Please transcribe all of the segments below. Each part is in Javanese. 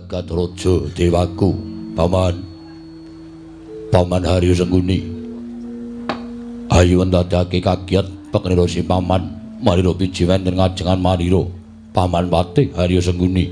Jagadraja dewaku, Paman Haryo Sengguni. Ayu ndadake kagiat peknira si Paman marira piji wenten ngajengan marira Paman Patih Haryo Sengguni.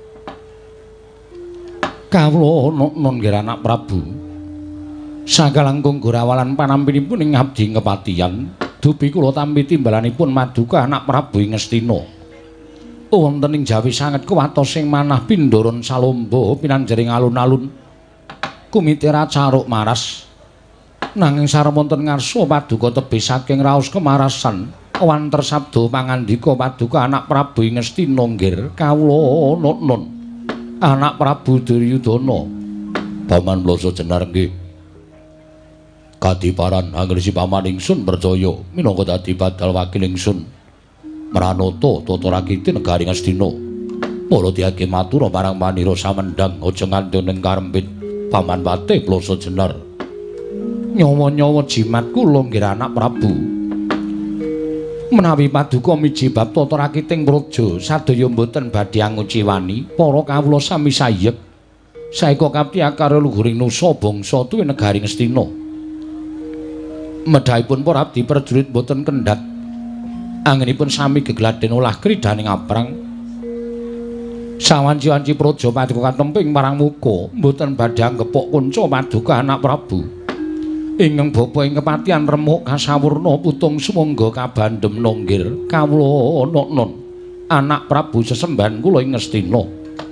Kawula nun nggih anak Prabu. Sakalangkung Gorawalan panampinipun ing abdi kepatihan dupi kula tampi timbalanipun Maduka anak Prabu ing Ngastina. Wonten ing Jawi sanget kuwatos sing manah Pindoron Salomba pinanjering alun-alun kumitira caruk maras nanging saremonten ngarsa Paduka tebih saking raos kemarasan wanter sabda pangandika Paduka anak Prabu ing Ngastina nggir kawula nun anak Prabu Duryudana. Paman Plasa Jenar nggih kadiparan angresi paman ingsun percaya minangka dadi badal wakil ingsun Pranata tata rakiti negari Ngastina. Mula diake matur marang Manira samendhang aja ngandhut ning karempit Paman Patih Plasa Jenar. Nyawa-nyawa jimat kula nggih anak Prabu. Menawi Paduka miji bab tata rakiting praja sadaya mboten badhe anguciwani para kawula sami sayek. Saeka kaptiakara luhuring nusa bangsa tuwi negari Ngastina. Medhahipun para abdi prajurit mboten kendhat. Anggenipun sami gegladen ulah kridaning aprang. Sawanci-wanci praja Paduka katemping marang muka mboten badhe anggepok kunca Paduka anak Prabu. Ingkang bapa ing kepatihan remuk kasawurna putung sumangga kabandhem nonggir kawula nun anak Prabu sesembahan kula ing Ngastina.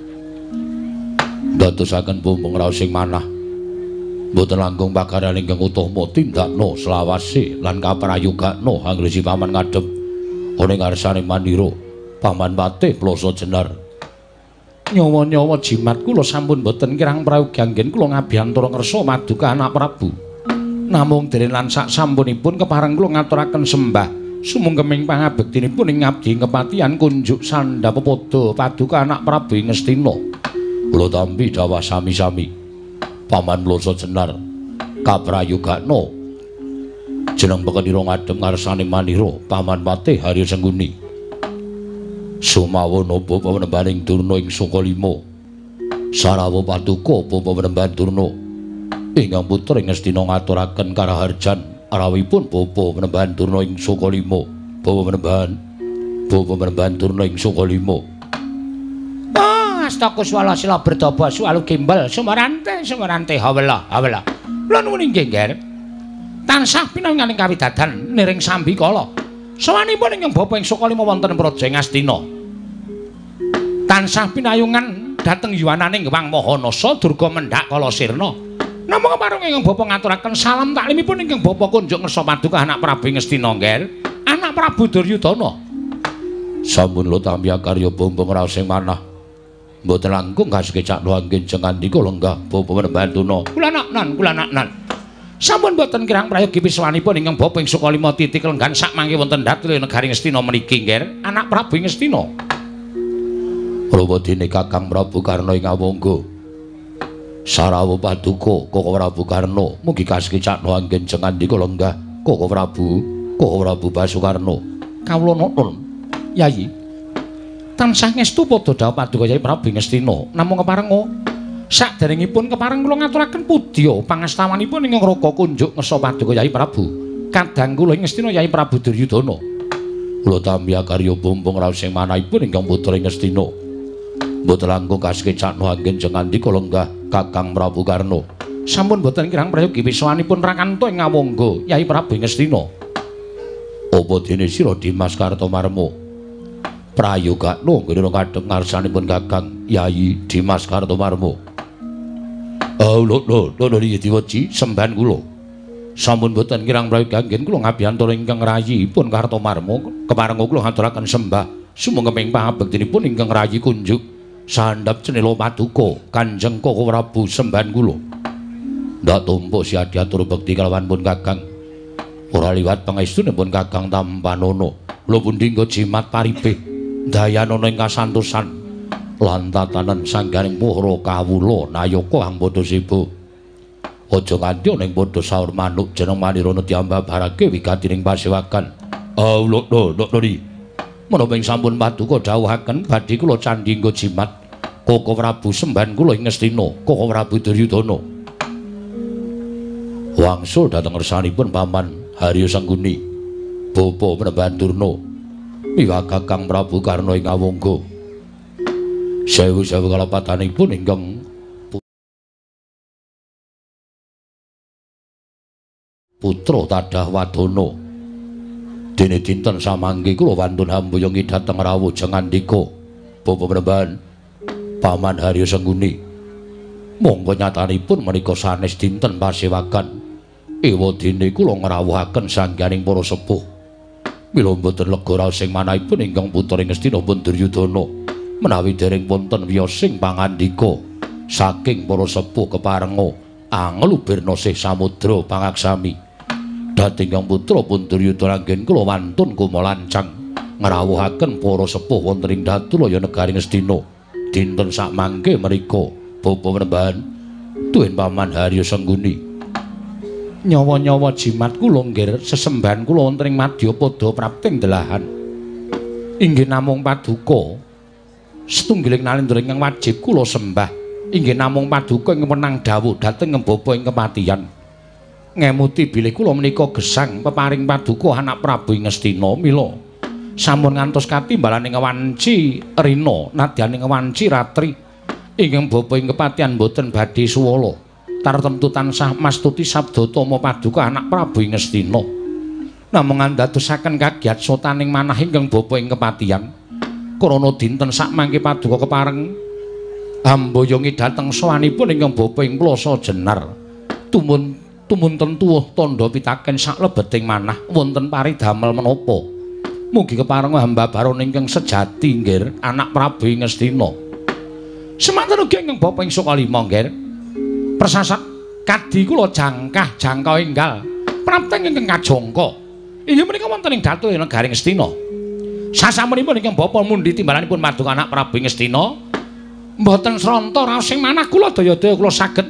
Dadosaken bumbung raos sing manah mboten langkung pagaran ingkang utama tindakna selawase lan kaprayogakna angresi paman ngadhep ana ngarsane Manira Paman Patih Plasa Jenar. Nyawa-nyawa jimat kula sampun boten kirang prayogi anggen kula ngabiyantura ngersa Maduka anak Prabu. Namung dene lan sak sampunipun kepareng kula ngaturaken sembah sumungkeming pangabektinipun ing abdi kepatihan kunjuk Sandhapada Paduka anak Prabu ing Ngastina. Kula tampi dawuh sami-sami Paman Plasa Jenar kaprayogakna jeneng pekenira ngadhep ngarsane Manira Paman Patih Haryo Sengguni. Sumawa napa panembaning Durna ing Sukalima sarawa Paduka bapa panembahan Durna ingkang putra ing Ngastina ngaturaken karaharjan arawipun bapa panembahan Durna ing Sukalima bapa panembahan Durna ing Sukalima. Astaka swala sila berdaba sualu gimbal sumarante hawala lan nuwun inggih nggih tansah pinanganing kawidadan niring sambikala sawanipun ingkang bapa ing Sukalima wonten praja Ngastina tansah pinayungan dhateng yuwananing Wang Mahanasa Durga mendhak kala sirna namung kepareng ingkang bapa ngaturaken salam taklimipun ingkang bapa kunjuk ngersa Paduka anak Prabu Ngastina nggih anak Prabu Duryudana. Sampun lo tampi karya bumbung raos sing manah mboten langkung kasukecak anggen jengandika lenggah bapa panembahan Durna kula nan sampun boten kirang prayogi piswanipun ingkang bapa ing Sukalima titik lenggan sak mangke wonten dhateng negari Ngastina meniki nggih anak Prabu Ngastina. Rawadene Kakang Prabu Karna ing awangga sarawa Paduka Koko Prabu Karna mugi kasekecak anggen jengandika lenggah Koko Prabu Basukarna. Kawula nuwun Yayi tansah ngestu padha dawuh Paduka Yayi Prabu Ngastina namung kepareng saderengipun kepareng kula ngaturaken pudya pangastawanipun ingkang raga kunjuk ngersa Paduka Yayi Prabu kadang kula ing Ngastina Yayi Prabu Duryudana. Kula tampi karya bumbung raos sing manahipun ingkang putra ing Ngastina mboten langkung kasekecak anggen jengandika lenggah Kakang Prabu Karna sampun boten kirang prayogi wiswanipun rakanto ing ngawangga Yayi Prabu Ngastina. Apa dene sira Dimas Kartomarma prayogakna nggena ngadhep ngarsanipun Kakang Yayi Dimas Kartomarma. Lho diwaji sembahan kula. Sampun boten kirang prayogi anggen kula ngabiyantura ingkang rayipun Kartomarma kepareng kula ngaturaken sembah sumengkeming pangabektinipun ingkang rayi kunjuk sandhap cenela Paduka Kanjeng Koko Prabu sembahan kula. Ndak tumpuk siadi atur bekti kalawan pun Kakang. Ora liwat pangestunipun Kakang Tampanana. Kula pundi nggo jimat paribih dayanana ing kasantosan lan tatanan sanggaring para kawula nayaka angpada sibu. Aja nganti ana ing padha saur manuk jeneng Manirana diambabarake wigatining pasewakan. Lho menapa ing sampun Paduka dawuhaken badhe kula candhi nggo jimat Koko Prabu semban kula ing Ngastina, Koko Prabu Duryudana. Wangsul dhateng ngersanipun Paman Harya Sangguni, Bapa Penembahan Durna, miwah Kakang Prabu Karna ing Awangga. Sewu-sewu kalepatanipun ingkang putra tadah wadana. Dene dinten samangke kula wantun hambuyungi dhateng rawuh jengandika Bapa Penembahan Paman Harya Sangguni. Monggo nyatanipun menika sanes dinten pasewakan ewadene kula ngrawuhaken sangganing para sepuh. Mila boten lega raos sing manahipun ingkang putra ing Ngastina pun Duryudana menawi dereng wonten wiyosing pangandika saking para sepuh keparenga anglubirna sih samudra pangaksami. Dhateng ingkang putra pun Duryudana anggen kula wantun kumalancang ngrawuhaken para sepuh wonten ing Datulaya negari Ngastina. Dinten sakmangke menika Bapa Penembahan tuwin Paman Harya Sangguni. Nyawa-nyawa jimat kula nggih sesembahan kula wonten ing madya padha prapting delahan. Inggih namung paduka setunggiling nalendra ingkang wajib kula sembah. Inggih namung paduka ing menang dawuh dhateng Bapa ing kematian. Ngemuti bilih kula menika gesang peparing paduka anak Prabu ing Ngastina mila sampun ngantos katimbalan ing wanci rina nadyan ing wanci ratri ingkang Bapa ing kepatihan boten badhe suwala. Tartemtu tansah mastuti sabda tama paduka anak Prabu ing Ngastina. Namung andadosaken kagiat sotaning manah ingkang Bapa ing kepatihan. Krana dinten sakmangke paduka kepareng hambuyungi dhateng sowanipun ingkang Bapa ing Plasa Jenar. Tumunten tuwuh tandha pitaken saklebeting manah wonten paridamel menapa. Mugi kepareng hamba baron ingkang sejati nggih anak Prabu ing Ngastina. Semanten ugi ingkang Bapa ing Sukalima nggih. Persasat kadi kula jangkah enggal prapting ingkang kajangka inggih menika wonten ing Datulaya negari Ngastina. Sasampunipun ingkang Bapa mundi timbalanipun paduka anak Prabu ing Ngastina mboten sranta raos sing manah kula daya-daya kula saged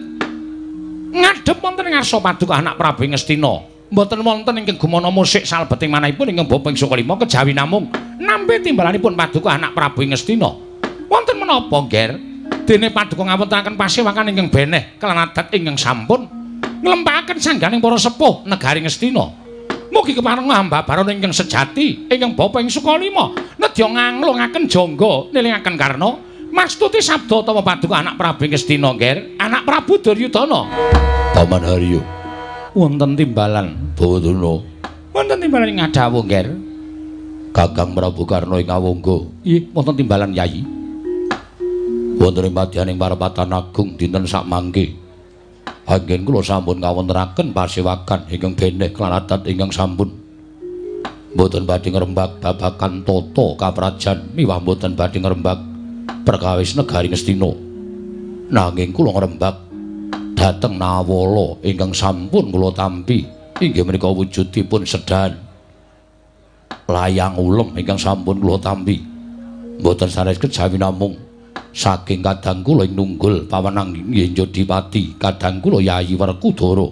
ngadhep wonten ing ngarsa paduka anak Prabu ing Ngastina. Mboten wonten ingkang gumana musik salebeting manahipun ingkang Bapa ing Sukalima kejawi namung nampi timbalanipun paduka anak Prabu ing Ngastina. Wonten menapa nggih? Dene paduka ngawontenaken pasewakan ingkang beneh kelan adat ingkang sampun nglempakaken sangganing para sepuh negari Ngastina. Mugi kepareng hamba baron ingkang sejati ingkang Bapa ing Sukalima nedya nganglungaken jangga nelingaken karna mastuti sabda tama paduka anak Prabu ing Ngastina nggih anak Prabu Duryudana. Paman Harya wonten timbalan Bawadana. Wonten timbalan ing ngadhawuh nggih Kakang Prabu Karna ing Awangga. Nggih wonten timbalan Yayi. Wonten ing madyaning parapatan agung dinten sakmangke anggen kula sampun ngawontenaken pasewakan ingkang beneh kelan adat ingkang sampun mboten badhe ngrembak babagan tata kaprajan miwah mboten badhe ngrembak perkawis negari Ngastina nanging kula ngrembak dhateng nawala ingkang sampun kula tampi inggih menika wujudipun sedahan layang ulem ingkang sampun kula tampi mboten sanes kejawi namung saking kadang kula ing Nunggul pawenang inggih Jodipati kadang kula Yayi Werkudara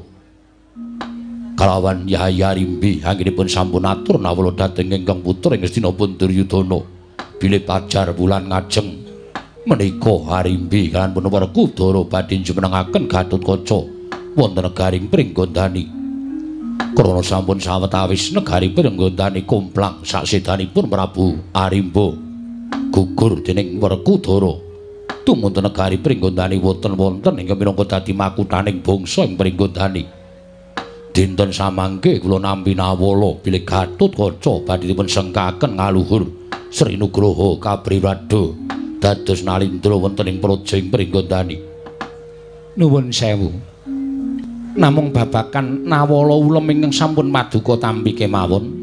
kalawan Yayi Arimbi anggenipun sampun atur nawala dhateng ingkang putra ing Ngastina pun Duryudana bilih pajar wulan ngajeng menika Arimbi kan pun Werkudara badhe jumenengaken Gatotkaca wonten negaring Pringgondani krana sampun sawetawis negari Pringgondani kumplang saksedanipun Prabu Arimba gugur dening Werkudara tumuntun negari Pringgondani wonten ingkang minangka dadi makuthaning bangsa ing Pringgondani. Dinten samangke kula nampi nawala bilih Gatotkaca badhe dipun sengkaken ngaluhur Sri Nugraha Kapriwada dados nalindra wonten ing praja ing Pringgondani. Nuwun sewu. Namung babagan nawala ulem ingkang sampun paduka tampi kemawon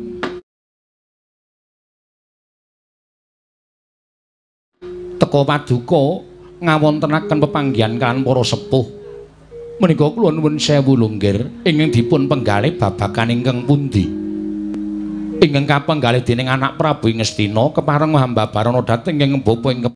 teka paduka ngawontenaken pepanggihan kaliyan para sepuh menika kula nuwun sewu lunggir ingkang dipun penggalih babagan ingkang pundi ingkang kapenggalih dening anak Prabu ing Ngastina kepareng hamba barana dhateng ingkang Bapa ing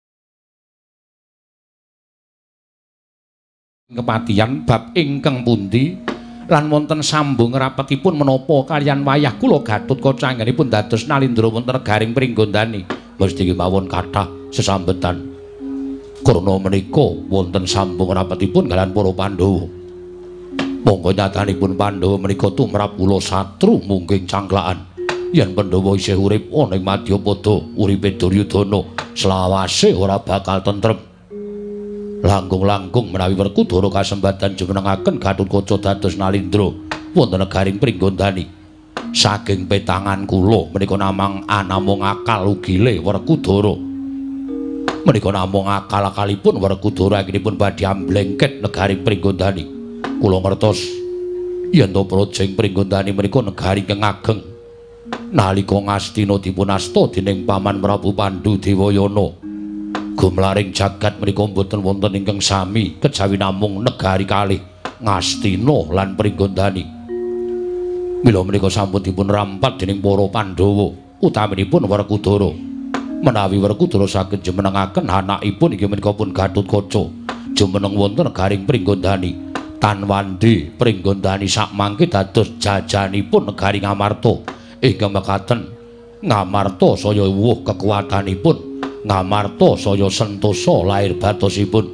kepatihan bab ingkang pundi lan wonten sambung rapetipun menapa kaliyan wayah kula Gatotkaca anggenipun dados nalindra wonten negaring Pringgondani mesti kemawon kathah sesambetan. Krana menika wonten sambung rapetipun kaliyan para Pandhawa. Monggo nyatanipun Pandhawa menika tumrap kula satru mungking cangklakan. Yen Pandhawa isih urip ana ing Madyapada, uripe Duryudana selawase ora bakal tentrem. Langkung-langkung menawi Werkudara kasempatan jumenengaken Gatotkaca dados Nalindra wonten negaring Pringgondani. Saking petangan kula menika namung anamung akal ugile Werkudara. Menika namung akal-akalipun Werkudara anggenipun badhe amblengket negaring Pringgondani. Kula ngertos yen to Projeng Pringgondani menika negari ingkang ageng. Nalika Ngastina dipunasta dening Paman Prabu Pandhu Dewayana, gumlaring jagat menika boten wonten ingkang sami kejawi namung negari kalih Ngastina lan Pringgondani. Mila menika sampun dipun rampat dening para Pandhawa, utaminipun Werkudara. Menawi Werkudara saged jumenengaken anakipun inggih menika pun Gatotkaca jumeneng wonten negaring Pringgondani. Tanwandi Pringgondani sakmangke dados jajanipun negari Ngamarta. Ingkang mekaten Ngamarta saya wuh kekuatanipun, Ngamarta saya sentosa lair batosipun.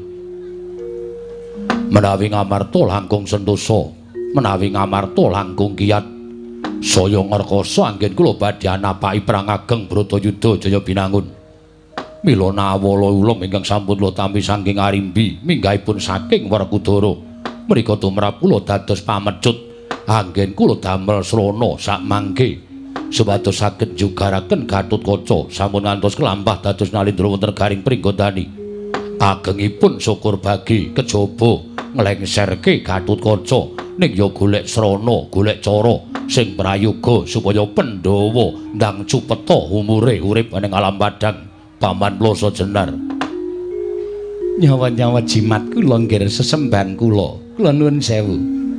Menawi Ngamarta langkung sentosa, menawi Ngamarta langkung kiyat, saya ngerkasa anggen kula badhe anapaki perang ageng Bratayuda Jaya Binangun. Mila nawala ulum ingkang sampun kula tampi saking Arimbi minggahipun saking Werkudara menika tumrap kula dados pamecut anggen kula damel srana sakmangke supados saged njugaraken Gatotkaca sampun ngantos kelambah dados Nalindra wonten garing Pringgondani. Agengipun syukur bagi kejaba nglengserke Gatotkaca ning ya golek srana, golek cara sing prayoga supaya Pandhawa ndang cupeta umure urip ning alam padang. Paman Plasa Jenar. Nyawa-nyawa jimat kula nggih sesembahan kula. Kula nuwun sewu.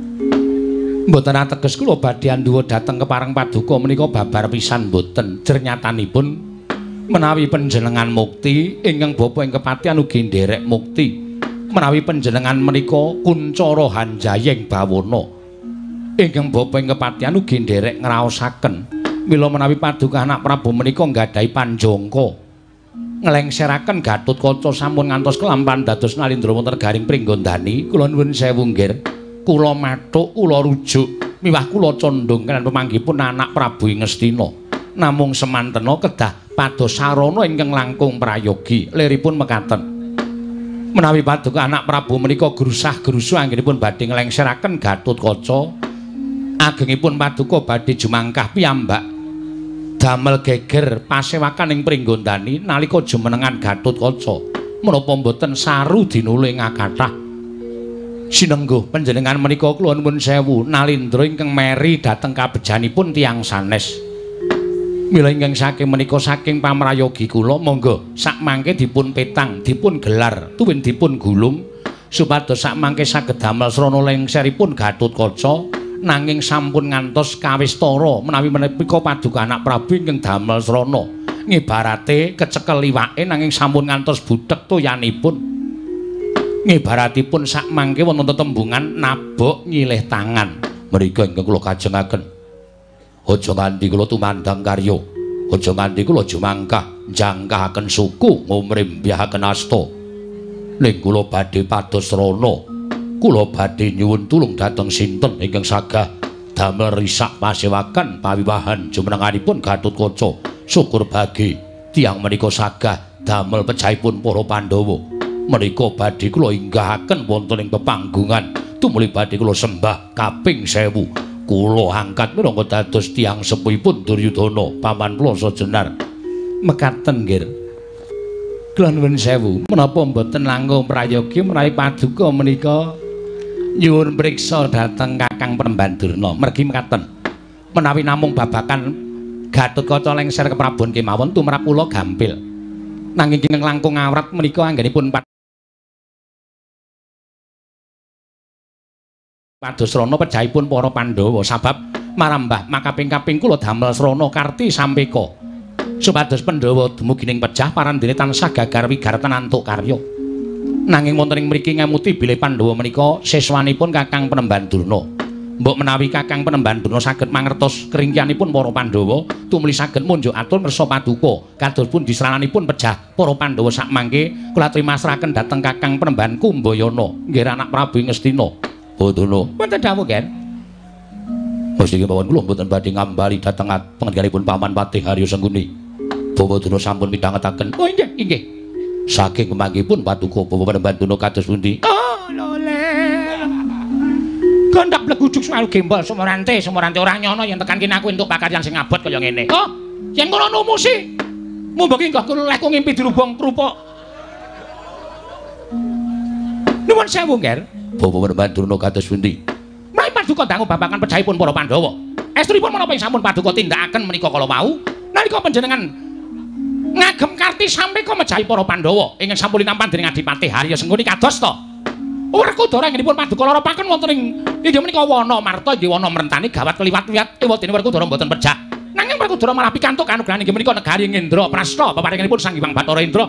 Mboten ateges kula badhe andhuwa dhateng kepareng paduka menika babar pisan mboten. Jernyatanipun menawi panjenengan mukti ingkang bapa ing kepatihan ugi nderek mukti. Menawi panjenengan menika Kuncara Hanjayeng Bawana ingkang bapa ing kepatihan ugi nderek ngraosaken mila menawi paduka anak Prabu menika nggadahi panjangka nglengseraken Gatotkaca sampun ngantos kelampan dados Nalindra wonten garing Pringgondani. Kula nuwun sewu nggih. Kula mathuk, kula rujuk miwah kula condong kaliyan pemanggipun anak Prabu ing Ngastina. Namung semantena kedah pados sarana ingkang langkung prayogi. Liripun mekaten. Menawi paduka anak Prabu menika grusah-grusu anggenipun badhe nglengseraken Gatotkaca, agengipun paduka badhe jumangkah piyambak damel geger pasewakan ing Pringgondani nalika jumenengan Gatotkaca menapa mboten saru dinuling akathah. Sinengguh panjenengan menika kula nuwun sewu Nalindra ingkang meri dhateng kabejanipun tiyang sanes. Mila ingkang saking menika saking pamrayogi kula monggo sakmangke dipun petang, dipun gelar, tuwin dipun gulung supados sakmangke saged damel srana lengseripun Gatotkaca nanging sampun ngantos kawistara menawi menika paduka anak Prabu ingkang damel srana ngibarate kecekel iwake nanging sampun ngantos budhek toyanipun. Ngibaratipun sakmangke wonten tetembungan nabok nyilih tangan. Mriku ingkang kula kajengaken. Aja nganti kula tumandang karya, aja nganti kula jumangkah njangkahaken suku ngumrimbihaken asta. Ning kula badhe pados srana, kula badhe nyuwun tulung dhateng sinten ingkang sagah damel risak pasewakan pawiwahan jumenenganipun Gatotkaca. Syukur bagi tiyang menika sagah damel pejahipun para Pandhawa. Menika badhe kula inggahaken wonten ing pepanggungan tumuli badhe kula sembah kaping 1000. Kula angkat minangka dados tiyang sepuhipun Duryudana Paman Plasa Jenar. Mekaten nggih. Kula nuwun sewu menapa mboten langkung prayogi menawi paduka menika nyuwun priksa dhateng Kakang Prembandurna. Mergi mekaten. Menawi namung babakan Gatotkaca lengser keprabon kemawon tumrap kula gampil. Nanging ingkang langkung awrat menika anggenipun pados srana pejahipun para Pandhawa sabab marambah makaping-kaping kula damel srana Karti Sampeka supados Pandhawa dumugining pejah parandene tansah gagar wigarten antuk karya. Nanging wonten ing mriki ngemuti bilih Pandhawa menika siswanipun Kakang Prembandurna. Mbok menawi Kakang Penemban Durna saged mangertos keringkianipun para Pandhawa, tumuli saged munjuk atur ngersa paduka kados pun disrananipun pejah para Pandhawa sak mangke kula trimasrahaken dhateng Kakang Penemban Kumbayana, nggih anak Prabu Ngastina. Badana, mboten dawuh, Ger. Mesti kemawon kula mboten badhe ngambali dhateng panjenenganipun Paman Patih Haryo Sengguni. Badana sampun midhangetaken. Oh inggih, inggih. Saking kemanggipun paduka Bapak Penemban Durna kados pundi? Oh, lole. Gondak blegujuk selalu gembol sumurante ora nyono yen tekan kene aku entuk pakaryan sing abot kaya ngene. Oh, yen ngono numusi. Mumbeki engko kulekku ngimpi dirubung krupuk. Nuwun sewu, Nger. Bapak Penemban Durna kados pundi? Menawi paduka dangu babagan pejahipun para Pandhawa. Estripun menapa ing sampun paduka tindakaken menika kala wau, nalika panjenengan ngagem karti sampe ka mejahi para Pandhawa ingkang sampun nampan dening Adipati Harya Sengguni kados to. Werkudara inggihipun paduka lara paken wonten ing inggih menika wana marta inggih wana mrentani gawat kliwat-kliwat ewadene Werkudara mboten pejah. Nanging Werkudara malah pikantuk kanugrahan inggih menika negari Indra Prasta peparinganipun Sang Hyang Bathara Indra.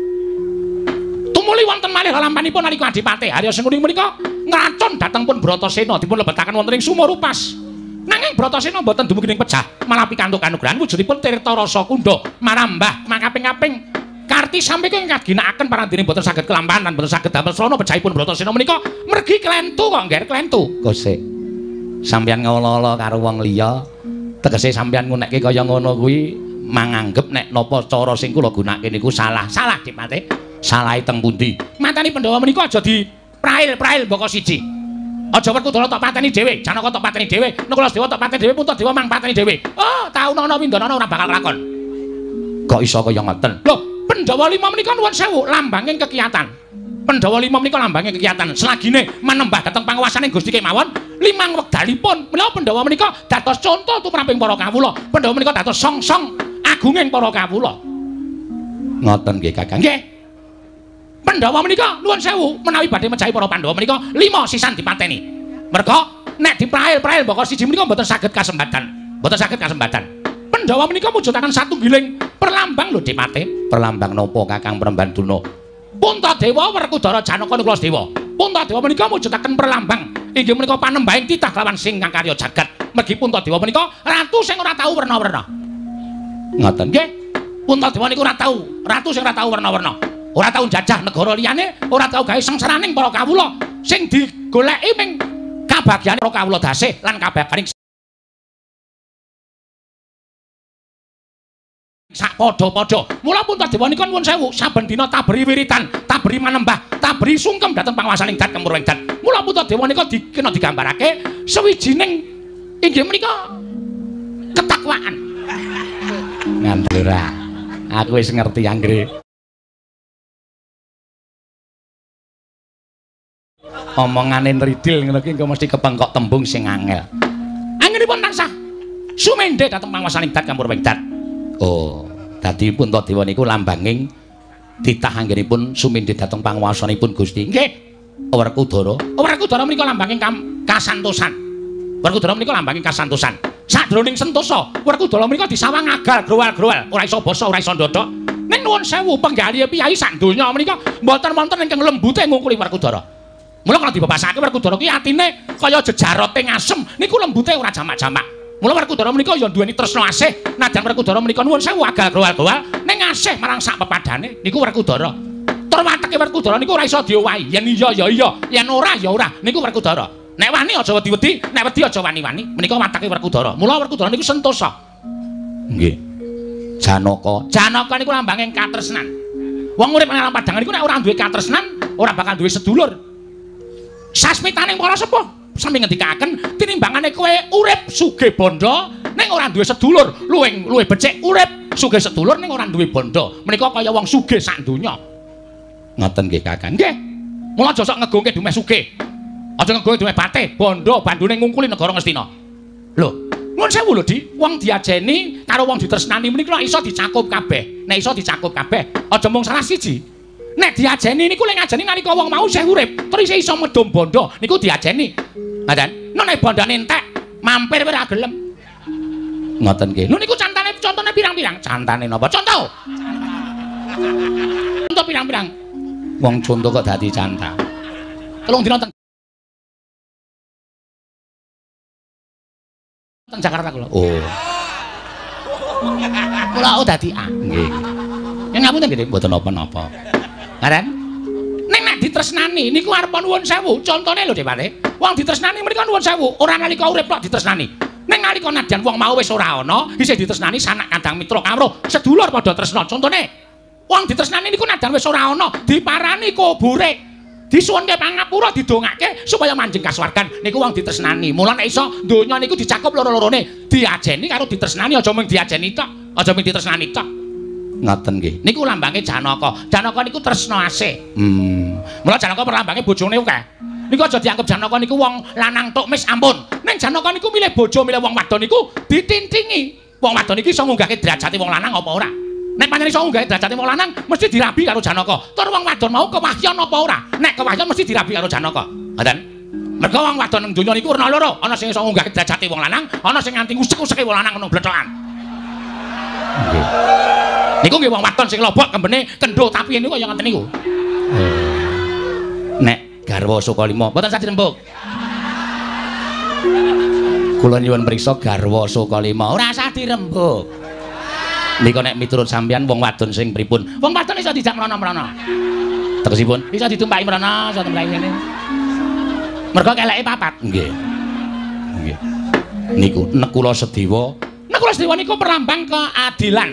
Tumuli wonten malih lalampanipun nalika Adipati Harya Sengguni menika ngracun dhateng pun Bratasena dipun lebetaken wonten ing Sumarupas. Nanging Bratasena mboten dumugi ing pejah, malah pikantuk kanugrahan wujudipun Tirta Rasa Kundha marambah makaping-kaping karti sampe kok ginakaken parandene mboten saged kelampahan mboten saged damel srana pejahipun Bratasena menika mergi klentu kok Nger klentu. Gosik. Sampeyan ngolo-olo karo wong liya, tegese sampeyan ngunekke kaya ngono kuwi manganggep nek napa cara sing kula gunakake niku salah. Salah, Dipate. Salahe teng pundi? Matani Pandhawa menika aja diprail-prail mbaka siji. Aja Werkudara tok pateni dhewe, Janaka tok pateni dhewe, Nakuladewa tok pateni dhewe, Puntadewa mang pateni dhewe. Oh, taunana Windanana ora bakal lakon. Kok iso kaya ngoten? Lho, Pandhawa 5 menika nuwun sewu lambanging kekiyatan. Pandhawa 5 menika lambanging kekiyatan. Selagine manembah dhateng panguwasaning Gusti kemawon, 5 wekdalipun menawa Pandhawa menika dados conto tumraping para kawula. Pandhawa menika dados song-song agunging para kawula. Ngoten nggih, Kakang. Nggih. Pandhawa menika nuwun sewu menawi badhe mejahi para Pandhawa menika 5 sisan dipateni. Merga nek diprail-prail mbaka siji menika mboten saged kasembatan. Mboten saged kasembatan. Pandhawa menika mujudaken satunggiling perlambang lho Dipate. Perlambang napa Kakang Penemban Durna? Puntadewa Werkudara Janaka Nakuladewa. Puntadewa menika mujudaken perlambang inggih menika panembahing titah lawan sing kang karya jagat. Mergi Puntadewa menika ratu sing ora tau werna-werna. Ngoten nggih. Puntadewa niku ora tau, ratu sing ora tau werna-werna. Ora tau njajah negara liyane, ora tau gawe sengsaraning para kawula. Sing digoleki ming kabagyan para kawula dasih lan kabagyaning sak padha-padha. Mula Puntadewa nika nuwun sewu saben dina taberi wiritan, taberi manembah, taberi sungkem dhateng panguwasaning Dat Kemur Dat. Mula Puntadewa nika kena digambarake sewijining inggih menika ketakwaan. Ngandura. Aku wis ngerti anggere. Omongane nridil ngono ki engko mesti kepengkok tembung sing angel. Angelipun tansah sumendhe dhateng panguwasaning Dat Kemur Dat. Oh, dadi Puntadewa niku lambanging titah anggenipun sumendhe dhateng panguwasanipun Gusti. Nggih. Werkudara. Werkudara menika lambanging kasantosan. Werkudara menika lambanging kasantosan. Sadroning sentosa, Werkudara menika disawang agal growal-growal, ora iso basa, ora iso ndodok. Ning nuwun sewu penggalihe piyai sak donya menika mboten wonten ingkang lembute ngungkuli Werkudara. Mula kalau dibebasake Werkudara kuwi atine kaya jejarote ngasem niku lembute ora jamak-jamak. Mula Werkudara menika ya duweni tresna asih. Nadyan Werkudara menika nuwun sewu agal growal-growal ning asih marang sak pepadane niku Werkudara. Tur wateke Werkudara niku ora iso diowahi. Yen iya ya iya, yen ora ya ora. Niku Werkudara. Nek wani aja wedi-wedi, nek wedi aja wani-wani. Menika wateke Werkudara. Mula Werkudara niku sentosa. Nggih. Janaka niku lambanging katresnan. Wong urip nang alam padangan niku nek ora duwe katresnan, ora bakal duwe sedulur. Sasmitaning para sepuh sami ngendikaken tinimbangane kowe urip sugih bondo ning ora duwe sedulur, luwih becik urip sugih sedulur ning ora duwe bondo. Menika kaya wong sugih sak donya. Ngoten nggih Kakang. Nggih. Mula aja sok ngegungke dumeh sugih. Aja ngegungke dumeh batih, bondo bandune ngungkuli negara Ngastina. Lho, nuwun sewu lho, Di. Wong diajeni karo wong ditresnani menika iso dicakup kabeh. Nek iso dicakup kabeh, aja mung salah siji. Nek diajeni niku lek ngajeni nalika wong mau isih urip, terus iso medhom bondo niku diajeni. Ngoten. Nek bondone entek, mampir kowe ora gelem. Ngoten nggih. Lho niku contone pirang-pirang? Cantane napa? Conto. Conto pirang-pirang. Wong conto kok dadi cantang. Telung dina teng Jakarta kula. Oh. Kula dadi nggih. Yen ngapunten nggih mboten napa-napa. Ngaten? Ning nek ditresnani niku arep nuwun sewu. Contone lho Depate. Wong ditresnani mriko nuwun sewu, ora nalika urip tok ditresnani. Ning nalika nadyan wong mau wis ora ana, isih ditresnani sanak kandhang mitra kawruh, sedulur padha tresna. Contone wong ditresnani niku nadyan wis ora ana, diparani kubure. Disuwunke pangapura didongake supaya manjing kasuwargan niku wong ditresnani. Mula nek iso donya niku dicakup loro-lorone, diajeni karo ditresnani aja mung diajeni tok, aja mung ditresnani tok. Ngoten nggih. Niku lambange Janaka. Janaka niku tresna asih. Mula Janaka perlambange bojone akeh. Niku aja dianggep Janaka niku wong lanang tukmis ampun. Ning Janaka niku milih bojo milih wong wadon niku ditintingi. Wong wadon iki iso ngunggahke derajate wong lanang apa ora? Nek pancen iso ngunggahke derajate wong lanang mesti dirabi karo Janaka. Tur wong wadon mau kewahyan apa ora? Nek kewahyan mesti dirabi karo Janaka. Ngoten. Mergo wong wadon ning donya niku ana loro, ana sing iso ngunggahke derajate wong lanang, ana sing nganti usek-useke wong lanang ngono blethokan. Nggih. Niku nggih wong wadon sing lobok kembene kendho tapi niku kaya ngoten niku. Nek garwa Sukalima mboten sadhi rembug. Kula nyuwun priksa garwa Sukalima ora sadhi rembug. Nika nek miturut sampeyan wong wadon sing pripun? Wong wadon iso dijak mrana-mrana. Tegesipun iso ditumpaki mrana, iso tumpaki ngene. Mergo keleke papat. Nggih. Nggih. Niku Nekula Sedewa. Nekula Sedewa niku perlambang keadilan.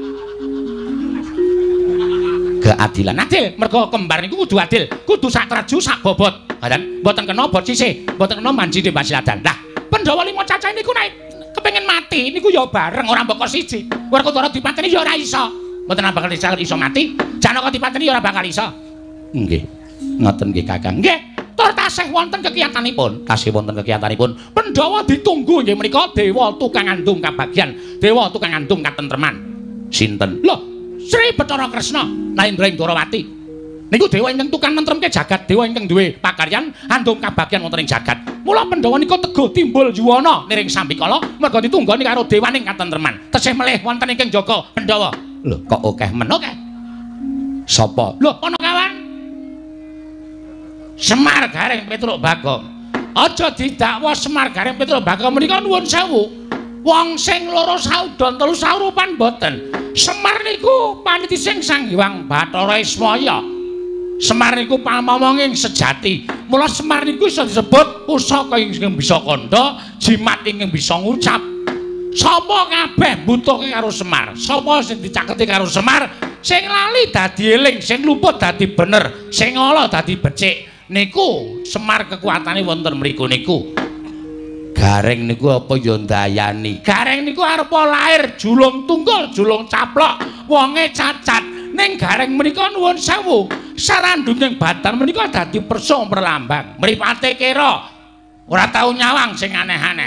Keadilan adil, mergo kembar niku kudu adil, kudu sak traju sak bobot. Ngoten, mboten kena bot sisih, mboten kena manji Mbah Siladan. Lah, Pandhawa 5 cacah niku nek kepengin mati niku ya bareng ora mbok siji. Werkudara dipateni ya ora iso. Mboten bakal iso mati. Janaka dipateni ya ora bakal iso. Nggih. Ngoten nggih Kakang. Nggih. Tur tasih wonten kekiyatanipun. Tasih wonten kekiyatanipun. Pandhawa ditunggu nggih menika dewa tukang andum kabagyan, dewa tukang andum katentreman. Sinten? Lho, Sri Bathara Kresna, Naindra Indrawati. Niku dewa ingkang tukang nentremke jagat, dewa ingkang duwe pakaryan andum kabagyan wonten ing jagat. Mula Pandhawa nika teguh timbul yuwana niring Sambikala merga ditunggoni karo dewaning katentreman. Tesih melih wonten ingkang jaga Pandhawa. Lho, kok akeh men akeh? Sapa? Lho, ana kawan. Semar Gareng Petruk Bagong. Aja didakwa Semar Gareng Petruk Bagong menika nuwun sewu. Wong sing loro saudon telu saurupan boten. Semar niku paniti sing Sang Hyang Bathara Ismaya. Semar niku pamomonging sejati. Mula Semar niku iso disebut pusaka ingkang bisa kandha, jimat ingkang bisa ngucap. Sapa kabeh butuhke karo Semar? Sapa sing dicaketi karo Semar? Sing lali dadi eling, sing luput dadi bener, sing ala dadi becik. Niku Semar kekuatane wonten mriku niku. Gareng niku apa ya ndayani. Gareng niku arepa lair julung tunggal, julung caplok, wonge cacat. Ning Gareng menika nuwun sewu, sarandunging badan menika dadi persung perlambang. Mripate kira ora tau nyawang sing aneh-aneh.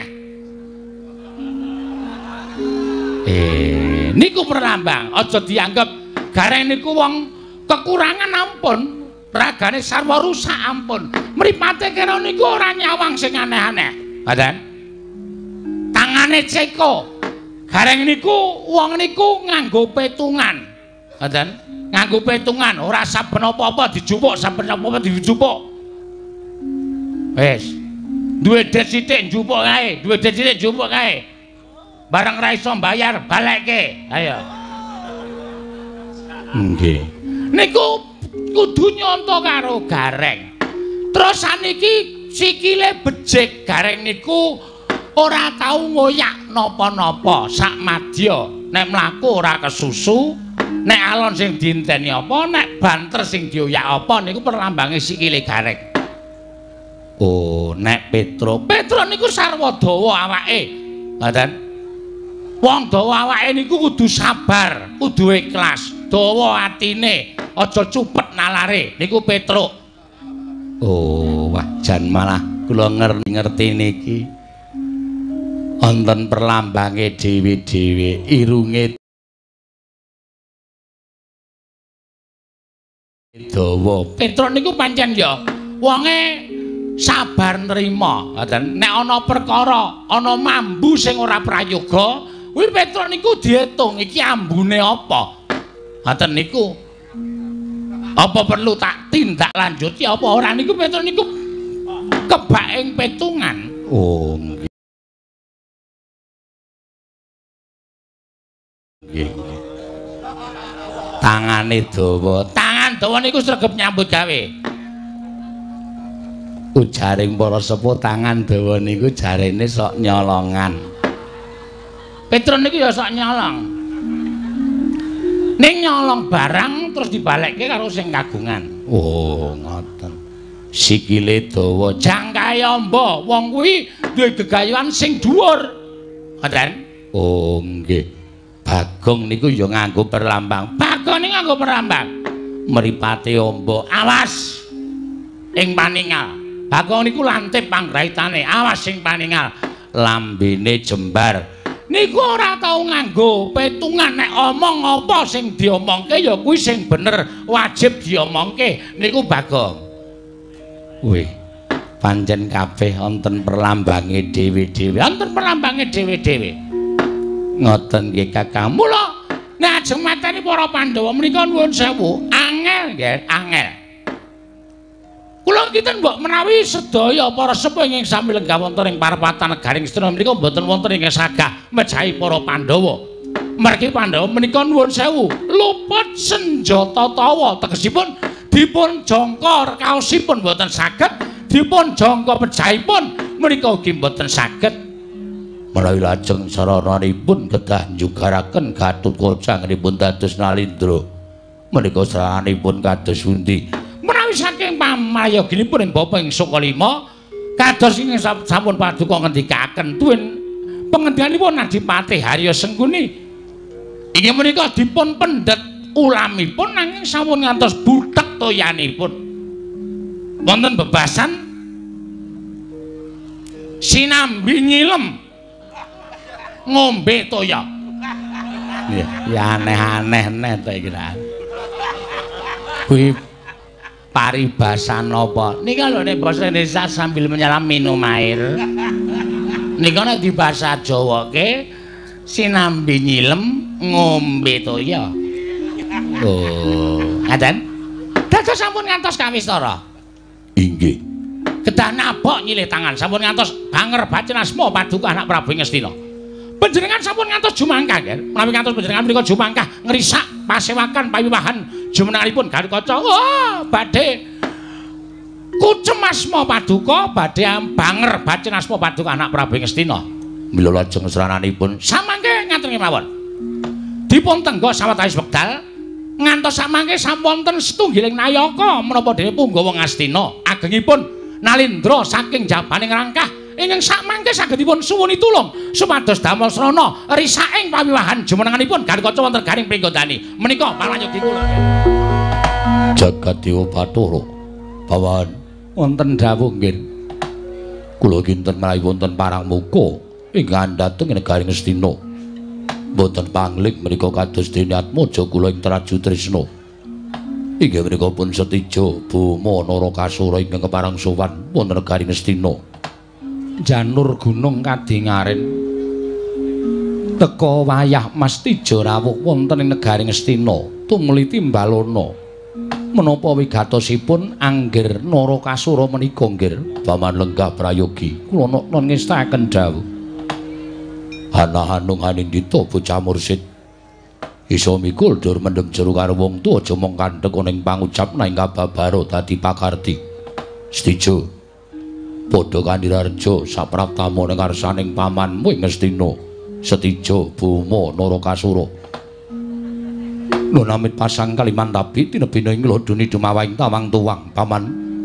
Niku perlambang, aja dianggep Gareng niku wong kekurangan ampun. Ragane sarwa rusak ampun. Mripate kira niku ora nyawang sing aneh-aneh. Ngoten. Tangane ceko. Gareng niku wong niku nganggo petungan. Ngoten. Nganggo petungan, ora saben apa-apa dijupuk, saben apa-apa dijupuk. Wis. Duwe det sithik njupuk kae, duwe det sithik njupuk kae. Bareng ra iso mbayar, balekke. Ayo. Nggih. Niku kudu nyonto karo Gareng. Terus saniki sikile becik. Gareng niku ora tau ngoyak napa-napa sak madya. Nek mlaku ora kesusu, nek alon sing diinteni apa, nek banter sing dioyak apa niku perlambange sikile Gareng. Oh, nek Petro niku sarwa dawa awake. Ngoten. Wong dawa awake niku kudu sabar, kudu ikhlas, dawa atine, aja cupet nalare. Niku Petruk. Oh, wajan malah kula ngerti niki. Wonten perlambange dhewe-dhewe, irunge dawa. Petruk niku pancen ya wonge sabar nrima. Ngoten. Nek ana perkara, ana mambu sing ora prayoga, kuwi Petruk niku diitung iki ambune apa. Ngoten niku. Apa perlu tak tindak lanjuti apa ora niku Petruk niku kebak ing petungan. Oh. Tangane dawa. Tangan dawa niku sregep nyambut gawe. Ujaring para sepuh tangan dawa niku jarene sok nyolongan. Petron niku ya sok nyolong. Ning nyolong barang terus dibalekke karo sing kagungan. Oh, ngoten. Sikile dawa, jangkae amba. Wong kuwi duwe gegayuhan sing dhuwur. Ngoten? Oh, nggih. Bagong niku ya nganggo perlambang. Bagong niku nganggo perlambang. Mripate amba, awas ing paningal. Bagong niku lantip panggraitane, awas sing paningal. Lambene jembar. Niku ora tau nganggo petungan nek omong apa sing diomongke ya kuwi sing bener, wajib diomongke. Niku Bagong. Wih, pancen kabeh wonten perlambange dhewe-dhewe. Wonten perlambange dhewe-dhewe. Ngoten nggih Kakang. Mula nek ajeng mateni para Pandhawa menika nuwun sewu, angel nggih, angel. Kula kinten mbok menawi sedaya para sepuh ingkang sami lenggah wonten ing parapatan negaring Astina menika mboten wonten ingkang sagah mejahi para Pandhawa. Margi Pandhawa menika nuwun sewu, luput senjata tawa tegesipun dipun jangka kaosipun mboten saged, dipun jangka pejahipun menika ugi mboten saged. Menawi lajeng sarananipun kedah njugaraken Gatotkaca ngripun dados Nalindra. Menika saranipun kados pundi? Menawi saking pamayoginipun ing bapa ing Sukalima kados ing sampun paduka ngendikaken tuwin pangendikanipun Adipati Harya Sengkuni inggih menika dipun pendhet ulamipun nanging sampun ngantos buthek toyanipun wonten bebasan sinambi nyilem ngombe toya. Ya aneh-aneh to iki ta. Kuwi paribasan apa? Nika lho nek basa Indonesia sambil menyelam minum air. Nika nek di basa Jawa ke sinambi nyilem ngombe toya. Oh, ngaten? Dados sampun ngantos kawistara. Inggih. Kedah nabok nyilih tangan sampun ngantos banger bacen asma paduka anak Prabu Ngastina. Panjenengan sampun ngantos jumangkah nggih. Menawi ngantos panjenengan menika jumangkah ngrisak pasewakan pawiwahan jumenengipun Gatotkaca. Wah, badhe kucem asma paduka, badhe banger bacen asma paduka anak Prabu Ngastina. Mila lajeng srananipun samangke ngaten kemawon. Dipun tenggo sawetawis wekdal ngantos samangke sampun wonten setunggiling nayaka menapa dene Punggawa Ngastina agengipun Nalindra saking jabaning rangkah ingkang samangke sagedipun suwuni tulung supados damel srana risaking pawiwahan jumenenganipun Gatotkaca wonten garing pringgondani menika palayogi kula. Jagat Dewa Bathara bawahan wonten dawuh nggih kula kinten mlayu wonten parang muka ingkang dhateng negaring Astina boten pangling menika kados dene atmaja kula ing Traju Trisna inggih menika pun Setija Bama Narakasura ingkang keparang sowan wonten negaring Astina janur gunung kadingaren teka wayah Mas Tija rawuh wonten ing negaring Astina tumuli timbalana menapa wigatosipun anggir Narakasura menika nggih paman lenggah prayogi kula non ngestaken dawuh Hana-hanung Hanindita bocah mursid isa mikul dur mendem jero karo wong tuwa aja mung kandhek ana ing pangucap nang kababaro dadi pakarti Setija padha kandhirareja sapraptama ning ngarsaning pamanmu ing Astina Setija Bama Narakasura Lho namit pasang Kalimantabi tinebina ing lodoni dumawaing tawang tuwang paman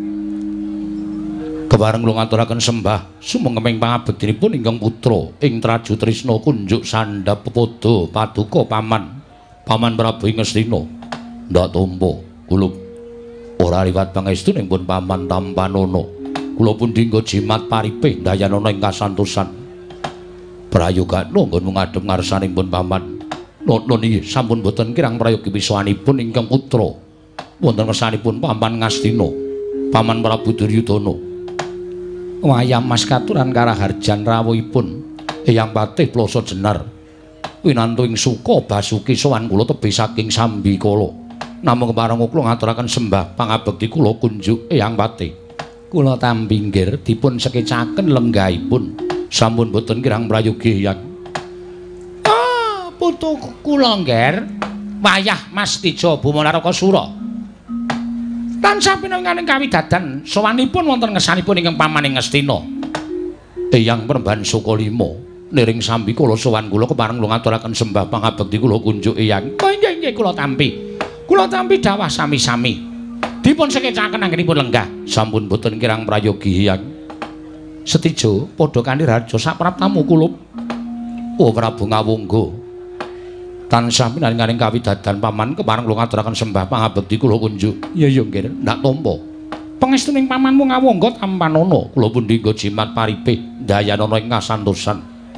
kebareng kula ngaturaken sembah sumengkeming pangabektinipun ingkang putra ing Traju Trisna kunjuk sandhap pepodo paduka paman Prabu ing Astina ndak tampa kulup ora liwat pangestu ning pun paman Tampanana kula pun dinggo jimat paripih dayanana ing kasantosan prayogana nggon ngadhep ngarsaning pun paman non iki sampun boten kirang prayogi wiswanipun ingkang putra wonten kersanipun paman Ngastina paman Prabu Duryudana wayah mas katuran karaharjan rawuhipun Eyang Patih Plasa Jenar winantu ing suka basuki sowan kula tebih saking Sambikala namung kepareng kula ngaturaken sembah pangabekti kula kunjuk Eyang Patih kula tambinggir dipun sekecaken lenggahipun sampun boten kirang prayogi Eyang putu kula ngger wayah Mas Tija Bumanarokasura tansah pinanganing kawidadan sowanipun wonten ngesanipun ingkang pamaning Ngastina Eyang Peremban Sukalima niring sambi kula sowan kula kepareng kula ngaturaken sembah pangabekti kula kunjuk Eyang nggih kula tampi dawah sami-sami dipun sekecaken anggenipun lenggah sampun boten kirang prayogi Eyang Setija padha kanthi raja sapraptamu kula Oh Prabu Ngawungga tansah pinanganing kawidadan paman kepareng kula ngaturaken sembah pangabekti kula kunjuk. Ya nggih, ndak tampa. Pangestuning pamanmu Ngawangga tampanana kula pun dinggo jimat paripih dayanana ing kasantosan.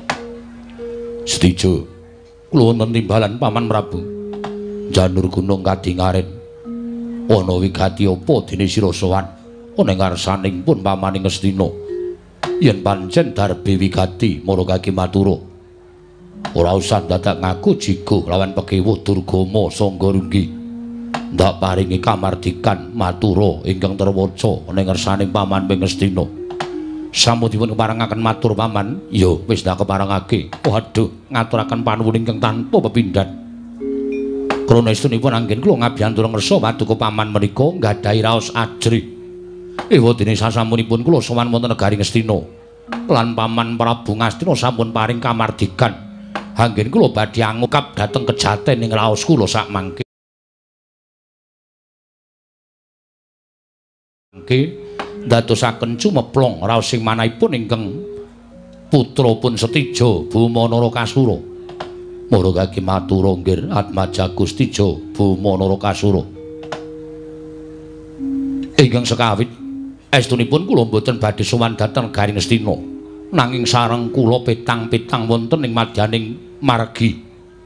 Setija kula wonten timbalan paman Prabu. Janur gunung kadingaren. Ana wigati apa dene sira sowan ana ngarsaning pun pamaning Ngastina. Yen pancen darbe wigati marang matura. Ora usah dadak ngaku jigo lawan Pekewuh Durgama Sangga Runggi. Ndak paringi kamardikan matura ingkang terwaca ning ngarsaning paman Ngastina. Sampun dipun keparengaken matur paman, ya wis ndak keparengake. Waduh, ngaturaken panuwun ingkang tanpa pepindhan. Krana estunipun anggen kula ngabiyantura ngersa paduka paman menika nggadahi raos ajri. Ewadene sasampunipun kula sowan wonten negari Ngastina. Lan paman Prabu Ngastina sampun paring kamardikan. Anggen kula badhe angukap dhateng kejaten ing raos kula sakmangke. Dadosaken cumeplong raos sing manahipun ingkang putra pun Setija Bumanarokasura. Marang matura nggih Atmaja Gusti Tija Bumanarokasura. Ingkang sekawit estunipun kula mboten badhe sowan dhateng negari Ngastina. Nanging sareng kula petang-petang wonten ing madyaning margi.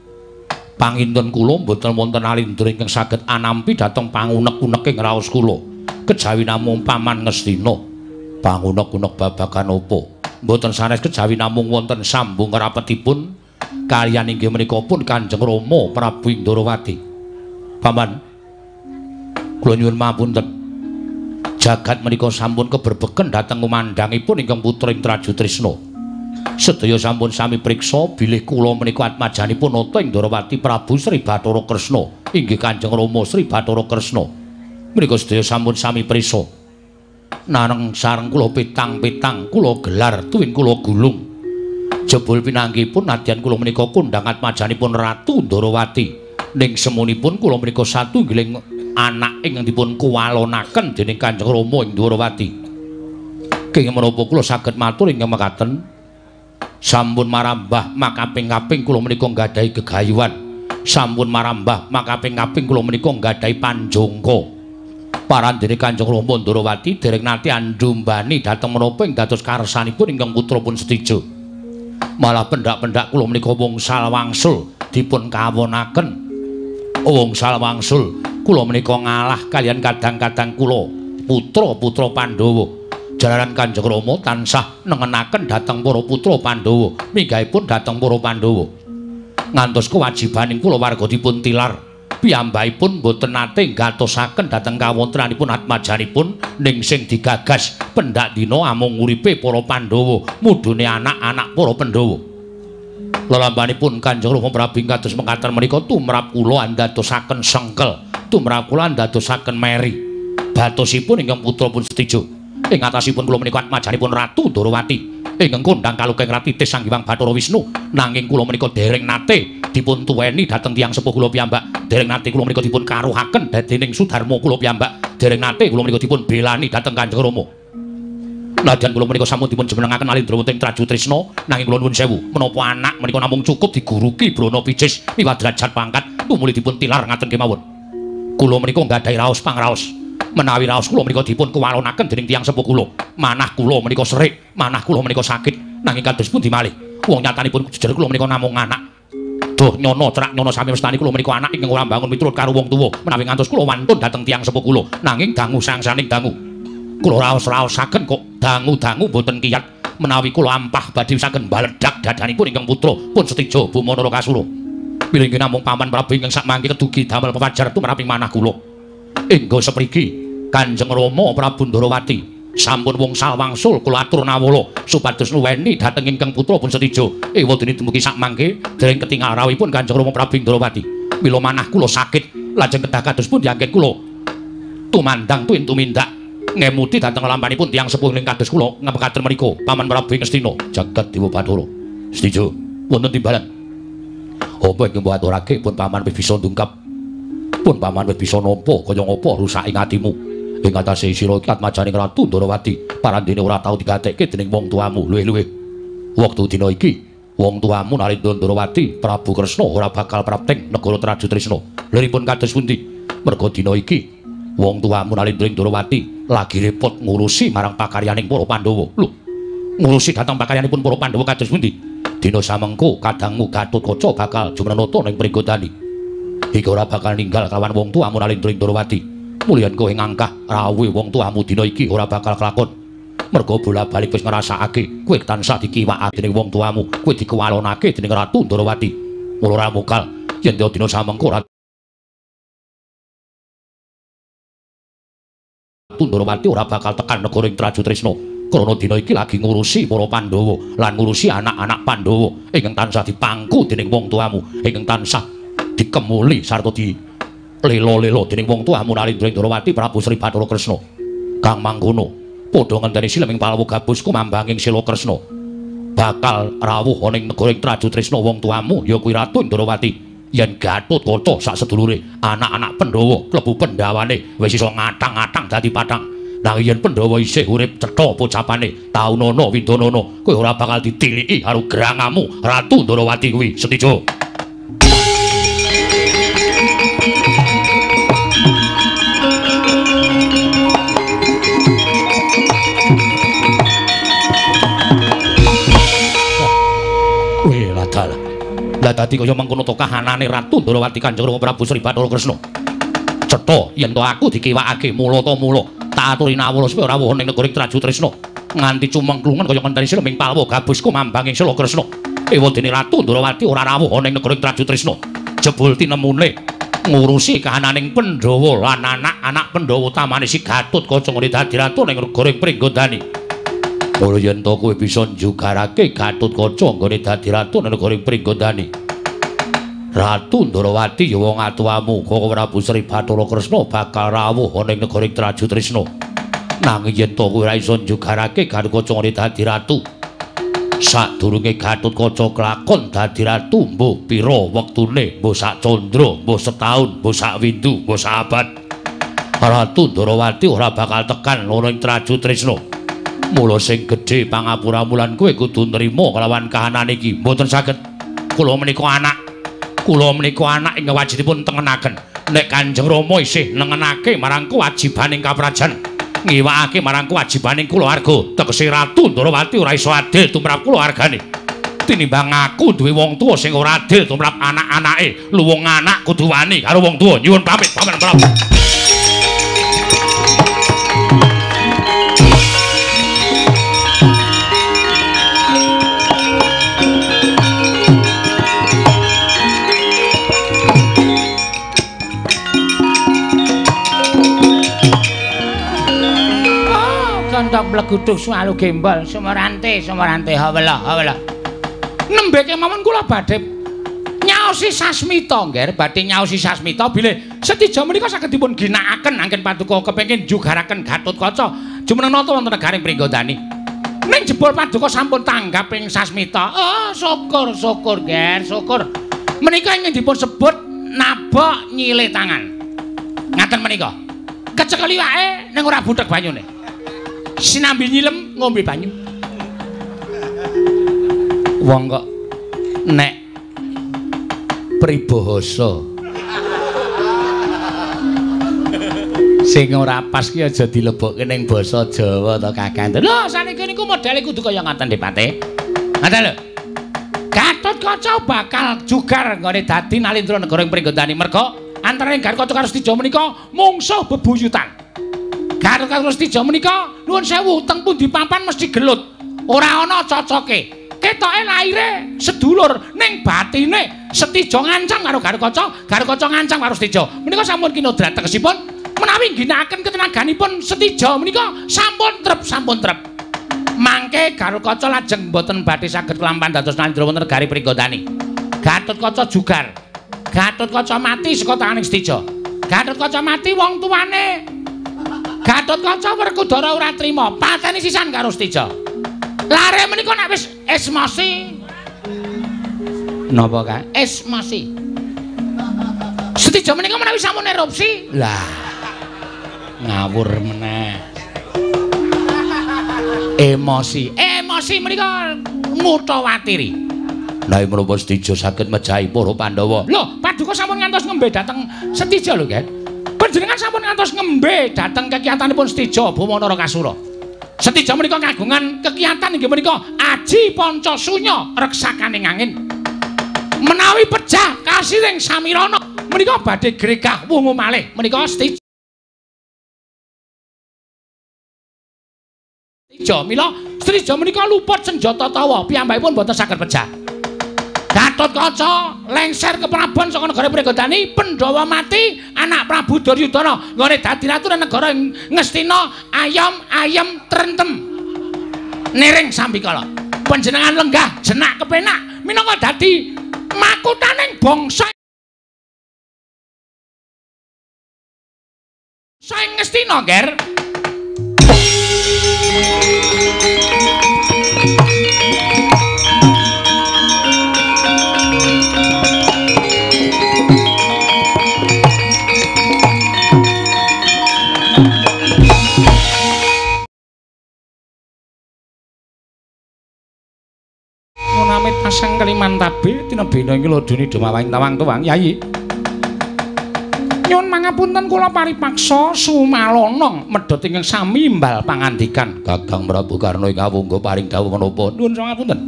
Pangintun kula mboten wonten alindra ingkang saged anampi dhateng pangunek-uneking raos kula. Kejawi namung paman Ngastina. Pangunek-unek babagan apa? Mboten sanes kejawi namung wonten sambung rapetipun kaliyan inggih menika pun Kanjeng Rama Prabu Indrawati. Paman, kula nyuwun mapunten. Jagat menika sampun keberbeken dhateng kumandhangipun ingkang putra Indraju Trisna. Sedaya sampun sami priksa bilih kula menika atmajanipun Nata Indrawati Prabu Sri Bathara Kresna inggih Kanjeng Rama Sri Bathara Kresna. Menika sedaya sampun sami priksa. Nareng sareng kula petang-petang kula gelar tuwin kula gulung. Jebul pinanggihipun nadyan kula menika kondhang atmajanipun Ratu Ndrawati. Ning semunipun kula menika satunggiling anak ingkang dipun kuwalonaken dening Kanjeng Rama ing Ndrawati. Kenging menapa kula saged matur ingkang mekaten. Sampun marambah makaping-kaping kula menika nggadahi gegayuhan. Sampun marambah makaping-kaping kula menika nggadahi panjangka. Parandene Kanjeng Rama Ndrawati dereng nate andumbani dhateng menapa ing dados karsanipun ingkang putra pun Setija. Malah pendak-pendak kula menika wungsal wangsul dipun kawonaken. Wungsal wangsul kula menika ngalah kalian kadang-kadang kula putra-putra Pandhawa. Jalaran Kanjeng Rama tansah nengenaken dhateng para putra Pandhawa, minggahipun dhateng para Pandhawa. Ngantos kewajibaning kula warga dipun tilar, piyambakipun boten nate ngatosaken dhateng kawontenanipun atmajanipun ning sing digagas pendak dina amung uripe para Pandhawa, mudhune anak-anak para Pandhawa. Lelambanipun Kanjeng Rama Prabu kados mekaten menika tumrap kula andadosaken sengkel, tumrap kula andadosaken meri. Batosipun ingkang putra pun Setija. Ing atasipun kula menika atmajanipun Ratu Ndrawati ingkang kondhang kalukeng Ratitis Sanghyang Bathara Wisnu, nanging kula menika dereng nate dipun tuweni dhateng tiyang sepuh kula piyambak, dereng nate kula menika dipun karuhaken dening Sudarma kula piyambak, dereng nate kula menika dipun belani dhateng Kanjeng Rama. Nadyan kula menika sampun dipun jumenengaken Alindra wonten Traju Trisna, nanging kula nuwun sewu, menapa anak menika namung cukup diguruki brana picis miwah derajat pangkat tumuli dipun tilar ngaten kemawon. Kula menika nggadahi raos pangraos. Menawi raos kula menika dipun kuwalonaken dening tiyang sepuh kula, manah kula menika serik, manah kula menika sakit, nanging kados pundi malih wong nyatanipun jejer kula menika namung anak. Duh nyono cerak nyono sami mestani kula menika anak ingkang ora mbangun miturut karo wong tuwa, menawi ngantos kula wantun dhateng tiyang sepuh kula, nanging dangu sangsaning dangu. Kula raos-raosaken kok dangu-dangu boten kiyat, menawi kula ampah badhe saken baledhak dadanipun ingkang putra pun Setija Bumanarokasura. Piringgih namung paman Prabu ingkang sakmangke kedugi damel pepajar tumraping manah kula. Engga sepriki Kanjeng Rama Prabu Ndrawati sampun wungsal wangsul kula atur nawala supados nuweni dhateng ingkang putra pun Setija. Ewadene dumugi sakmangke dereng ketingal rawuhipun Kanjeng Rama Prabu Ndrawati. Mila manah kula sakit lajeng kedah kados pundi anggen kula tumandang tuwin tumindak ngemuti dhateng lampanipun tiyang sepuh ing kados kula ngapekaten menika Paman Prabu Ngastina jagat Dewa Bathara. Setuju wonten timbalan. Apa ingkang mbok aturake pun Paman wis bisa ndungkap. Pun Paman wis bisa nampa kaya ngapa rusak ing atimu. Ing atase sira iki atmajaning Ratu Ndarawati parandene ora tau digatekke dening wong tuamu luwih-luwih. Wektu dina iki wong tuamu Narendra Ndarawati Prabu Kresna ora bakal prapting negara Traju Trisna. Liripun kados pundi? Merga dina iki wong tuamu Narendra Ndarawati lagi repot ngurusi marang pakaryaning para Pandhawa. Lho, ngurusi dhateng pakaryanipun para Pandhawa kados pundi? Dina samengko kadangmu Gatotkaca bakal jumenenata ning Pringgodani. Iki ora bakal ninggal kawan wong tuamu Narendra Ndarawati. Mulyan kowe ngangkah rawuhe wong tuamu dina iki ora bakal kelakon. Merga bola-balik wis ngrasakake kowe tansah dikiwakake dening wong tuamu, kowe dikewalonake dening Ratu Ndarawati. Mula ora mokal yen dina samengko Ratu Ndarawati ora bakal tekan negara ing Traju Trisna. Krana dina iki lagi ngurusi para Pandhawa lan ngurusi anak-anak Pandhawa ingkang tansah dipangku dening wong tuamu, ingkang tansah dikemuli sarta lelo-lelo dening wong tuamu Narendra Ndarawati Prabu Sri Bathara Kresna. Kang mangkono padha ngenteni sileming Palawa Gabus kumambanging Sila Kresna bakal rawuh ana ing negara ing Traju Trisna wong tuamu ya kuwi Ratu Ndarawati. Yen Gatotkaca sak sedulure anak-anak Pandhawa klebu Pandhawane wis iso ngatang-atang dadi patang. Nanging yen Pandhawa isih urip cetha pocapane Taunana Windanana kowe ora bakal ditiliki karo gerangamu Ratu Ndarawati kuwi. Setuju? Lah dadi kaya mengkono to kahanane Ratu Ndarawati Kanjeng Rama Prabu Sri Bathara Kresna. Cetha yen to aku dikiwakake mula tak aturi nawala supaya rawuh ning negara Traju Trisna nganti cumengklungen kaya ngenteni sileming Palawa Gabus kumambanging Sila Kresna. Ewadene Ratu Ndarawati ora rawuh ning negara Traju Trisna. Jebul tinemune ngurusi kahananing Pandhawa lan anak-anak Pandhawa utamane si Gatotkaca ngene dadi ratu ning negara Pringgodani. Mula yen to kowe bisa njugarake Gatotkaca nggone dadi ratu ning negara Pringgodani. Ratu Ndarawati ya wong atuwamu Koko Prabu Sri Bathara Kresna bakal rawuh ana ing negara Traju Trisna. Nanging yen to kowe ora iso njugarake Gatotkaca ngene dadi ratu. Sadurunge Gatotkaca kelakon dadi ratu mbuh pira wektune, mbuh sak candra, mbuh setahun, mbuh sak windu, mbuh sak abad. Ratu Ndarawati ora bakal tekan ana ing Traju Trisna. Mula sing gedhe pangapura mulan kowe kudu nrimo kelawan kahanan iki. Mboten saged kula menika anak ing wajibipun tengenaken. Nek Kanjeng Rama isih nengenake marang kewajibaning kaprajan, ngiwakake marang kewajibaning kulawarga, tegese Ratu Ndarawati ora iso adil tumrap kulawargane. Tinimbang aku duwe wong tuwa sing ora adil tumrap anak-anake, lu wong anak kudu wani karo wong tuwa. Nyuwun pamit Paman Prabu. Kanthok bleguduk swalu gembol sumerante hawala. Nembeke mawon kula badhe nyaosi sasmita nggih, badhe nyaosi sasmita bilih setija menika saged dipun ginakaken anggen paduka kepengin njugaraken Gatotkaca jumenenata wonten negaring Pringgodani. Ning jebul paduka sampun tanggap ing sasmita. Oh, syukur nggih, syukur. Menika ingkang dipun sebut nabok nyilih tangan. Ngaten menika. Kecekel wae ning ora butek banyune. Sinambi nyilem ngombe banyu. Wong kok nek pribahasa sing ora pas ki aja dilebokke ning basa Jawa to Kakang. Lho saniki niku modele kudu kaya ngaten Dipate. Ngaten lho. Gatotkaca bakal jugar nggone dadi nalindra negara ing Pringgodani merga antaraning Gatotkaca karo Setija menika mungsuh bebuyutan. Gatotkaca karo Setija menika nuwun sewu teng pundi papan mesti gelut. Ora ana cocoke. Ketoke laire sedulur ning batine Setija ngancam karo Gatotkaca ngancam karo Setija. Menika sampun kinodrat tegesipun menawi ginakaken ketenaganipun Setija menika sampun trep. Mangke Gatotkaca lajeng boten badhe saged kelampan dados nalindra wonten negari Pringgodani. Gatotkaca jugar Gatotkaca mati saka tanganing Setija. Gatotkaca mati wong tuane. Gatotkaca Werkudara ora trima, pateni sisan karo Setija. Lare menika nek wis esmosi. Napa, Kang? Esmosi. Setija menika menawi sampun erupsi. Lah. Ngawur meneh. Emosi menika mutawatiri. Nah, menapa Setija saged mejahi para Pandhawa? Lho, Paduka sampun ngantos ngembe dhateng Setija lho, Ken. Panjenengan sampun ngantos ngembe dhateng kekiyatanipun Setija Bawana Rakasura. Setija menika kagungan kekiyatan inggih menika Aji Pancasunya reksakaning angin. Menawi pejah kasiring Samirana menika badhe gregah wungu malih menika Setija. Mila Setija menika luput senjata tawa piyambakipun boten saged pejah. Gatotkaca lengser ke Praban saka negara Pregandani, Pandhawa mati, anak Prabu Duryudana nggone dadi ratu negara Ngastina ayem trentem. Niring sambikala. Panjenengan lenggah jenak kepenak minangka dadi makutaning bangsa saing Ngastina, Ger. Munamit pasang Kalimantabe tinebena ing lodone dumawahing tawang-tawang Yayi. Nyuwun mangapunten kula paripaksa sumalonong medhot ingkang sami imbal pangandikan. Kakang Prabu Karna ing awungga paring dawuh menapa? Nuwun pangapunten.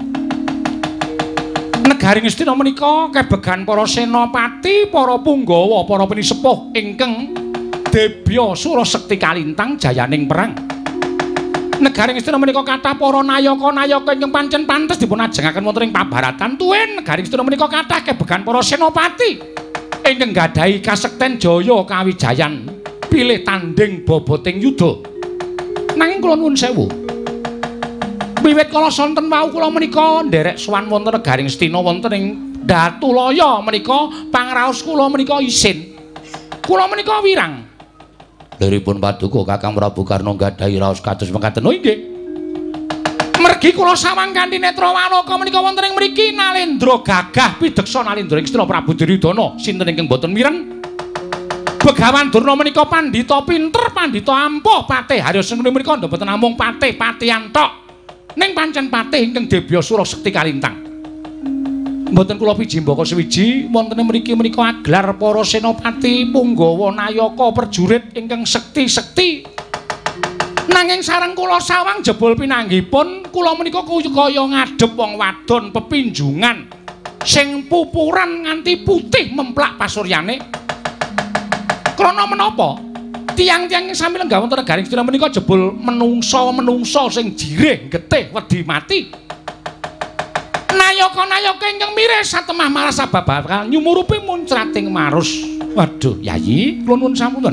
Negari Ngastina menika kebegan para senopati, para punggawa, para penisepuh ingkang debya sura sekti kalintang jayaning perang. Negari Ngastina menika kathah para nayaka-nayaka ingkang pancen pantes dipun ajengaken wonten ing pabaratan tuwin. Negari Ngastina menika kathah kebegan para senopati ingkang gadhahi kasekten jaya kawijayan pilih tanding boboting yuda. Nanging kula nuwun sewu. Wiwit kala sonten wau kula menika nderek sowan wonten negari Ngastina wonten ing Datulaya menika pangraos kula menika isin. Kula menika wirang. Liripun Paduka Kakang Prabu Karna gadhahi raos kados mekaten. Oh nggih. Mergi kula sawang kanthi netra waloka menika wonten ing mriki Nalendra gagah pideksa Nalendra ing Stina Prabu Duryudana sinten ingkang boten mireng. Begawan Durna menika pandhita pinter, pandhita ampuh, patih Haryasena menika mboten namung patih-patihan tok. Ning pancen patih ingkang debya sura sekti kalintang. Mboten kula pijimbaka suwiji wonten mriki menika aglar para senopati, punggawa, nayaka, prajurit ingkang sekti-sekti. Nanging sareng kula sawang jebul pinanggipun kula menika kaya ngadhep wong wadon pepinjungan sing pupuran nganti putih memplak pasuryane. Krana menapa? Tiang-tiang sami lenggah wonten negari Ngastina menika jebul menungsa sing jirih, getih, wedi mati. Nayaka-nayaka ingkang mirih satemah malas sababakal nyumurupi muncrating marus. Waduh, Yayi, kula nuwun sampun.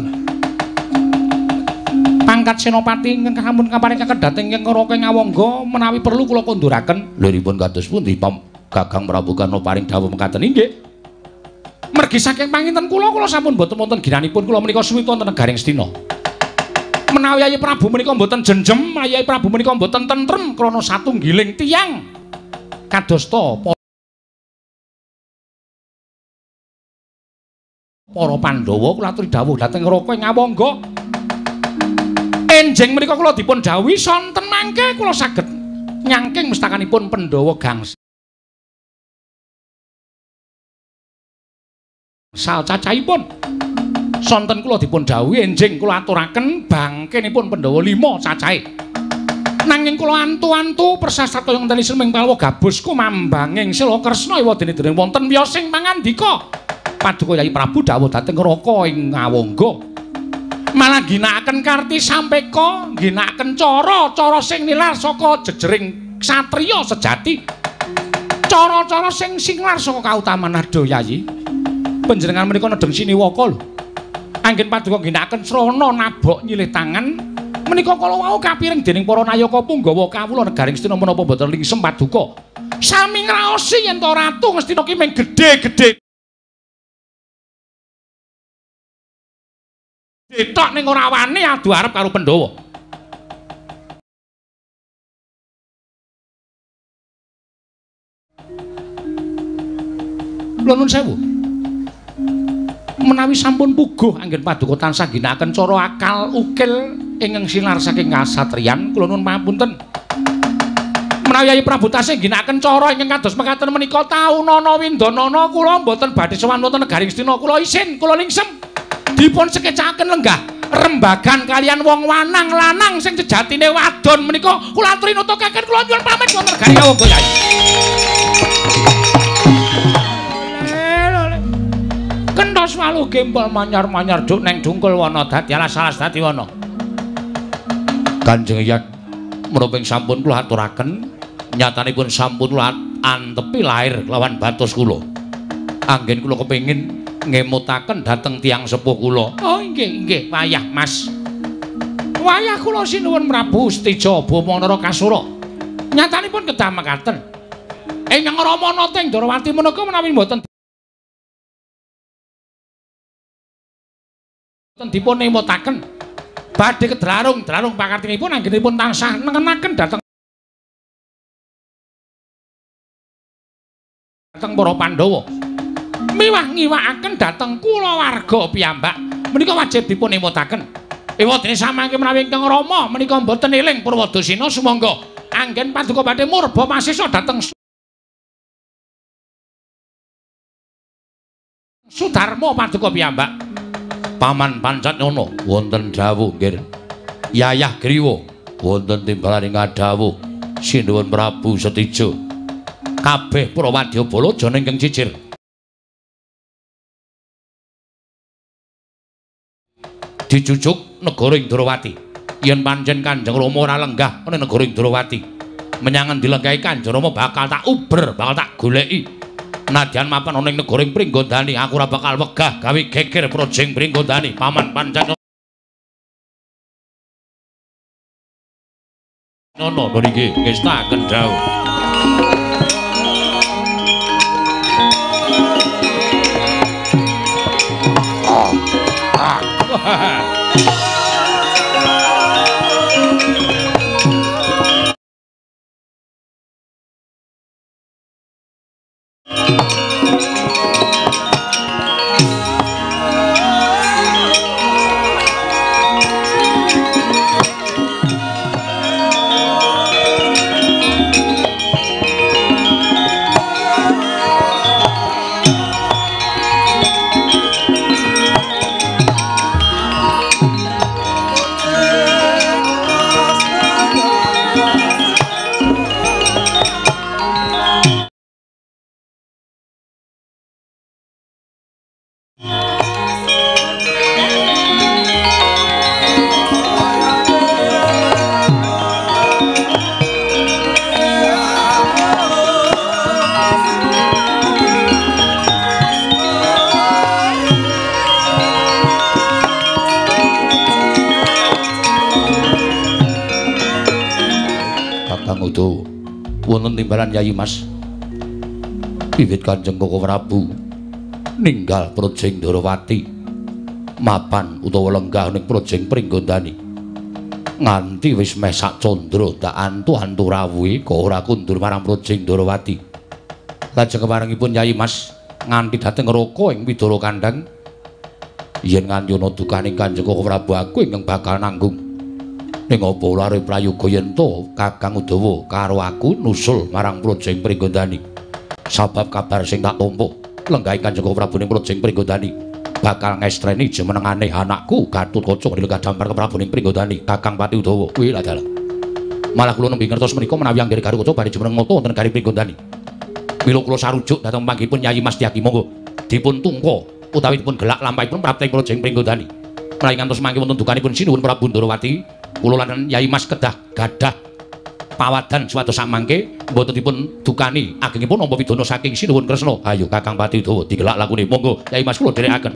Pangkat senopati ingkang sampun kaparing kakedhating ingkang Raka Ngawangga menawi perlu kula konduraken. Liripun kados pundi Kakang Prabu Karna paring dawuh mekaten inggih. Mergi saking panginten kula sampun boten wonten ginanipun kula menika suwi wonten negari Ngastina. Menawi Yayi Prabu menika mboten jenjem, Yayi Prabu menika mboten tentrem krana satunggiling tiyang kadosta para Pandhawa kula aturi dawuh dhateng Raka Ngawangga. Enjing menika kula dipun dawuhi sonten mangke kula saged nyangking mestakanipun Pandhawa gangsal cacahipun. Sonten kula dipun dawuhi enjing kula aturaken bangkenipun Pandhawa 5 cacahe. Nanging kula antu-antu persasat kaya ngenteni seming palwa gabus kumambanging sila Kresna ewadene dening wonten wiyosing pangandika. Paduka Yayi Prabu dawuh dhateng Raka ing Ngawangga. Malah ginakaken karti sampeka, ginakaken cara sing nilar saka jejering satriya sejati. Cara-cara sing singlar saka kautaman Narda Yayi. Panjenengan menika nedeng siniwaka lho. Anggen paduka ginakaken srana nabok nyilih tangan. Menika kala wau kapiring dening para nayaka punggawa kawula negari Ngastina menapa boten lingsem paduka. Sami ngraosi yen to ratu Ngastina ki mung gedhe-gedhe Tok ning ora wani adu arep karo Pandhawa. Kula nuwun sewu. Menawi sampun puguh anggen paduka tansah ginakaken cara akal ukil ingkang sinar saking kasatriyan, kula nuwun pamunten. Menawi Yayi Prabu tasih ginakaken cara ingkang kados mekaten menika taunana windanana kula mboten badhe sowan wonten negari Ngastina, kula isin, kula ningsem dipun sekecaken lenggah rembagan kalian wong wanang lanang sing sejatine wadon menika kula aturi nutukaken kula nyuwun pamit wonten negari Kawangga Yayi. Kentos walu gempol manyar-manyar duk neng dungkul wana dadi alas-alas dadi wana. Kanjeng Hyang menapa sampun kula aturaken nyatanipun sampun kula antepi lair lawan batos kula. Anggen kula kepengin ngemutaken dhateng tiyang sepuh kula. Oh nggih nggih wayah Mas. Wayah kula sinuwun Prabu Stija Bamanara Kasura. Nyatanipun kedah mekaten. Ingkang Rama Nating Darawati menika menawi mboten dipun nemutaken badhe kedlarung pakartinipun anggenipun tansah nengenaken dhateng para Pandhawa miwah ngiwakaken dhateng kulawarga piyambak menika wajib dipun nemutaken ewadene samangke menawi ingkang Rama menika mboten eling Purwadasina sumangga anggen paduka badhe murba masisa dhateng Sudarma paduka piyambak. Paman Pancatnyana wonten dawuh nggih. Yayah Griwa wonten timbalaning dawuh sinuwun Prabu Setija. Kabeh para wadyabala jana ingkang cicir. Dijujuk negara Indrawati. Yen pancen Kanjeng Rama ora lenggah ning negara Indrawati, menyang endi lenggahe Kanjeng Rama bakal tak uber, bakal tak goleki. Nadyan mapan ana ing negaring Pringgondani aku ora bakal wegah gawe geger projeng Pringgondani Paman Pancatnyana. Nono niki ngestaken dawuh. Timbalan Yayi Mas wiwit Kanjeng Koko Prabu ninggal Projeng Darawati mapan utawa lenggah ning Projeng Pringgondani nganti wis meh sak candra dak antu-antu rawuhe kok ora kundur marang Projeng Darawati. Lajeng keparengipun Yayi Mas nganti dhateng Raka ing Widara Kandhang yen nganti ana dukaning Kanjeng Koko Prabu aku ingkang bakal nanggung. Ning apa lare prayoga yen to Kakang Udawa karo aku nusul marang Projeng Pringgondani. Sabab kabar sing tak tampa lenggahing Kanjeng Prabu ning Projeng Pringgondani bakal ngestreni jemenengane anakku Gatotkaca nilika dampar ke Prabu ning Pringgondani Kakang Pati Udawa. Kuwi lha dalah. Malah kula nembe ngertos menika menawi anggere Gatotkaca badhe jemeneng nata wonten negari Pringgondani. Mila kula sarujuk dhateng panggihipun Yayi Mas Tyagi monggo dipun tungka utawi dipun gelak lampahipun prapting Projeng Pringgondani. Menawi ngantos mangke wonten dukanipun sinuwun Prabu Ndarawati kula lan Yayi Mas kedah gadah pawadan suatu samangke mboten dipun dukani agengipun nampa pidana saking sinuwun Kresna. Ayo Kakang Pati Udawa digelak lakune monggo Yayi Mas kula dherekaken.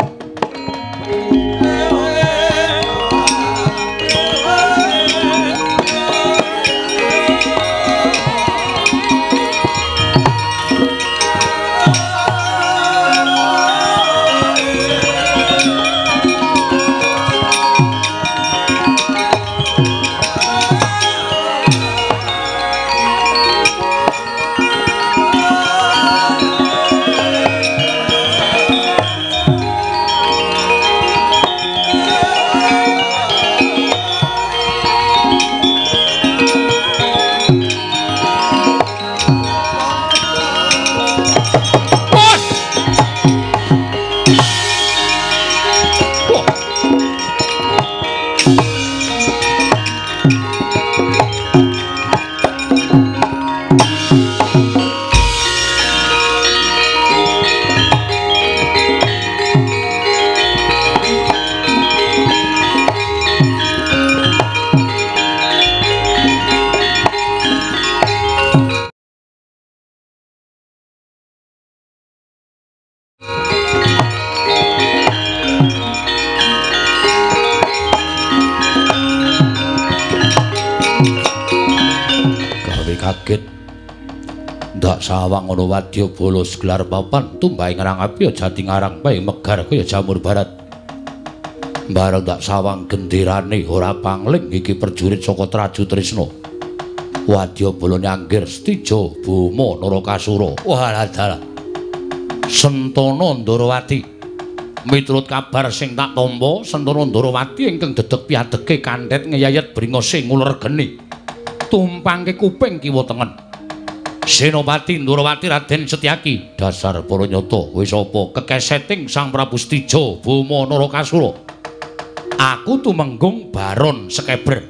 kaget. Ndak sawang ana wadya bala segelar papan tumbahe ngarang api jati ngarang pae megar kaya jamur barat. Bareng ndak sawang genderane ora pangling iki prajurit saka Traju Trisna. Wadya balane anggir Stija Boma Narakasura. Walah dalah. Sentana Ndarawati. Miturut kabar sing tak tampa, Sentana Ndarawati ingkang dedeg piadege kanthet ngeyayet bringa sing uler geni. Tumpangke kuping kiwa tengen. Senopati Ndarawati Raden Setyaki, dasar para nyata wis apa kekeseting Sang Prabu Stija Boma Narakasura. Aku tumenggung Baron Sekeber.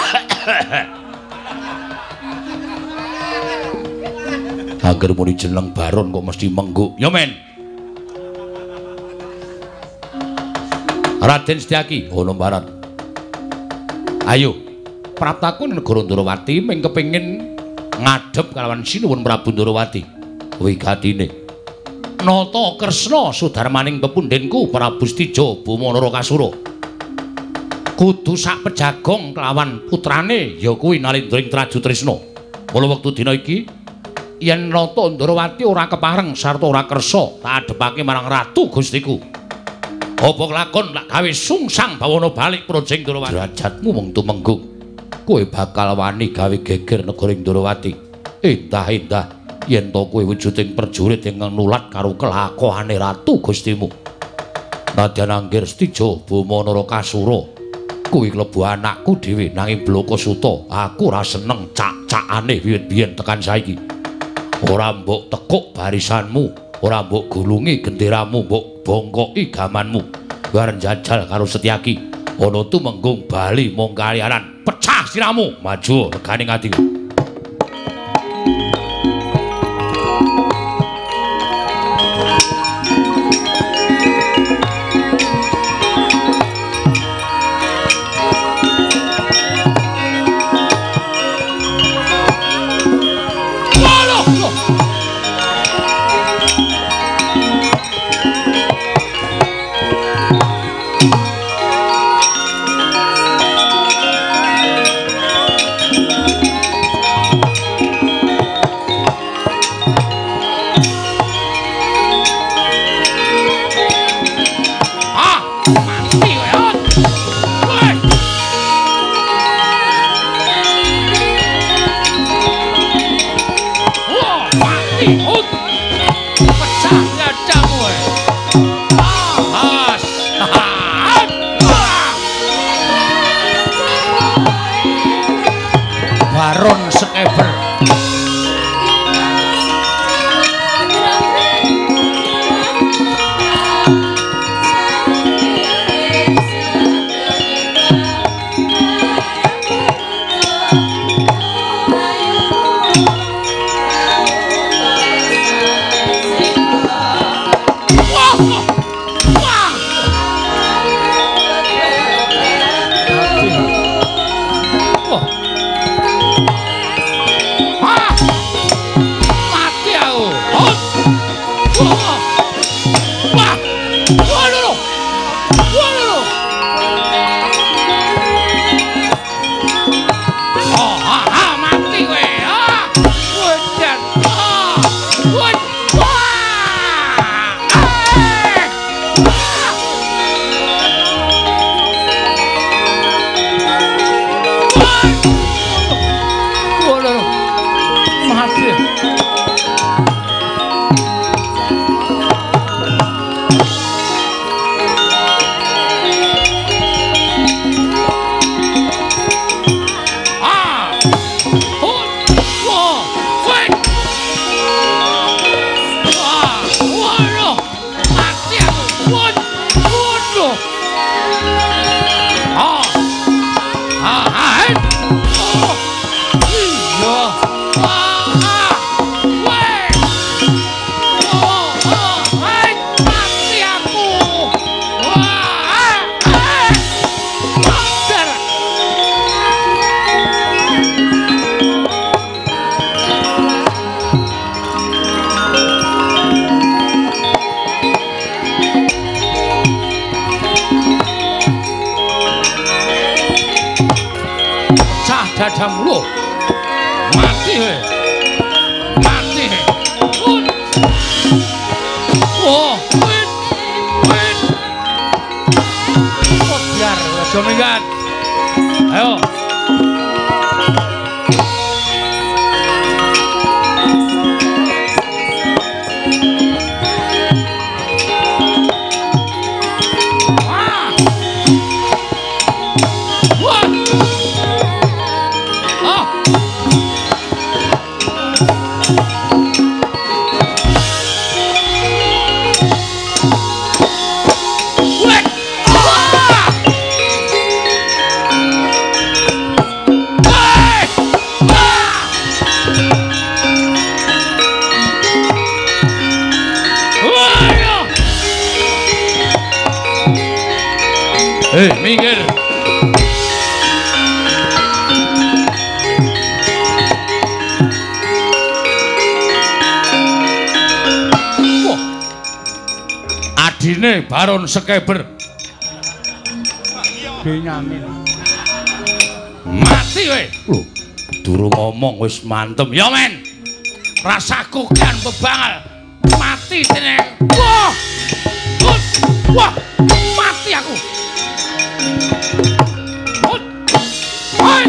Angger muni jeneng Baron kok mesti mengguk. Ya men. Raden Setyaki, ana barat. Ayo, praptaku negara Ndarawati ming kepengin ngadhep kalawan Sinuwun Prabu Ndarawati. Wigatine nata Kresna sudarmaning pepundhenku Prabu Stija Boma Narakasura. Kudu sak pejagong kelawan putrane ya kuwi Nalendra Traju Trisna. Mula wektu dina iki yen nata Ndarawati ora kepareng sarta ora kersa tak adhepake marang ratu Gustiku. Apa kelakon lak gawe sungsang bawana balik Projeng Ndarawati. Derajatmu mung tumenggung. Kowe bakal wani gawe geger negara Ndarawati. Endah-endah yen to kowe wujuding prajurit ingkang nulat karo kelakuane ratu Gustimu. Nadyan anggir Stija Boma Narakasura kuwi klebu anakku dhewe nanging Blakasuta aku ora seneng cak-cakane biyen-biyen tekan saiki. Ora mbok tekuk barisanmu, ora mbok gulungi genderamu, mbok bongkoki gamanmu. Bareng jajal karo Setyaki, ana tumenggung bali mung kaliaran. Pecah siramu, maju regane atiku. Baron Sekeber. Dadamu lho mati kowe. Minggir. Wah. Adine Baron Skeber. Benyamin. Mati kowe. Lho, durung ngomong wis mantem. Ya men. Rasaku kan bebangal. Mati jeneng. Wah. Wah, mati aku. Wah.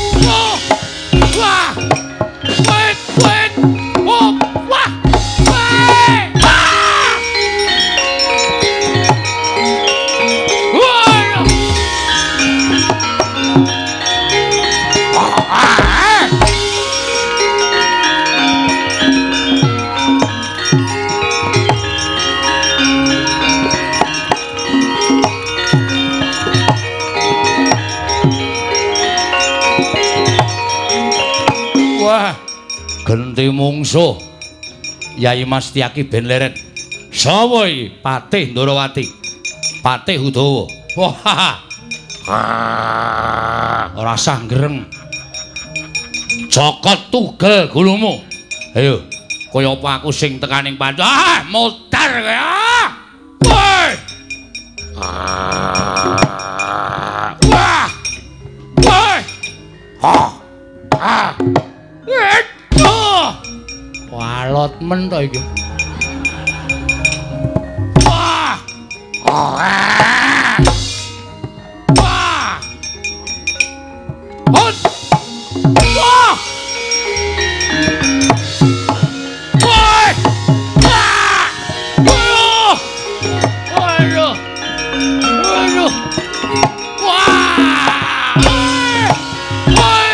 Wah. Wait. Oh, wah. Genti mungsuh Yai Mas Tyaki ben leret. Sapa iki? Patih Ndorowati. Patih Udawa. Wah. Ora sah greng. Cokot tugel gulumu. Ayo, kaya apa aku sing tekaning pancu. Modar kowe. Woi. Wah. Woi. Walot men to iki. Wah! Wah! Wah! Hot! Wah! Woi! Wah! Waduh! Waduh! Wah! Woi!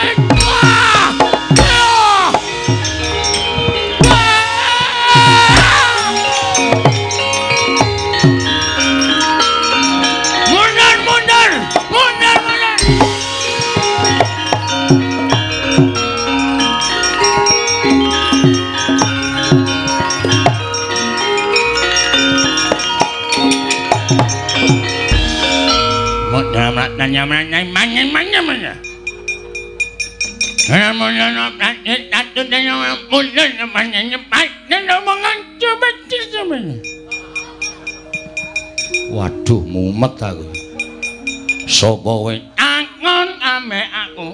Waduh, mumet aku. Sapa kowe? Angon ame aku.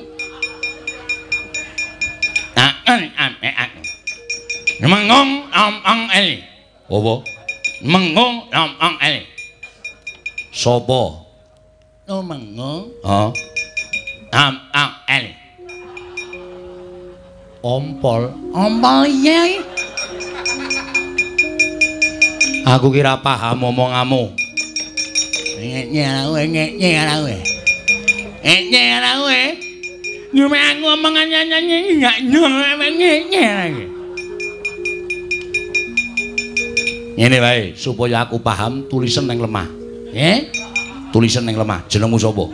Angon ame aku. Mengong ompong eli. Apa? Mengong ompong eli. Sapa? Oh, mengong. Heeh. Ompong eli. Ompol. Ompol iya. Aku kira paham omonganmu. Ngeknya lah kowe. Nyume aku omongan nyanyi enggak ngeknya lagi. Ngene wae, supaya aku paham tulisan yang lemah. Nggih? Tulisan yang lemah. Jenengmu sapa?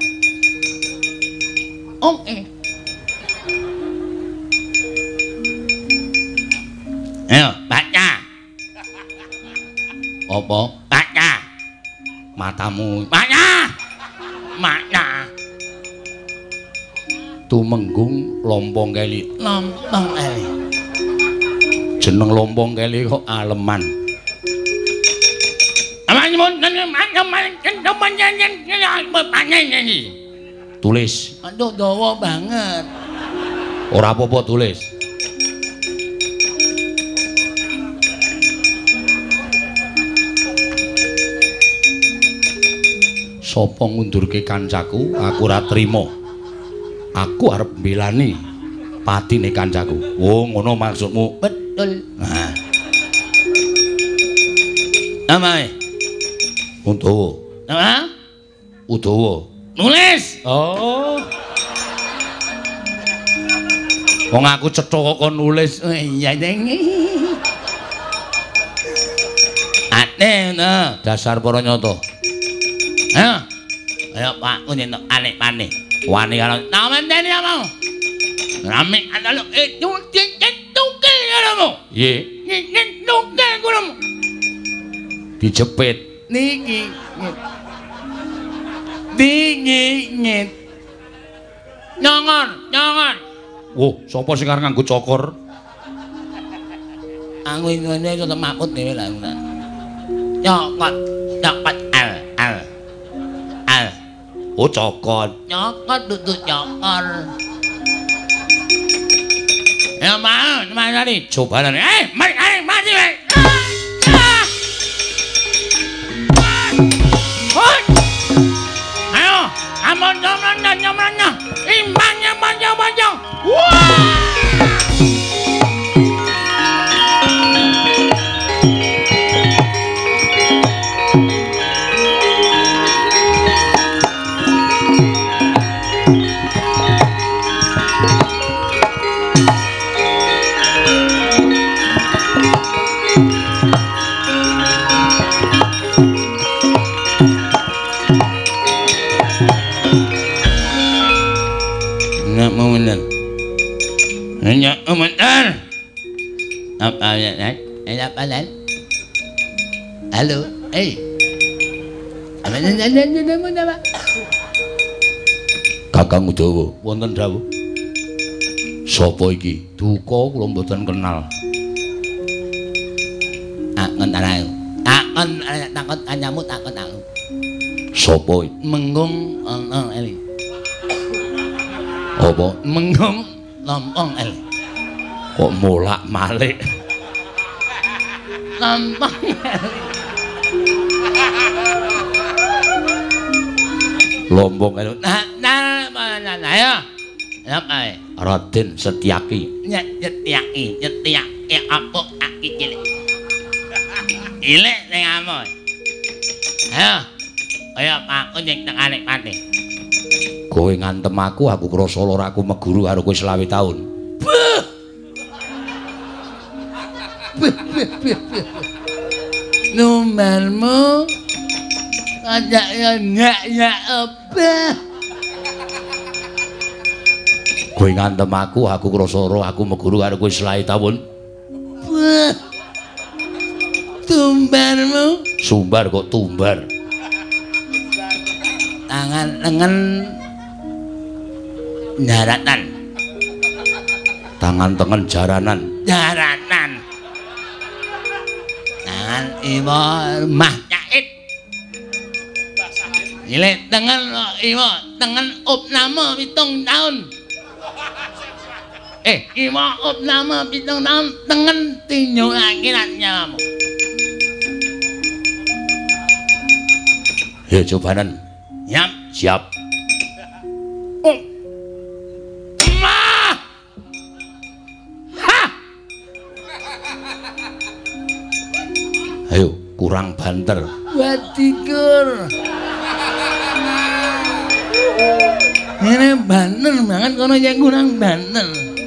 Ayo, baca. Apa? Baca. Matamu. Baca. Baca. Tumenggung Lompong Keli. Lompong Keli. Jeneng Lompong Keli kok aleman. Tulis. Aduh, dawa banget. Ora apa-apa tulis. Sapa ngundurke kancaku, aku ora trima. Aku arep mbelani patine kancaku. Oh, ngono maksudmu. Betul. Nah. Namae? Udawa. Nama? Udawa. Nulis. Oh. Wong aku cethuk kok nulis. Iya, Deng. Ate nah, dasar para nyata. Ayo Pak, nyentuk anek-anek. Wani karo namanteni apa? Rame adalu tukel karo. Nggih. Tukel karo. Dijepit. Niki. Dingit. Nyongon. Oh, sapa sing arep nganggo cokor? Aku ngene iso makut dhewe lah. Nyokot al. Oh, cokot. Nyokot duduk nyokor. Ya mau, mana nih? Cobalan. Mati. Ayo, amon nyomranya. Imbangnya panjang. Wah! Nyak umentar. Apa ya? Apa lan? Halo, Apa? Kakang Udawa, wonten dawuh. Sapa iki? Duka kula mboten kenal. Takon takon anyamut takon aku. Sapa? Menggung eli. Apa? Menggung lompong eli. Kok molak-malik? Lompong eli. Lombong eli. Nah, ayo. Apa? Raden Setyaki. Nyetiak apuk aki cilik. Cilik sing amoy. Ayo aku ning tengane pati. Kowe ngantem aku krasa lara aku meguru karo kowe 20 taun. Numermu ajak ya apa? Kowe ngantem aku krasa lara aku meguru karo kowe 20 taun. Tumbarmu? Sumbar kok tumbar. Tangan lengan jaratan. Tangan tengen jaranan. Tangan ibu mah jahit. Ile tengen ibu tengen upnama 7 tahun. Ibu upnama 7 tahun tengen tinju akhirat nyawamu. Ya cobanan. Yap. Siap. Ayo, kurang banter. Batikur. Ini banter banget kono yang kurang banter.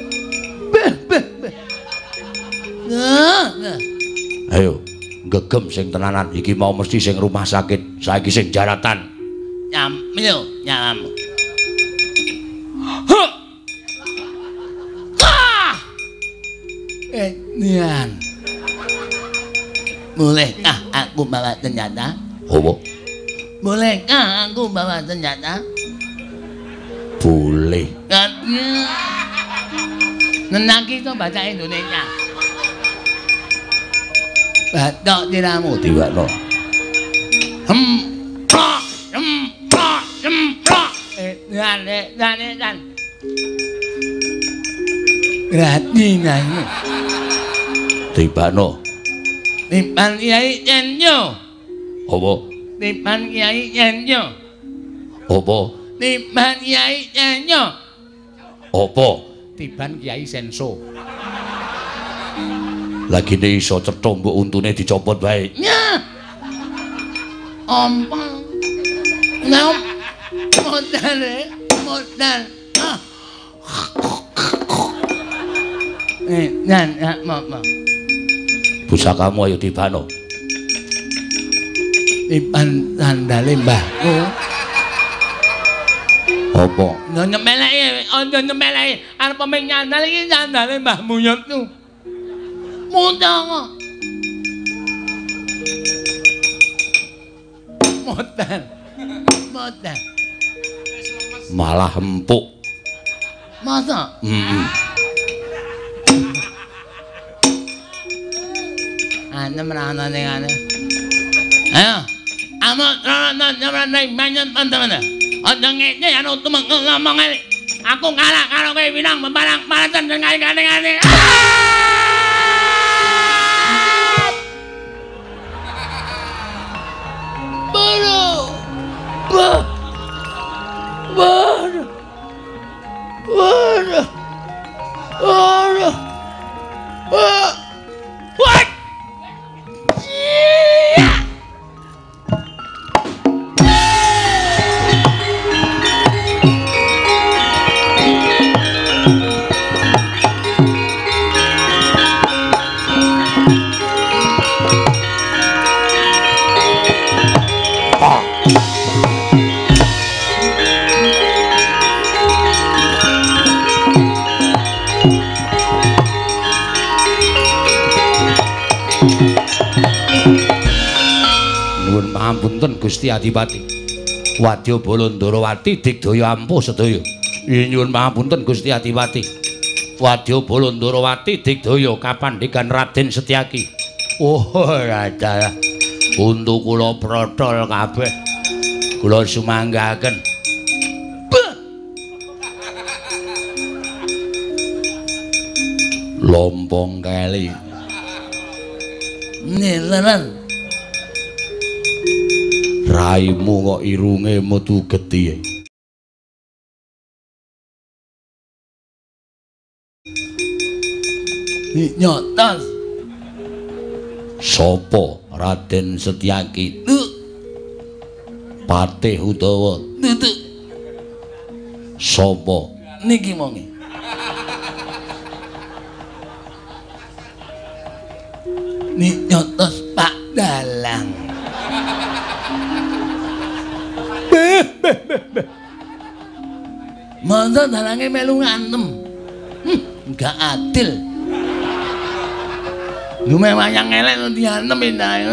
Ayo, gegem sing tenanan iki mau mesti sing rumah sakit, saiki sing jaratan. Nyam. Nian. Bolehkah aku bawa senjata? Apa? Bolehkah aku bawa senjata? Boleh. Nenaki itu bahasa Indonesia. Batok tiramu Diwakno. Dan. Berarti nyanyi. Tibano. Tiban Kiai Nyenyo. Apa? Tiban Kiai Nyenyo. Apa? Tiban Kiai Nyenyo. Apa? Tiban Kiai Senso. Lagi ne iso cetha mbok untune dicopot wae. Nya. Ompong. Ngom. Modal. Mau. Pusakamu ayo dibano. Tiban sandale mbahku. Apa? Nyemeleki. Arep pemeng nyandal iki sandale Mbah Muyut ku. Mudah. Modal. Malah empuk. Masa? Ana menawa ning ana. Ayo. Amo ana ning manyen teman-teman. Aja ngene anu ngomong ae. Aku kalah karo kowe winang membarang maraten den ngane-ngane. Ngapunten Gusti Adipati. Wadya Balandrawati digdaya ampuh sedaya. Nyuwun pangapunten Gusti Adipati. Wadya Balandrawati digdaya kapandhegan Raden Setyaki. Oh, rada. Untuk kula protol kabeh. Kula sumanggaken. Lompong kali. Nilenan. Raimu kok irunge metu gedhi. Nyotos. Sapa Raden Setyaki? Patih utawa Tutuk. Sapa? Niki mongi. Nyotos Pak Dalang. Masa dalange melu ngantem. Enggak adil. Lume wayang elek diantem pindahe.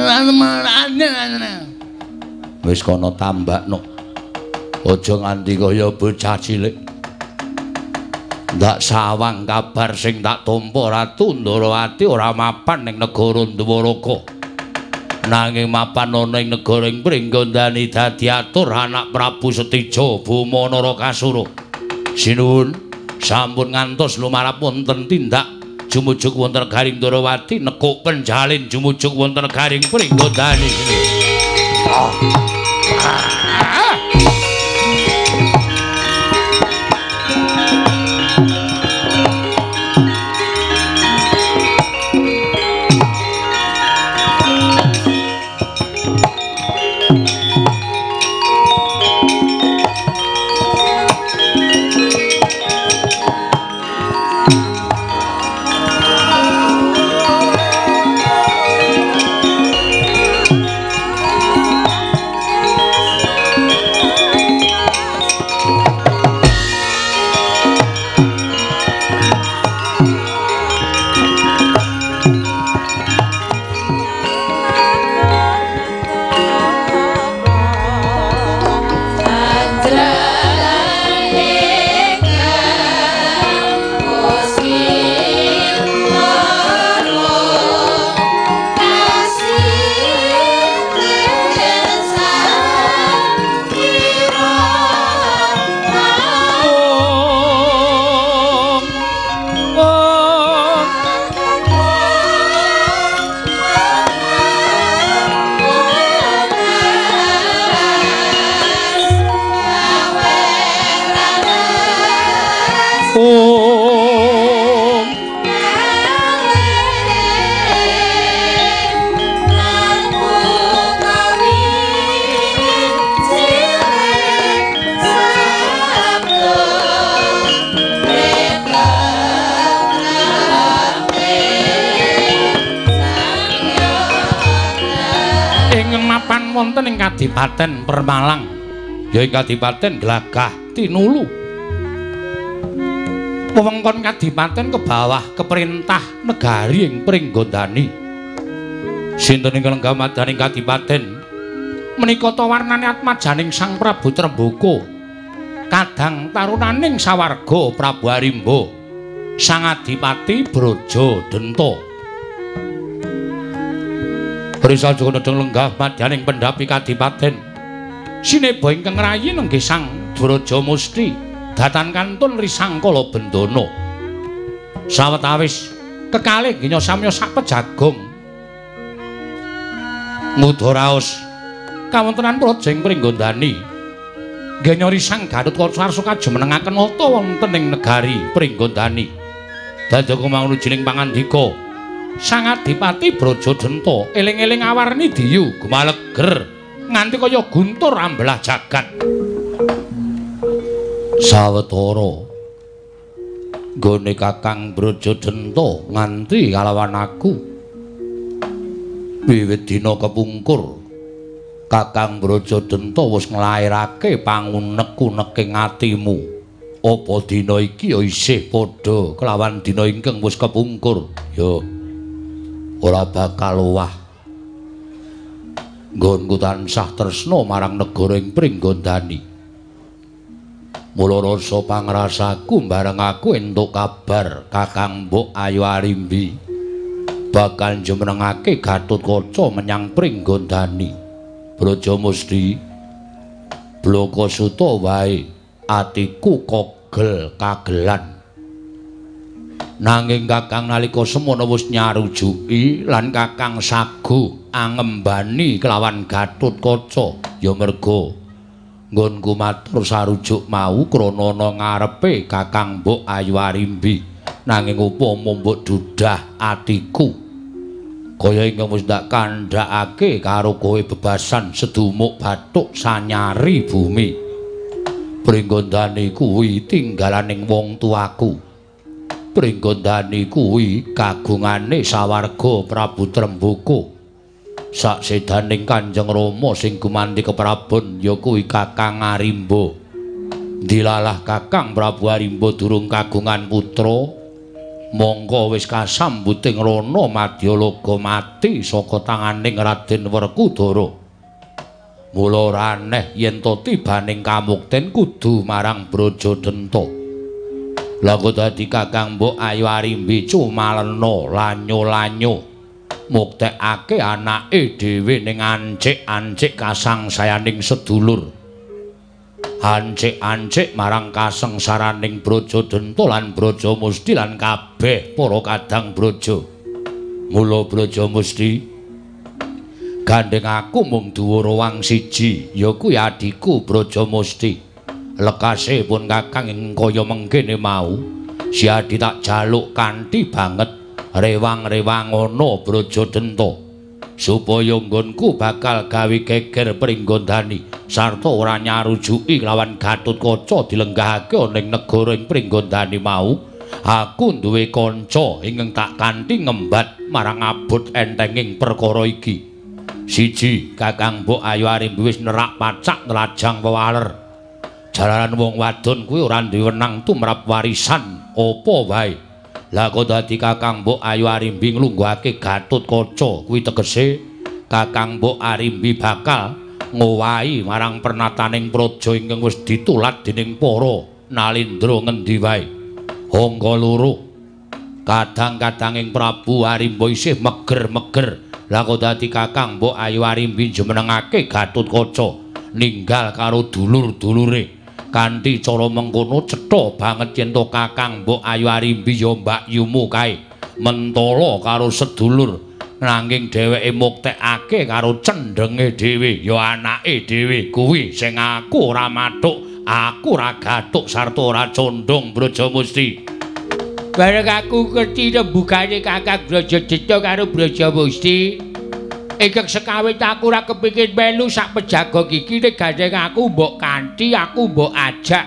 Wis kono tambakno. Aja nganti kaya bocah cilik. Ndak sawang kabar sing tak tampa Ratu Ndarawati ora mapan ning negara Dwaraka. Nanging mapan ana ing negara ing Pringgondani dadi atur anak Prabu Setija Buma Narakasura. Sinuwun sampun ngantos lumarap wonten tindak jumujuk wonten Garing Ndarawati nekuk penjalin jumujuk wonten Garing Pringgondani. Wonten ing Kadipaten Permalang ya ing Kadipaten Glagah Tinulu wewengkon Kadipaten ke bawah keperintah negari ing Pringgondani sinten ingkang gamadaning Kadipaten menika ta warnane atmajaning Sang Prabu Tremboko kadang tarunaning sawarga Prabu Arimba sang Adipati Brajadenta. Prisa Joko nedeng lenggah madyaning pendhapi kadipaten sineba ingkang rayi nenggih sang Brajamusti datan kantun Risangkala Bendana. Sawetawis kekalih nggih samya sak pejagong ngudaraos kawontenan Projeng Pringgondani nggih Risang Gatotkaca kajemenengaken nata wonten ing negari Pringgondani. Dadi kumangun jining pangandika sang Adipati Brajadenta eling-eling awarni diyu gumaleger nganti kaya guntur ambelah jagat. Sawetara nggone Kakang Brajadenta nganti kalawan aku wiwit dina kepungkur Kakang Brajadenta wis nglairake pangunek-uneking atimu. Apa dina iki ya isih padha kelawan dina ingkang wis kepungkur? Ya ora bakal owah. Nggonku tansah tresna marang negara ing Pringgondani. Mula rasa pangrasaku bareng aku entuk kabar Kakang Mbok Ayu Arimbi bakal njemenengake Gatotkaca menyang Pringgondani. Brajamusti Blokasuta wae atiku kagelan. Nanging Kakang nalika semono wis nyarujuki lan Kakang sagu angembani kelawan Gatotkaca ya merga nggonku matur sarujuk mau krana ana ngarepe Kakang Mbok Ayu Arimbi. Nanging upama mbok dudah atiku kaya ingkang wis ndak kandhakake karo kowe bebasan sedumuk bathuk sanyari bumi. Pringgondani kuwi tinggalaning wong tuaku. Pringgondani kuwi kagungane sawarga Prabu Trembaka. Sak sedaning Kanjeng Rama sing gumanti keprabon ya kuwi Kakang Arimba. Dilalah Kakang Prabu Arimba durung kagungan putra, mongko wis kasambuting rana Madyalaga mati saka tanganing Raden Werkudara. Mula ora aneh yen to tibaning kamukten kudu marang Brajadenta. Lah kok dadi Kakang Mbok Ayu Arimbi cumalena lanyo-lanyo muktekake anake dhewe ning ancik-ancik kasangsayaning sedulur. Ancik-ancik marang kasengsaraning Brajadenta lan Brajamusti lan kabeh para kadang braja. Mula Brajamusti gandeng aku mung dhuwur wang siji ya kuwi adiku Brajamusti. Lekase pun Kakang ing kaya mengkene mau si adi tak jaluk kanthi banget rewang-rewang ana Brajadenta supaya nggonku bakal gawe geger Pringgondani sarta ora nyarujuki lawan Gatotkaca dilenggahake ning negara ing Pringgondani mau. Aku duwe kanca ingkang tak kanthi ngembat marang abot entenging perkara iki. Siji, Kakang Mbok Ayu Arimbi wis nerak pacak nelajang wewaler. Jalaran wong wadon kuwi ora duwe wenang tumrap warisan apa wae. Lah kok dadi Kakang Mbok Ayu Arimbi nglungguhake Gatotkaca kuwi tegese Kakang Mbok Arimbi bakal ngowahi marang pernataning praja ingkang wis ditulat dening para nalindra ngendi wae. Angka loro, kadang-kadanging Prabu Arimba isih meger-meger. Lah kok dadi Kakang Mbok Ayu Arimbi njemenengake Gatotkaca ninggal karo dulur-dulure. Kanthi cara mengkono cetha banget yen to Kakang Mbok Ayu Arimbi ya mbakyumu kae mentala karo sedulur nanging dheweke muktekake karo cendhenge dhewe ya anake dhewe kuwi sing aku ora mathuk, aku ora gathuk sarta ora condong Brajamusti. Bareng aku ngerti rembugane Kakang Brajadenta karo Brajamusti ingkang sekawit aku ora kepengin melu sak pejagong iki nek gandeng aku mbok kanthi aku mbok ajak.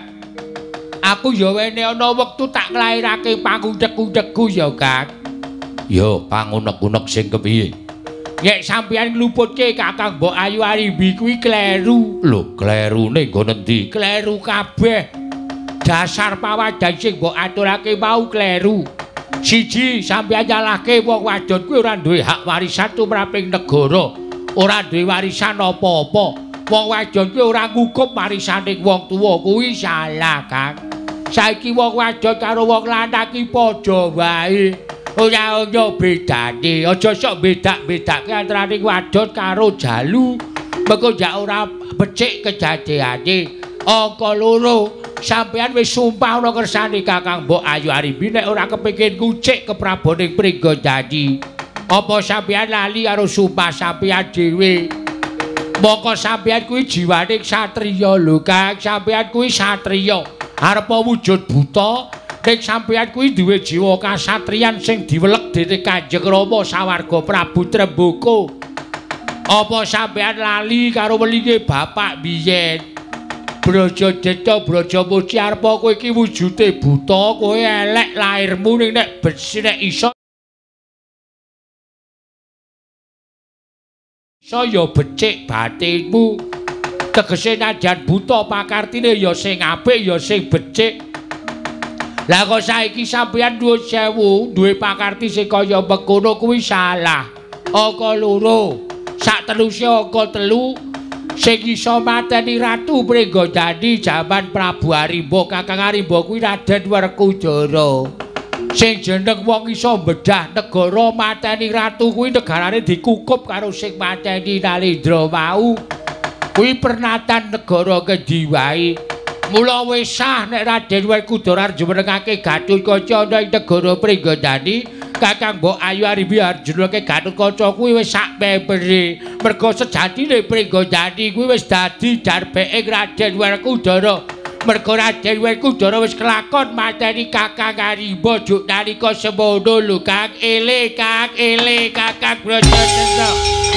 Aku ya wene ana wektu tak nglairake pangunek-unekku ya, Kang. Ya, pangunek-unek sing kepiye? Nek sampeyan ngluputke Kakang Mbok Ayu Arimbi kuwi kleru. Lho, klerune nggo nendi? Kleru kabeh. Dasar pawadan sing mbok aturake mau kleru. Siji, sampeyan nyalahke wong wadon kuwi ora duwe hak warisan tumraping negara, ora duwe warisan apa-apa. Wong wadon kuwi ora ngukup marisaning wong tuwa kuwi salah, Kang. Saiki wong wadon karo wong lanang iki padha wae. Ora ono bedane. Aja sok bedak-bedake antaraning wadon karo jalu. Mengko jak ora becik kejadeane. Angka loro, sampeyan wis sumpah ana kersane Kakang Mbok Ayu Arimbi nek ora kepengin kucik kepraboning Pringgondani. Apa sampeyan lali karo sumpah sampeyan dhewe? Mongko sampeyan kuwi jiwane satriya lho, Kang. Sampeyan kuwi satriya. Arep wujud buta, ning sampeyan kuwi duwe jiwa kasatriyan sing diweleg dening Kanjeng Rama sawarga Prabu Tremboko. Apa sampeyan lali karo welinge bapak biyen? Brajadeta Brajamusti arep kowe iki wujude buta, kowe elek lairmu ning nek nek iso saya becik batinmu. Tegese najan buta pakartine ya sing apik ya sing becik. Lah kok saiki sampeyan nuwun sewu duwe pakarti sing kaya mengkono kuwi salah. Angka loro, sak teluse angka telu sing iso mateni Ratu Pringgondani jaman Prabu Arimba. Kakang Arimba kuwi Raden Werkudara. Sing jeneng wong iso mbedah negara mateni ratu kuwi negarane dikukup karo sing mateni Nalendra mau. Kuwi pernatan negara kendi wae. Mula wis sah nek Raden Werkudara jumenengake Gatotkaca ana ing negara Pringgondani. Kakang Mbok Ayu Arimbi arjunake Gatotkaca kuwi wis sak pepere. Merga sejatine Pringgondani kuwi wis dadi darbeke Raden Werkudara. Merga Raden Werkudara wis kelakon mateni Kakang Arimba juk nalika semono lho, Kang. Ele Kakang Brajadeta.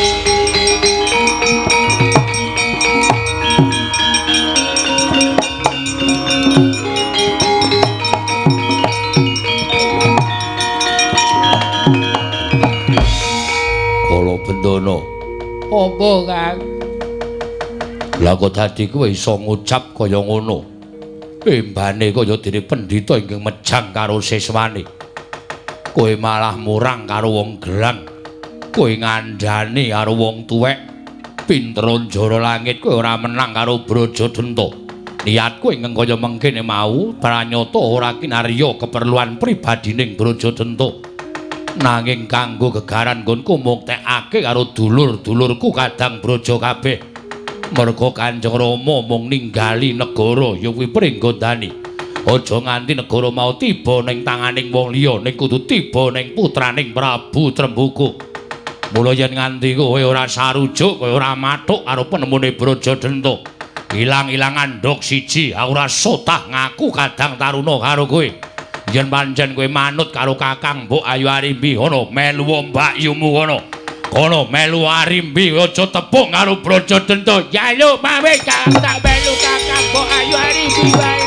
Kala Bendana. Apa, Kang? Lah kok dadi kowe iso ngucap kaya ngono? Embane kaya dene pendhita ingkang mejang karo siswane. Kowe malah murang karo wong gerang. Kowe ngandhani karo wong tuwek. Pinteron jara langit kowe ora menang karo Brajadenta. Niat kowe ingkang kaya mengkene mau pranyata ora kinarya keperluan pribadining Brajadenta. Nanging kanggo gegaran nggonku muktekake karo dulur-dulurku kadang braja kabeh. Merga Kanjeng Rama mung ninggali negara ya kuwi Pringgondani. Aja nganti negara mau tiba ning tanganing wong liya, ning kudu tiba ning putraning Prabu Tremboko. Mula yen nganti kowe ora sarujuk, kowe ora mathuk karo penemune Brajadenta. Ilang-ilangan ndok siji, aku ora sotah ngaku kadang taruna karo kowe. Yen pancen kowe manut karo Kakang Mbok Ayu Arimbi ngono, melu mbakyumu ngono. Kono melu Arimbi aja tepung karo Brajadenta. Ya lho, pamit tak melu Kakang Mbok Ayu Arimbi wae.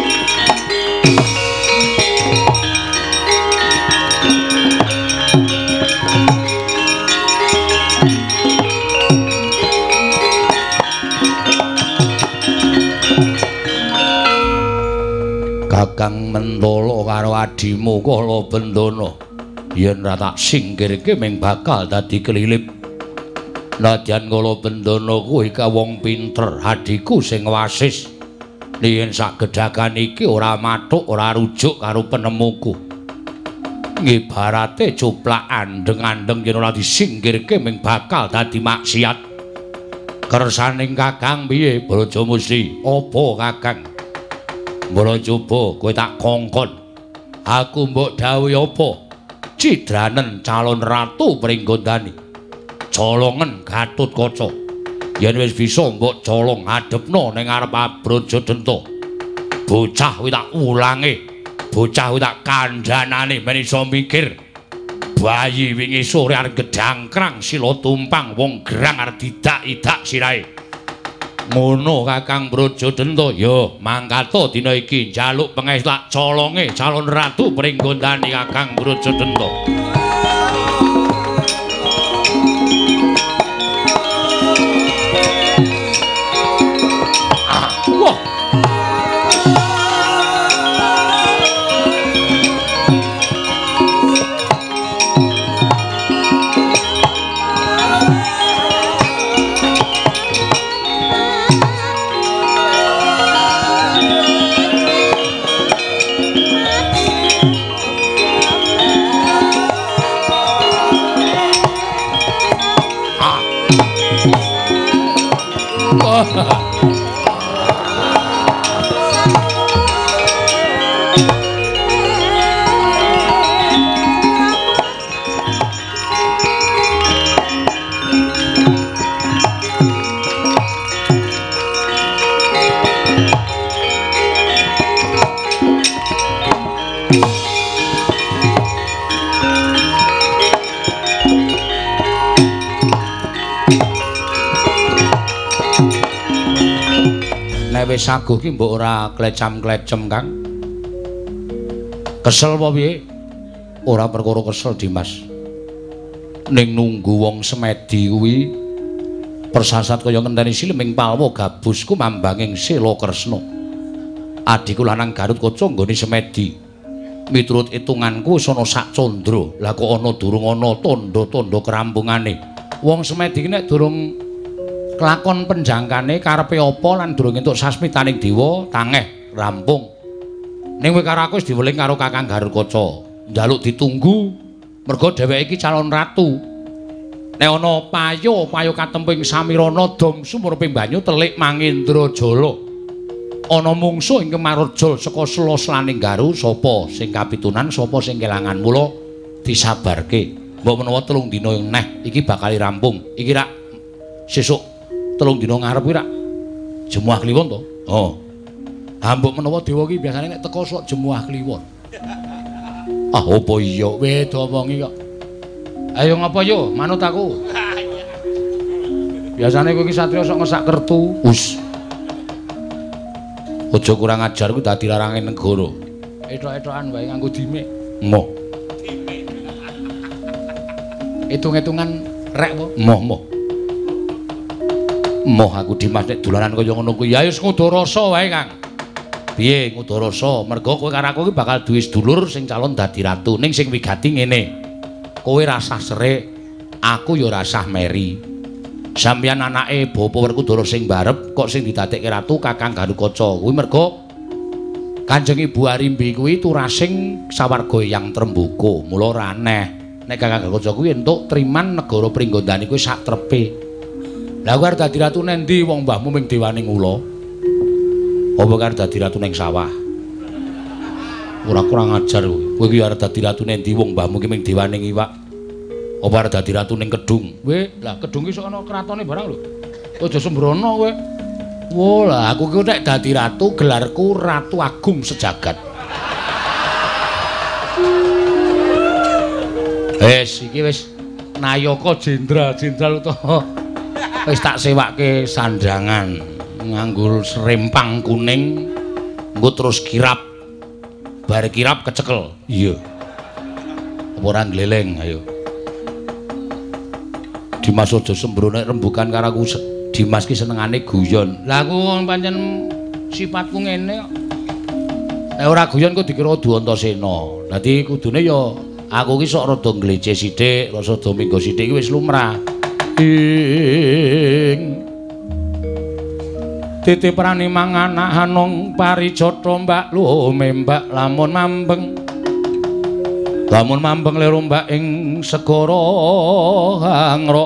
Kakang Mentala karo adimu Kala Bendana. Yen ra tak singkirke ming bakal dadi kelilip. Nadyan Kala Bendana kuwi ka wong pinter, adiku sing wasis. Yen sak gedhakan iki ora mathuk, ora rujuk karo penemuku. Ngibarate cuplak andeng-andeng yen ora disingkirke ming bakal dadi maksiat. Kersaning Kakang piye, Brajamusti? Apa Kakang? Brajoba kowe tak kongkon. Aku mbok dawuhi apa? Cidranen calon ratu Pringgondani. Colongen Gatotkaca. Yen wis bisa mbok colong adepno ning ngarep Brajadenta. Bocah kuwi tak ulange. Bocah kuwi tak kandhanane ben iso mikir. Bayi wingi sore arep gedangkrang sila tumpang wong gerang arep didak-idak sirahe. Ngono Kakang Brajadenta. Ya, mangkata dina iki njaluk pengestu tak colonge calon ratu Pringgondani Kakang Brajadenta. Wah. Wis saguh ki mbok ora klecam-klecem Kang. Kesel apa piye? Ora perkara kesel Dimas. Ning nunggu wong semedi kuwi persasat kaya ngenteni Sileming Palwa gabus ku mambanging Sela Kresna. Adiku lanang Garut Kaca nggone semedi. Miturut itunganku wis ana sak candra. Lah kok ana durung ana tandha-tandha kerampungane. Wong semedi ki nek durung kelakon penjangkane karepe apa lan durung entuk sasmitaning dewa tangeh rampung. Ning kowe karo aku wis diweling karo Kakang Garut Kaca. Njaluk ditunggu merga dheweke iki calon ratu. Nek ana payo katemping samirana dom sumurping banyu telik Mangendrajala. Ana mungsuh ing Kemarjal saka Sela-selaning Garu sapa sing kapitunan sapa sing kelangan mula disabarke. Mbok menawa 3 dina neh iki bakal rampung. Iki rak sesuk 3 dina ngarep kuwi rak Jemuah Kliwon to? Oh. Mbok menawa dewa ki biasane nek teka sok Jemuah Kliwon. Ah apa iya beda wongi kok. Ayo ngapa yo manut aku. Biasane kowe iki satriya sok ngesak kertu. Us. Aja kurang ajar kuwi dadi larange negara. Etok-etokan wae nganggo dimik. Moh. Hitung-hitungan rek po? Moh. Moh aku Dimas nek dolanan kaya ngono kuwi ya wis ngudarasa wae Kang. Piye ngudarasa? Merga kowe karo aku iki bakal duwe sedulur sing calon dadi ratu. Ning sing wigati ngene. Kowe rasah serik, aku ya rasah meri. Sampeyan anake Bapa Werkudara sing barep kok sing didadekke ratu Kakang Garut Kaca. Kuwi merga Kanjeng Ibu Arimbi kuwi turasing sawarga Eyang Tremboko. Mula ora aneh nek Kakang Garut Kaca kuwi entuk triman negara Pringgondani kuwi sak trepe. Lah kowe arep dadi ratu nang ndi wong mbahmu ming dewaning ula? Apa arep dadi ratu ning sawah? Ora kurang ajar kowe. Kowe iki arep dadi ratu nang ndi wong mbahmu ki ming dewaning iwak? Apa arep dadi ratu ning Kedung? Lah Kedung ki sok ana kratone barang lho. Aja sembrono kowe. Wo lah aku ki nek dadi ratu gelarku Ratu Agung Sejagat. Iki wis nayaka jenderal utawa wis tak sewake sandangan nganggo serempang kuning nggo terus kirap. Bar kirap kecekel. Iya. Apa ora gleleng ayo. Dimas aja sembrono nek rembugan karo aku. Dimas ki senengane guyon. Lah aku pancen sifatku ngene kok. Nek ora guyon kok dikira Duantasena. Dadi kudune ya aku ki sok rada nglece sithik, rasa dominggo sithik iki wis lumrah. Titiprani manganak hanung paricata mbak lumembak lamun mambeng lerombak ing segara hangrok.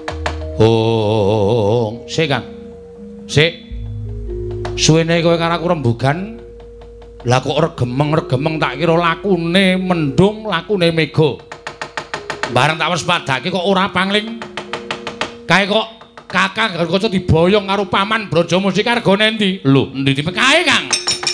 Oh, sik Kang. Sik. Suwene kowe karo aku rembugan. Lah kok regemeng tak kira lakune mendung, lakune mega. Bareng tak wis padake kok ora pangling. Kae kok Kakang Garut Kaca diboyong karo Paman Brajamusti regane endi? Lho, endi kae Kang?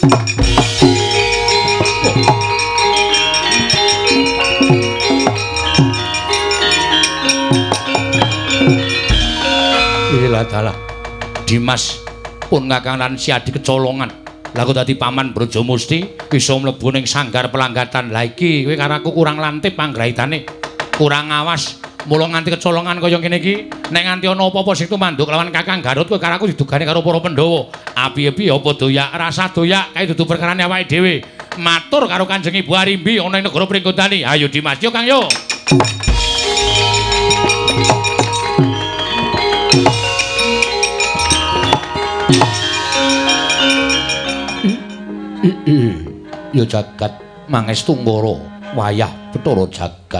Dalah Dimas pun ngakang lan siadi kecolongan. Lah kok dadi Paman Brajamusti bisa mlebu ning sanggar pelanggatan. Lah iki kowe karo aku kurang lantip panggraitane. Kurang awas. Mula nganti kecolongan kaya ngene iki. Nek nganti ana apa-apa sing tumanduk lawan Kakang Garut kowe karo aku didugani karo para Pandhawa. Api-api apa doyak, rasa doyak kae dudu perkarane awake dhewe. Matur karo Kanjeng Ibu Arimbi ana ing negara Pringgondani. Ayo Dimas, yo Kang yo. Ya jagat mangestu ngara wayah Bathara Jagat.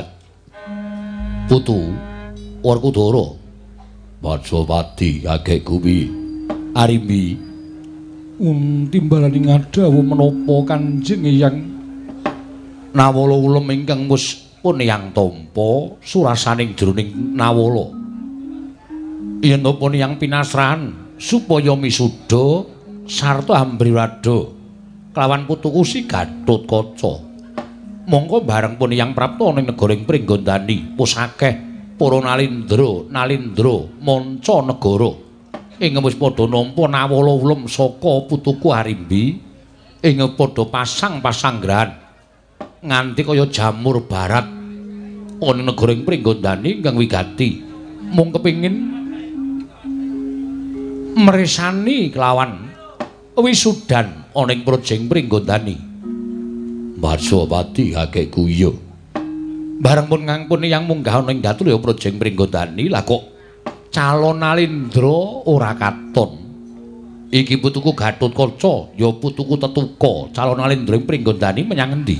Putu Werkudara Majapati kakek kuwi Arimbi timbalani ngadawu menapa Kanjeng Eyang Nawala ulem ingkang wis pun yang tampa surasaning jroning Nawala yen napa yang pinasrahan supaya misuda sarta ambriwada kelawan putuku si Gatotkaca mongko bareng pun yang prapta ning negaring Pringgondani wis akeh para nalindra manca negara ing wis padha nampa Nawala ulem saka putuku Arimbi ing padha pasang-pasanggrahan nganti kaya jamur barat ana negaring Pringgondani ingkang wigati mung kepingin mresani kelawan wisudan ana ing projeng Pringgondani Baswapati akeh guyu bareng pun ngangpun yang munggah ana ing datul ya projeng Pringgondani lah kok calon nalindra ora katon iki putuku Gatotkaca ya putuku Tetuka calon nalindra ing Pringgondani menyang endi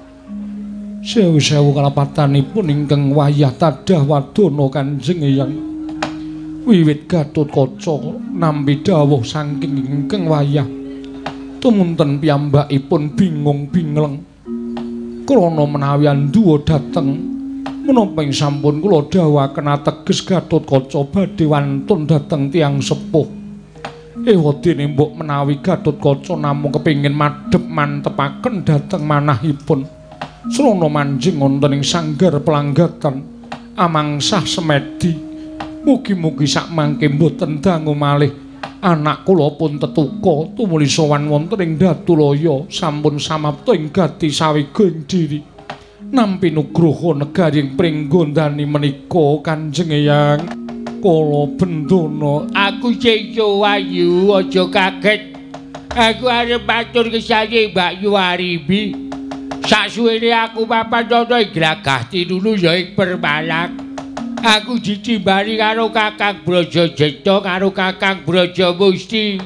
sewu-sewu kalapatanipun ingkang wayah tadah wadana Kanjeng Eyang wiwit Gatotkaca nampi dawuh saking ingkang wayah tumunten piyambakipun bingung bingleng krana menawi anduwa dhateng menapa ing sampun kula dawuhaken ateges Gatotkaca badhe wantun dhateng tiyang sepuh ewadene mbok menawi Gatotkaca namung kepingin madhep mantepaken dhateng manahipun srana manjing wonten ing sanggar pelanggatan amangsah semedi mugi-mugi sakmangke mboten dangu malih anak kula pun Tetuka tumuli sowan wonten ing Datulaya sampun samapta ing gati sawiga ing diri nampi nugraha negari ing Pringgondani menika Kanjeng Eyang kala bendana aku Ceyo Wayu aja kaget aku arep matur kesaye Mbak Yu Arimbi sasuwene aku papan ana ing Gragah Tinulu ya ing Permalak aku ditimbali karo Kakang Brajajeta karo Kakang Brajamusti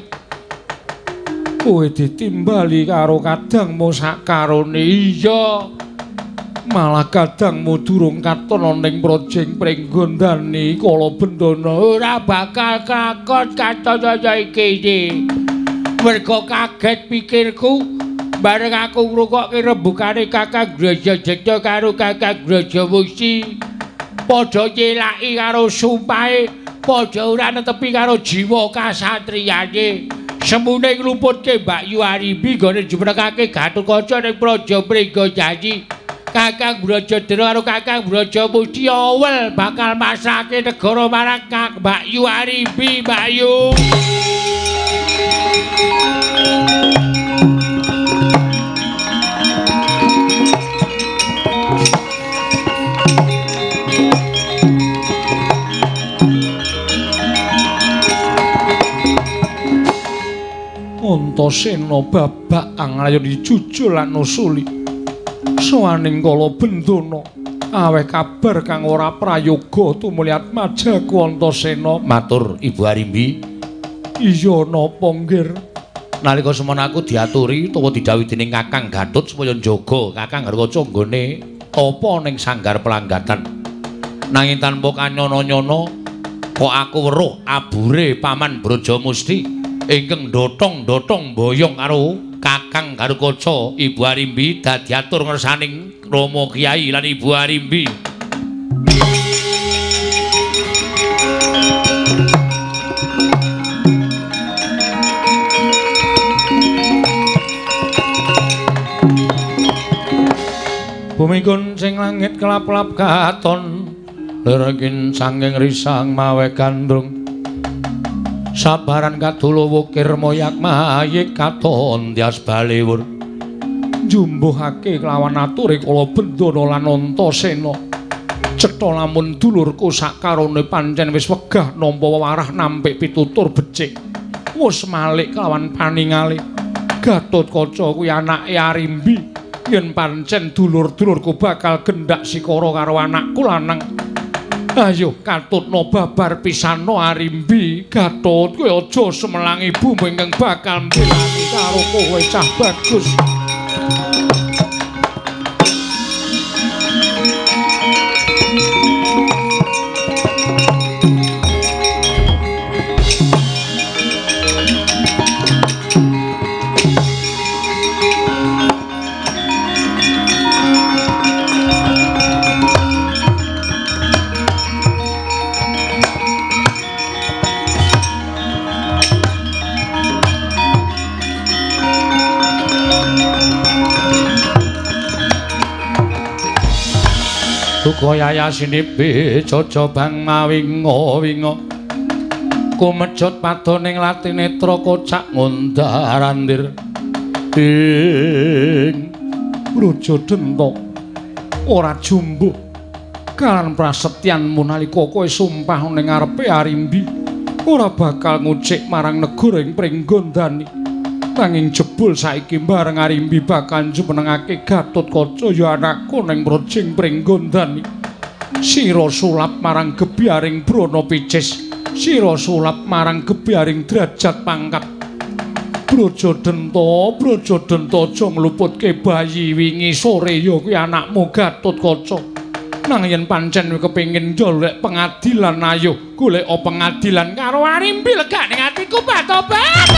kowe ditimbali karo kadangmu sakarone iya malah kadangmu durung katon ana ing projeng Pringgondani kala bendana ora bakal kakon katon ana ing kene merga kaget pikirku bareng aku ngrungokke rembugane Kakang Brajajeta karo Kakang Brajamusti padha nyelaki karo sumpahe padha ora netepi karo jiwa kasatriyane semune nglumputke Mbak Yu Arimbi gone jumenengake Gatotkaca ning Praja Pringgondani Kakang Brajadara karo Kakang Brajamusti awel bakal masrahke negara marang Mbak Yu Arimbi Mbak Yu Antasena babak anglayon dijujul lan nusuli sawaning kala bendana aweh kabar kang ora prayoga tumuli atmajaku Antasena matur Ibu Arimbi iya napa nggir nalika semana aku diaturi utawa didhawuhi dening Kakang Gatut supaya njaga Kakang Harkaca nggone apa ning sanggar pelanggatan nanging tanpa kanyana-nyana kok aku weruh abure Paman Brajamusti ingkang ndotong-ndotong boyong karo Kakang Harkaca Ibu Arimbi dadi atur ngersaning Rama Kyai lan Ibu Arimbi bumi sing langit kelap-kelap katon lerakin sanging risang mawe gandrung sabaran kadula wukir moyak mayik katon tias balewur njumbuhake kelawan ature kala bendana lan Antasena cetha lamun dulurku sakarone pancen wis wegah nampa warah nampik pitutur becik wis malik kelawan paningali Gatotkaca kuwi anake Arimbi yen pancen dulur-dulurku bakal gendhak sikara karo anakku lanang ayo katutna babar pisana Arimbi Gatot kowe aja semelang ibu ingkang bakal mbelani karo kowe cah bagus Duka yayasinipi jaja bang mawinga-winga kumejot padoning lati netra kocak ngondarandir ing Brajadenta ora jumbuh kalan prasetyanmu nalika kowe sumpah ning ngarepe Arimbi ora bakal ngucik marang negara ing Pringgondani nanging jebul saiki bareng Arimbi bakal jumenengake Gatotkaca ya anakku ning Brajing Pringgondani sira sulap marang gebyaring Brana Picis sira sulap marang gebyaring derajat pangkat Brajadenta aja ngluputke bayi wingi sore ya kuwi anakmu Gatotkaca nang yen pancen kepengin golek pengadilan ayo golek pengadilan karo Arimbi lega ning atiku Batobat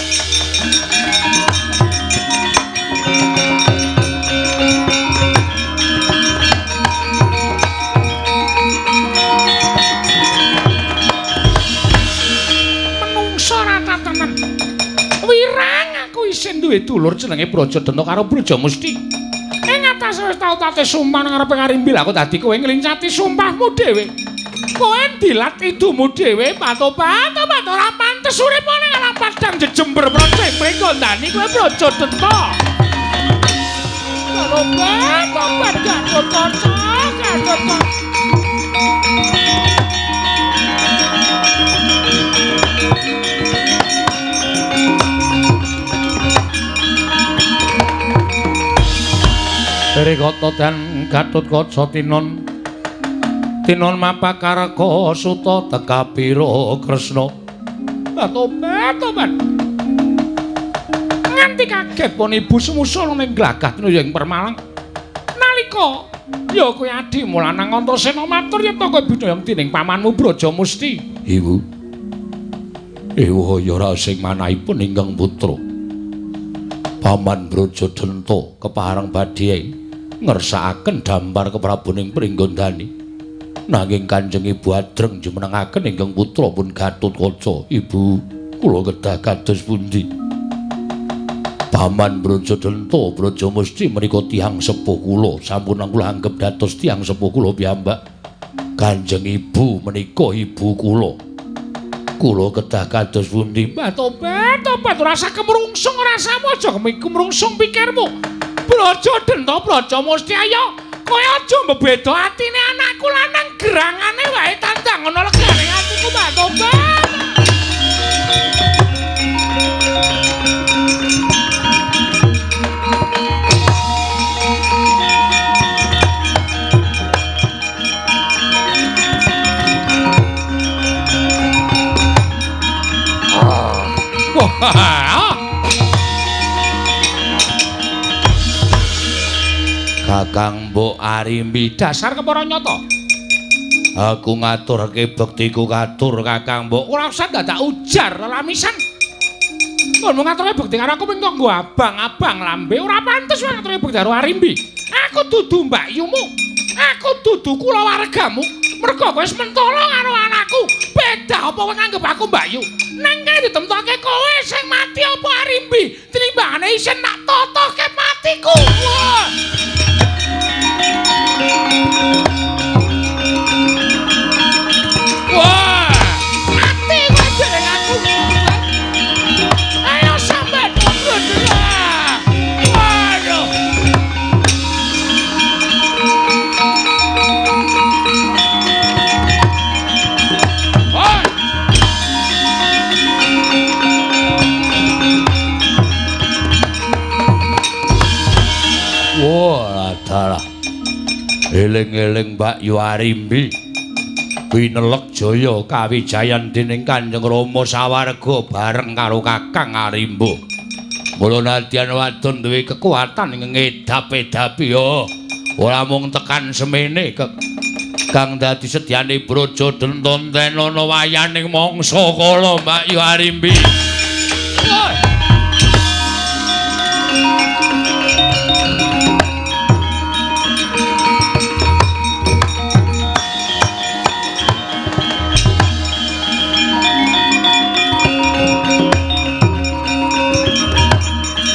isin duwe dulur jenenge Brajadenta karo Brajamusti. Ing atase wis tau tate sumpah nang ngarepe Arimbi lha kok dadi kowe nglincati sumpahmu dhewe. Kowe dilat idumu dhewe Batobat ora pantes urip ning alam padang jejember Brajing Pringgondani kowe Brajadenta. Batobat Gatotkaca. Rekata dan Gatotkaca tinon mapakarga suta tekapira Kresna Batobat nganti kaget pun ibu sumusul ning glagah ing Permalang nalika ya kowe adikmu lanang Antasena matur yen to kowe bidayang dening pamanmu Brajamusti. Ibu ya ora sing manahipun ingkang putra Paman Brajadenta kepareng badhe ngersakaken dambar keprabuning Pringgondani nanging Kanjeng Ibu adreng jumenengaken ingkang putra pun Gatotkaca. Ibu kula kedah kados pundi? Paman Brajadenta Brajamusti menika tiyang sepuh kula sampun kula anggep dados tiyang sepuh kula piyambak. Kanjeng Ibu menika ibu kula kedah kados pundi? Batobat rasa kemrungsung rasamu aja kemrungsung pikirmu. Brajadenta Brajamusti ayo kowe aja mbeda atine anakku lanang gerangane wae tandang ana legane atiku Batobat. Kakang Mbok Arimbi dasar kepara nyata. Aku ngaturke bektiku katur Kakang Mbok. Ora usah dadak ujar lelamisan. Kon ngaturke bekti karo aku mengko nggo abang-abang lambe ora pantes wae ngaturke bekti karo Arimbi. Aku dudu mbakyumu. Aku dudu kulawargamu. Mergo kowe wis mentolo karo anakku. Beda apa kowe nganggep aku mbakyu? Nang kene ditemtokke kowe sing mati apa Arimbi? Tinimbangane isin nak totoke matiku. Wah. Wah, mati kowe dereng aku. Ayo sampe duduk. Waduh. Oi. Wah, dalah. Eling-eling Mbak Yu Arimbi winelek jaya kawijayan dening Kanjeng Rama sawarga bareng karo Kakang Arimbo. Mula nadyan wadon duwe kekuatan ngedap-edapi ya ora mung tekan semene kang dadi sedyane Brajadenta ana wayaning mangsa kala Mbak Yu Arimbi.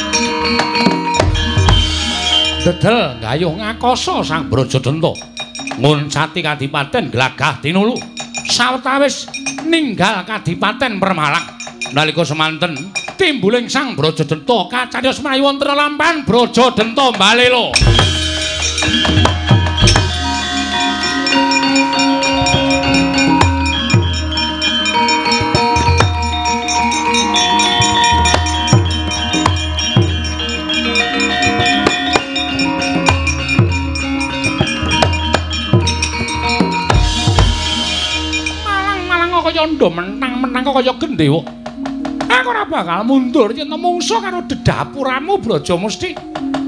Dedel gayuh ngakoso Sang Brajadenta nguncati kadipaten Glagah tinulu sawetawis ninggal kadipaten Permalang nalika semanten timbuling sang Brajadenta kacarios mlayu wonten lampahan Brajadenta Balela. Ndo menang-menang kok kaya gendhewa. Aku ora bakal mundur yen mungsuh karo dedapuramu Brajamusti.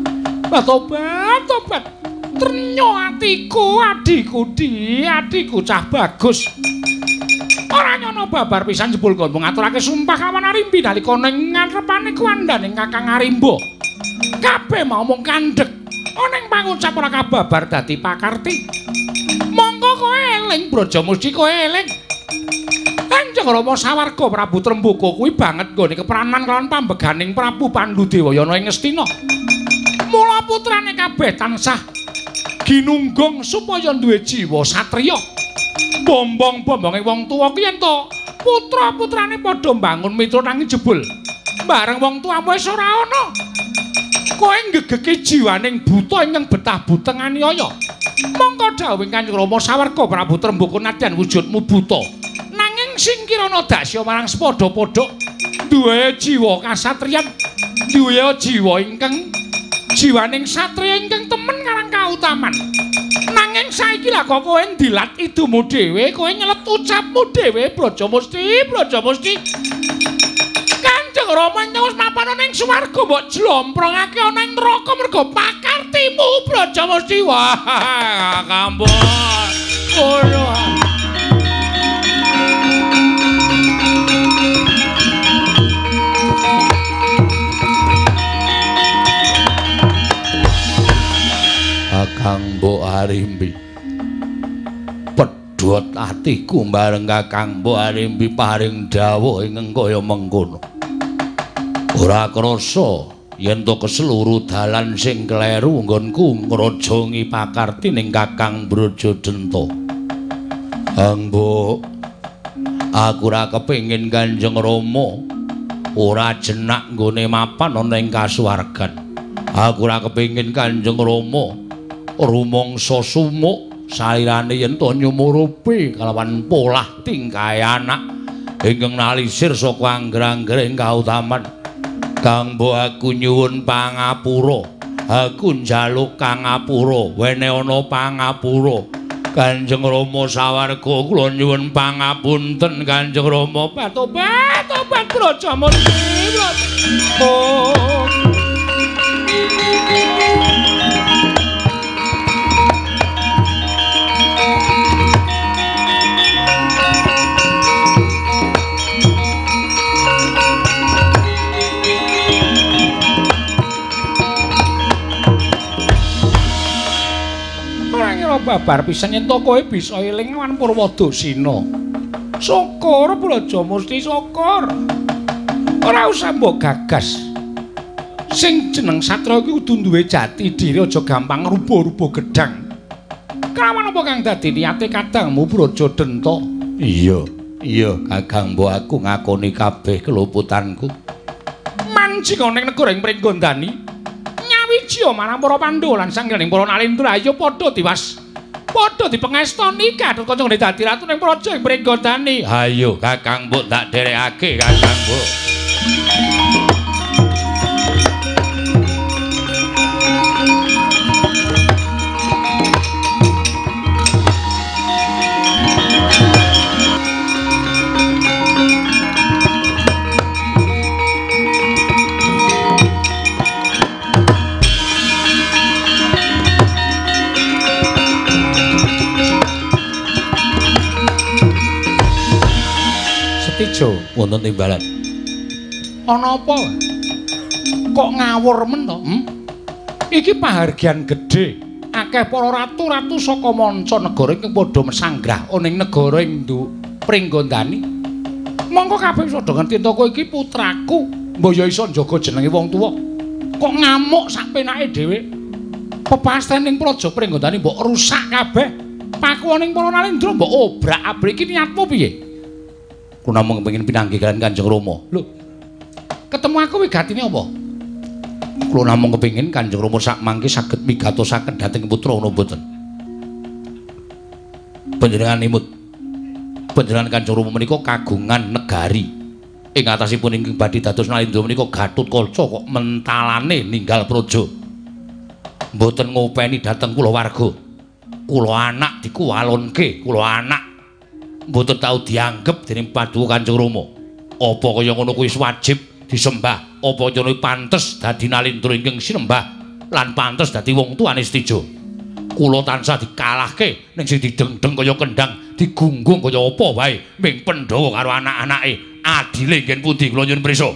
Tobat. Ternyo atiku, adikku adikku cah bagus. Ora nyono babar pisan jebul kono ngaturake sumpah kawan Arimbi nalika ning ngarepane kuwandaning Kakang Arimba. Kabeh mau mung kandhek. Ana ing pangucap ora kababar dadi pakarti. Monggo kowe eling Brajamusti kowe eling. Kanjeng Rama Sawarga Prabu Trembaka kuwi banget nggone keperanan kelawan pambeganing Prabu Pandudewayana ing Ngastina. Mula putrane kabeh tansah ginunggung supaya duwe jiwa satriya. Bombong-bombonge wong tuwa kuwi yen to putra-putrane padha mbangun mitra nanging jebul bareng wong tuwamu wis ora ana. Kowe nggegeki jiwaning buta ingkang betah buteng aniaya. Mongko dawuh Kanjeng Rama Sawarga Prabu Trembaka nadyan wujudmu buta. Sing kirana dasya marang sepadha-padha duwe jiwa kasatriyan, duwe jiwa ingkang jiwaning satriya ingkang temen karang kautaman. Nanging saiki lak kok kowe ndilat idumu dhewe, kowe nyelet ucapmu dhewe Brajamusti. Kanjeng Rama nyuwun mapan ning swarga mbok jlomprongake ana ing neraka merga pakartimu Brajamusti. Wah, kampun. Ora Kakang Mbok Arimbi pedhot atiku bareng Kakang Mbok Arimbi paring dawuh ing kaya mengkono. Ora krasa yen to keseluruh dalan sing kleru nggonku ngrajangi pakarti ning Kakang Brajadenta. Mbok, aku ora kepengin Kanjeng Rama ora jenak nggone mapan ana ing kasuwargan. Aku ora kepengin Kanjeng Rama rumangsa sumuk sairane yen to nyumurupi kalawan polah tingkahe anak ingkang nalisir saka angger-anggering kautaman. Kang Mbok aku nyuwun pangapura, aku njaluk kangapura, wene ana pangapura. Kanjeng Rama Sawarga kula nyuwun pangapunten Kanjeng Rama. Tobat Brajamusti. Babar pisan yen to kowe bisa eling lan Purwadasina. Syukur Brajamusti, syukur. Ora usah mbok gagas. Sing jeneng satra iki kudu duwe jati diri, aja gampang rubo-rubo gedang. Kawan apa kang dadi niyate kadangmu Brajadenta? Iya, Kakang Mbok aku ngakoni kabeh keluputanku. Manjing ana ing negara ing Pringgondani. Nyawiji marang para Pandhawa lan sanggening para Nalendra ya padha dipengestoni kadung kanca dadi ratu ning praja ing Pringgondani. Hayo Kakang Mbok tak dherekake Kakang Mbok. Tijo wonten timbalan. Ana apa? Kok ngawur men to? Iki pahargyan gedhe. Akeh para ratu-ratu saka manca negara ing padha mesanggrah ana ing negara ing Pringgondani. Monggo kabeh iso ngerti to kowe iki putraku, mbaya iso njaga jenenge wong tuwa. Kok ngamuk sak penake dhewe? Pepasten ning praja Pringgondani mbok rusak kabeh. pakuwaning para Nalendra mbok obrak-abrik iki niatmu piye? Kula namung kepengin pinanggih kalian Kanjeng Rama. Lho. Ketemu aku wigatine apa? Kula namung kepengin Kanjeng Rama sak mangke saged migatosaken dhateng putra ana mboten. Panjenengan imut. Panjenengan Kanjeng Rama menika kagungan negari. Ing atasipun ingkang badhe dados Nalendra menika Gatotkaca kok mentalane ninggal praja. Mboten ngopeni dhateng kula warga. Kula anak dikuwalonke, kula anak mboten tau dianggep dening Paduka Kanjeng Rama. Apa kaya ngono kuwi wajib disembah? Apa kaya pantes dadi Nalendra ingkang sinembah lan pantes dadi wong tuane Setija? Kula tansah dikalahke ning sing dideng-deng kaya kendang, digunggung kaya apa wae, ming Pandhawa karo anak-anake. Adile ngen pundi kula nyuwun prisa.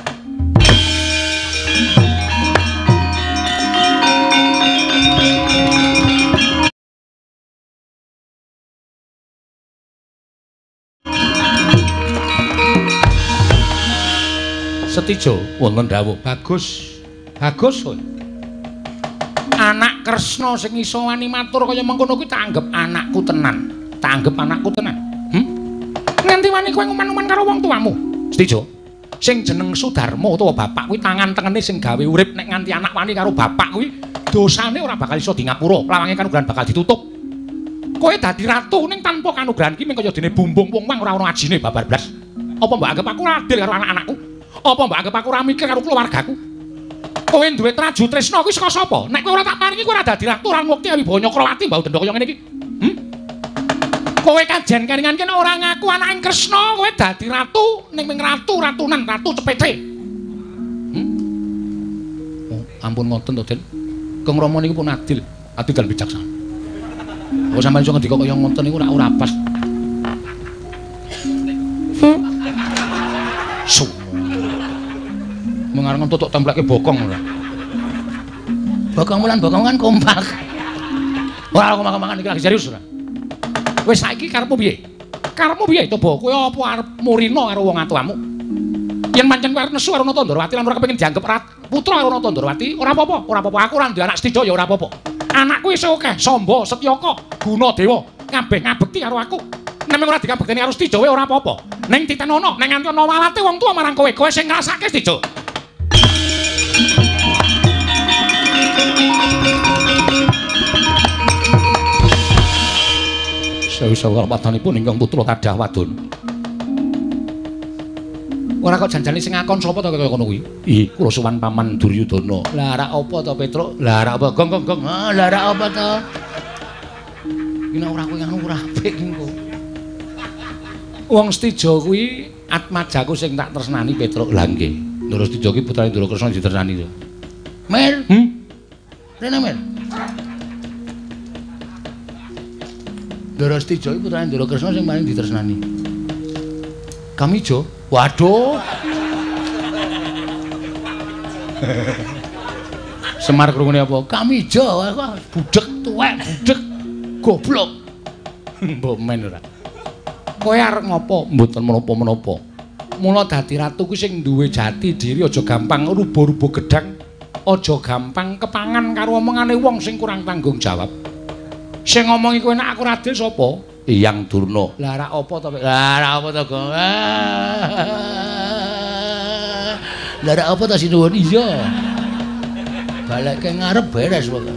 Setija wonten dawuh bagus. Bagus kowe. Anak Kresna sing iso wani matur kaya mengkono kuwi tak anggap anakku tenan. Tak anggap anakku tenan. Nganti wani kowe nguman-nguman karo wong tuamu. Setija. Sing jeneng Sudarma utawa bapak kuwi tangan tengene sing gawe urip nek nganti anak wani karo bapak kuwi dosane ora bakal iso di ngapura. Lawange kanugrahan bakal ditutup. Kowe dadi ratu ning tanpa kanugrahan ki mung kaya dene bumbung wong ora ana ajine babar blas. Apa mbok anggap aku ora adil karo anak-anakku? Apa mbok anggap aku ora mikir karo keluargaku? Kowe duwe traju tresna kuwi saka sapa? Nek kowe ora tak paringi kowe ora dadi ratu ora ngukti Wibawa Nyakrawati mbau denda kaya ngene iki. Kowe kajen keringan kene ora ngaku anake Kresna, kowe dadi ratu ning ming ratu ratunan, ratu cepete. Oh, ampun ngoten to, Den. Kang Rama niku pun adil, adil dan bijaksana. Kok sampeyan iso ngendika kaya ngoten niku ora pas. Mengareng tutuk templeke bokong ora. Bokong lan bokong kan kompak. Ora ngomong-ngomongan iki lagi serius ora. Wis saiki karepmu piye? Karepmu piye coba? Kowe apa arep murina karo wong atuamu? Yen pancen kowe arep nesu karo Natandrawati lan ora kepengin dianggep putra karo Natandrawati, ora apa-apa, ora apa-apa. Aku ora duwe anak Setija ya ora apa-apa. Anakku isih akeh, Samba, Setyaka, Gunadewa, kabeh ngabekti karo aku. Nek ora dikabekteni karo Setija wae ora apa-apa. Ning titenono, nek nganti ana walate wong tuwa marang kowe, kowe sing ngrasake Setija. Sawi-sawi watanipun ingkang putra Tadah Wadon. Ora kok janjane sing ngakon sapa to kaya ngono kuwi? Ih, kula sowan Paman Duryudana. Lah rak apa to Petruk? Lah rak apa? Gong. Lah rak apa to? Iki nek ora kowe ngono ora apik engko. Wong Setija kuwi atmajaku sing tak tresnani Petruk. Lah nggih. Ndara Setija kuwi putrane Ndara Kresna ditresnani to. Mer. Rene Mer. Ndara Setija iki putrane Ndara Kresna sing paling ditresnani. Kamijo? Waduh. Semar krungune apa? Kamijo, budhek tuwek, budhek goblok. Mbok men ora. Kowe arep ngopo? Mboten menapa-menapa. Mula dadi ratu kuwi sing duwe jati diri aja gampang rubo-rubo gedang. Aja gampang kepangan karo omongane wong sing kurang tanggung jawab. Sing ngomongi kowe nek aku ora adil sapa? Hyang Durna. Lah rak apa to? Lah rak apa to, Gong? Lah rak apa to sinuwun? Iya. Balekke ngarep beres wae.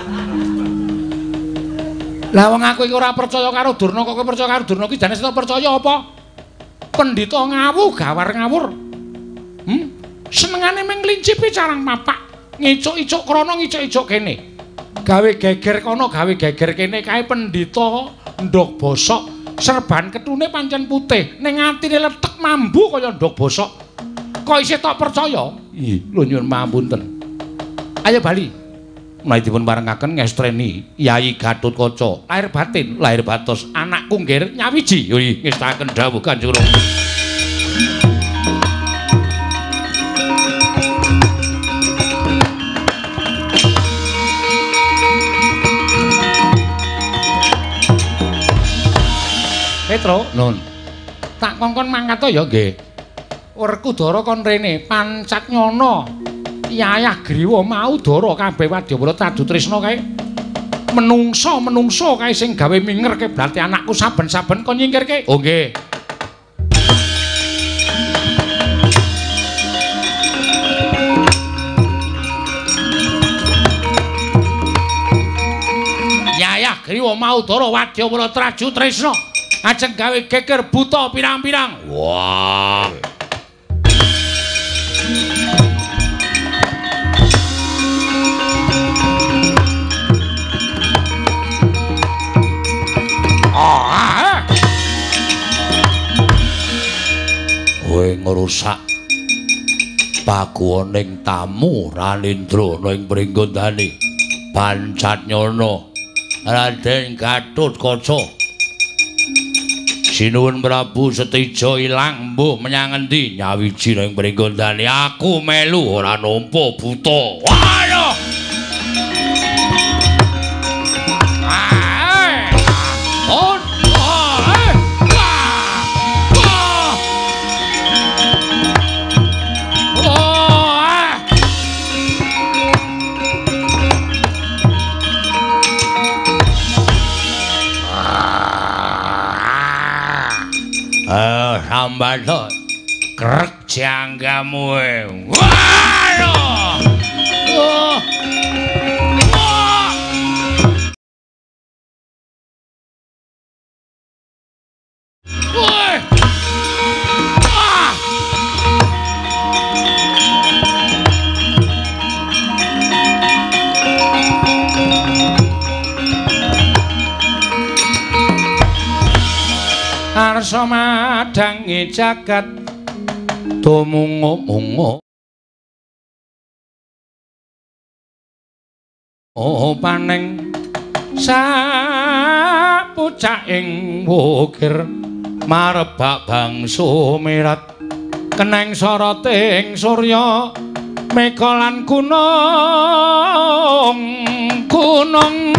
Lah wong aku iki ora percaya karo Durna, kok kowe percaya karo Durna ki jane sing percaya apa? Pendhita ngawu gawar ngawur. Senengane mung nglincipi carang mapak, ngicuk-icuk krana ngicuk-icuk kene. Gawe geger kono, gawe geger kene kae pendhita ndok bosok, serban ketune pancen putih, ning atine letek mambu kaya ndok bosok. Kok isih tok percaya? Ih, lho nyuwun pangapunten. Ayo bali. Menawi dipun parengaken ngestreni Yayi Gatotkaca, lahir batin, lahir batos, anakku nggih nyawiji. Ngestaken dawuh Kanjeng Rama. Petro, nun. Tak kongkon mangkat to ya nggih. Werkudara kon rene, Pancatnyana, Yayah Griwa mau dara kabeh Wadyabala Tradu Tresna kae. menungso kae sing gawe mingerke berarti anakku saben-saben kon nyingkirke. Oh nggih. Yayah griya Maudara Wadyawala Traju Tresna ajeng gawe geger buta pirang-pirang. Wah. Kowe ngrusak pakuwoning tamu Ranindra ing Pringgondani. Pancatnyana Raden Gatotkaca. Sinuwun Prabu Setija ilang mbuh menyang endi nyawiji ing Pringgondani. Aku melu ora nampa buta. Waduh. Sambat krek janggamu. Waduh. Arsa madangi jagat tumungo-mungo paneng sapucaking wukir marebak bangsa merat keneng soroting surya meka lan gunung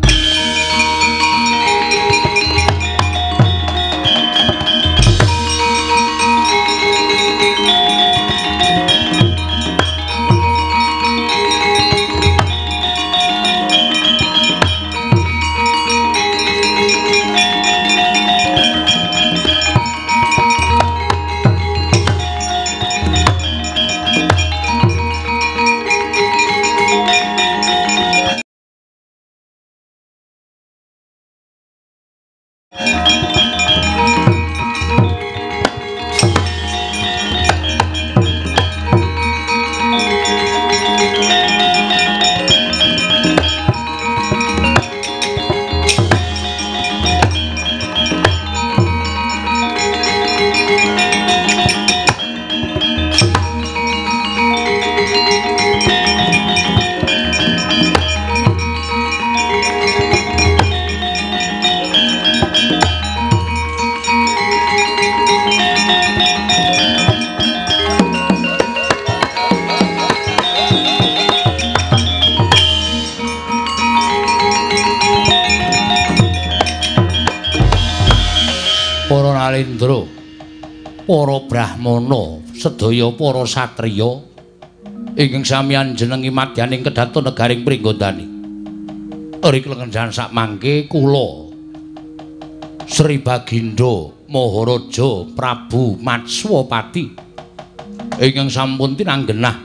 Indra, para brahmana, sedaya para satriya ingkang sami anjenengi madyaning kedaton negaring Pringgondani. Riklengan sak mangke kula Sri Bagindo Maharaja Prabu Matswapati ingkang sampun tinanggenah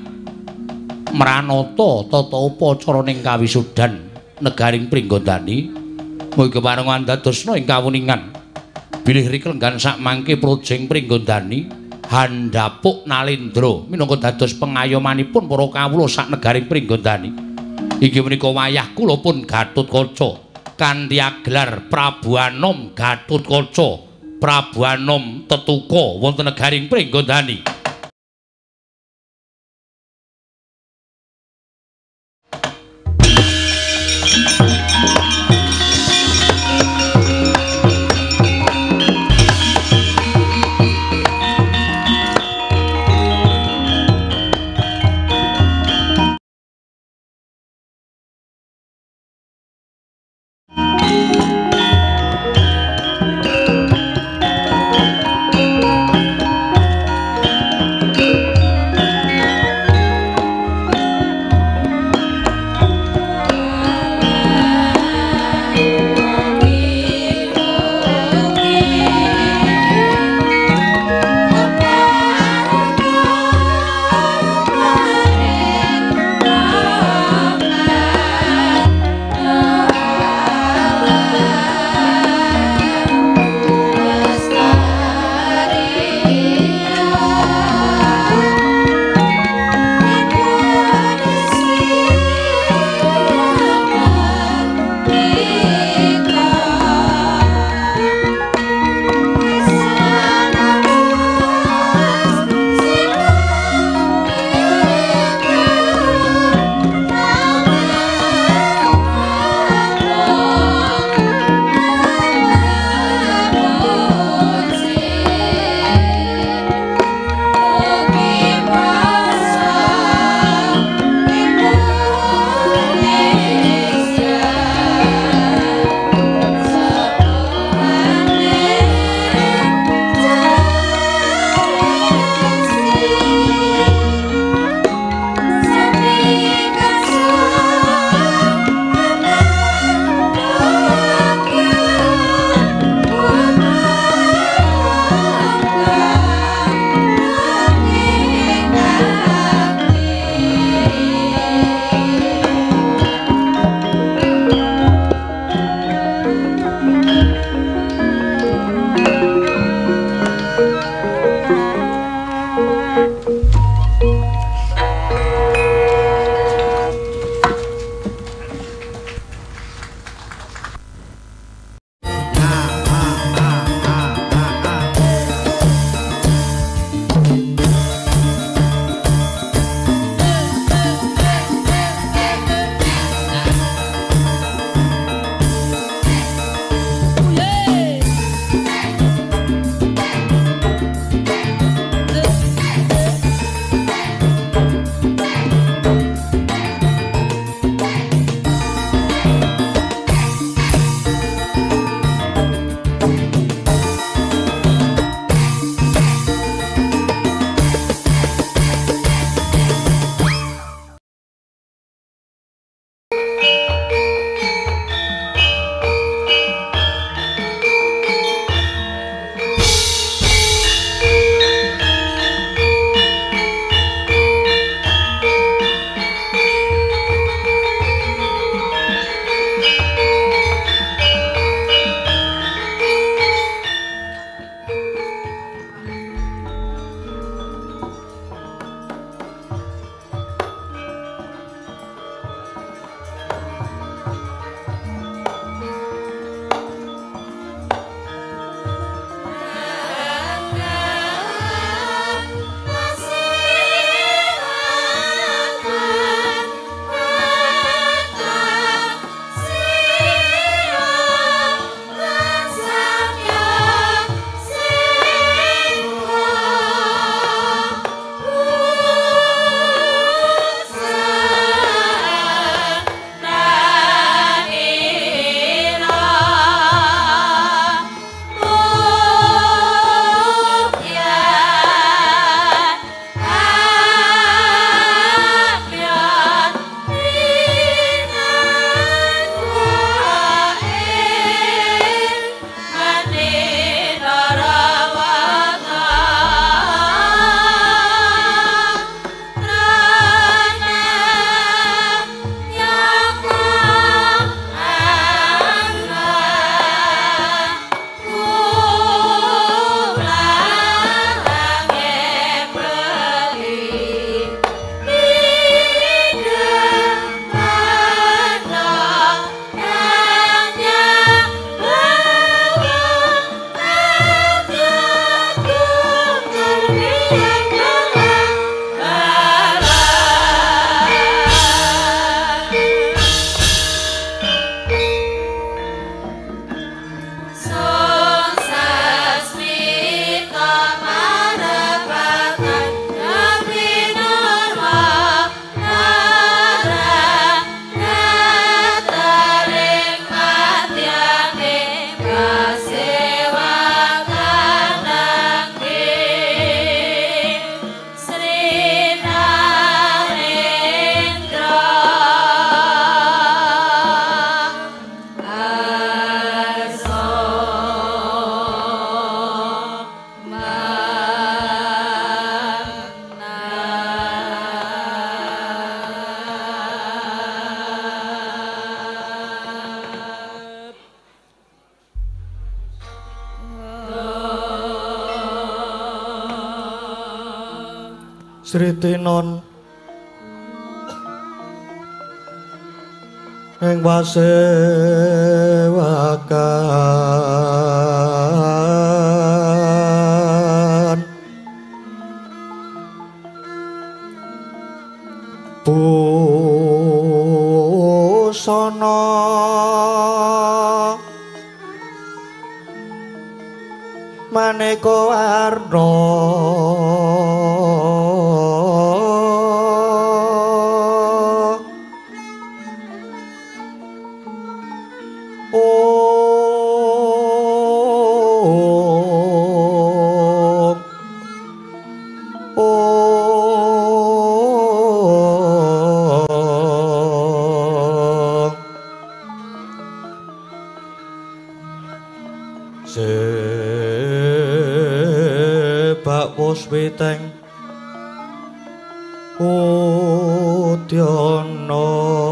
mranata tata upacara ning kawisudan negaring Pringgondani mugi parengan dadosna ing kawuningan bilih riklengan sak mangke projeng Pringgondani handhapuk Nalendra minangka dados pengayomanipun para kawula sak negaring Pringgondani. Inggih menika wayah kula pun Gatotkaca kanthi gelar Prabu Anom Gatotkaca, Prabu Anom Tetuka wonten negaring Pringgondani. Sri Tinon ing pasewakan busana maneka warna Puspiteng Udyana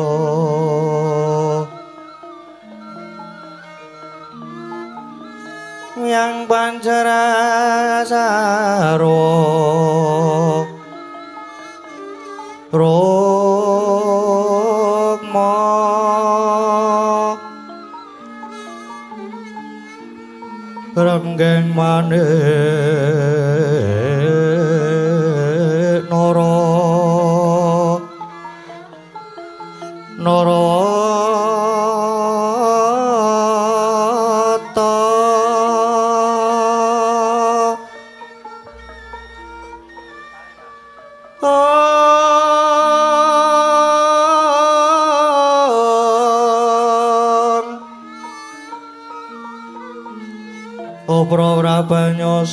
yang pancarasaro rokma renggeng maneh Narata Prabanya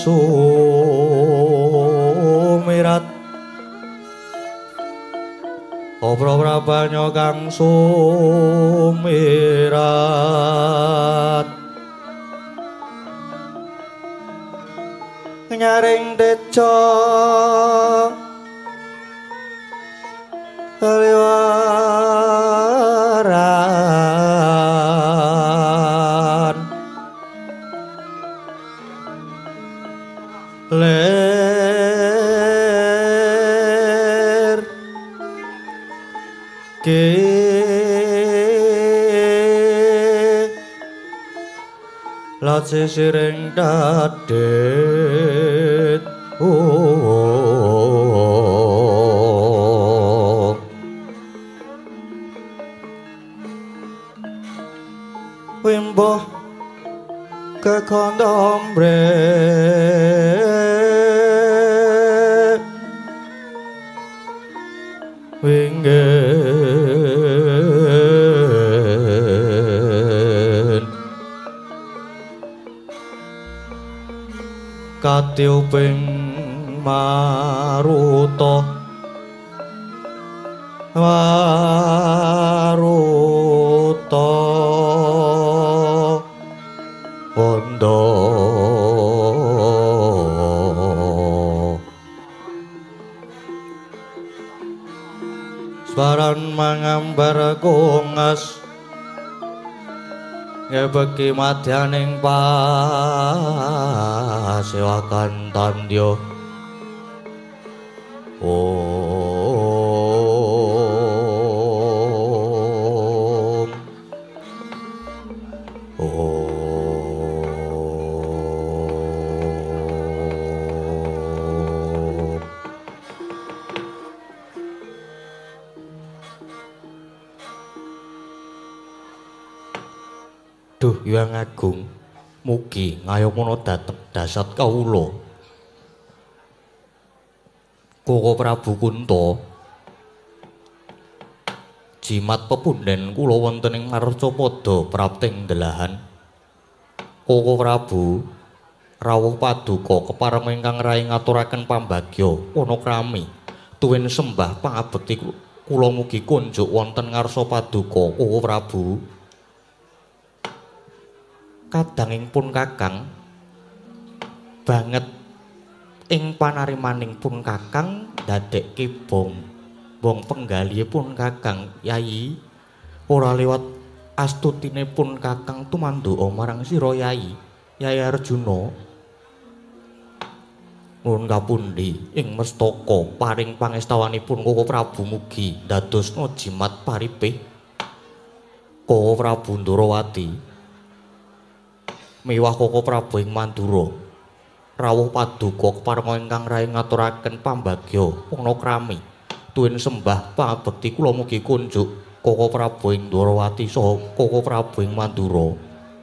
sumirat Prabanya kang sumirat nyaring deca liwaran ler ke lat sisiring dadet wimbo kekondombre winggen katiuping maruta bondo Swaran mangambar kongas ngebeki madyaning pasewakan tandya Duh Hyang Agung, mugi ngayomana dhateng dasat kawula. Koko Prabu Kunta jimat pepunden kula wonten ing Marcapada prapting delahan. Koko Prabu rawuh paduka kepareng ingkang rai ngaturaken pambagya panakrami tuwin sembah pangabekti kula mugi kunjuk wonten ngarsa paduka Koko Prabu. Kadangipun Kakang banget ing panarimanipun Kakang ndadekke bong penggalihipun Kakang Yayi ora liwat astutinipun Kakang tumanduka marang sira Yayi Arjuna Nuwun kapundi ing mestaka paring pangestawanipun Koko Prabu mugi dadosna jimat paripih Koko Prabu Ndrawati miwah Koko Prabu ing Mandura rawuh paduka keparenga ingkang rayi ngaturaken pambagya panakrami tuwin sembah pangabekti kula mugi kunjuk Koko Prabu ing Ndrawati saha Koko Prabu ing Mandura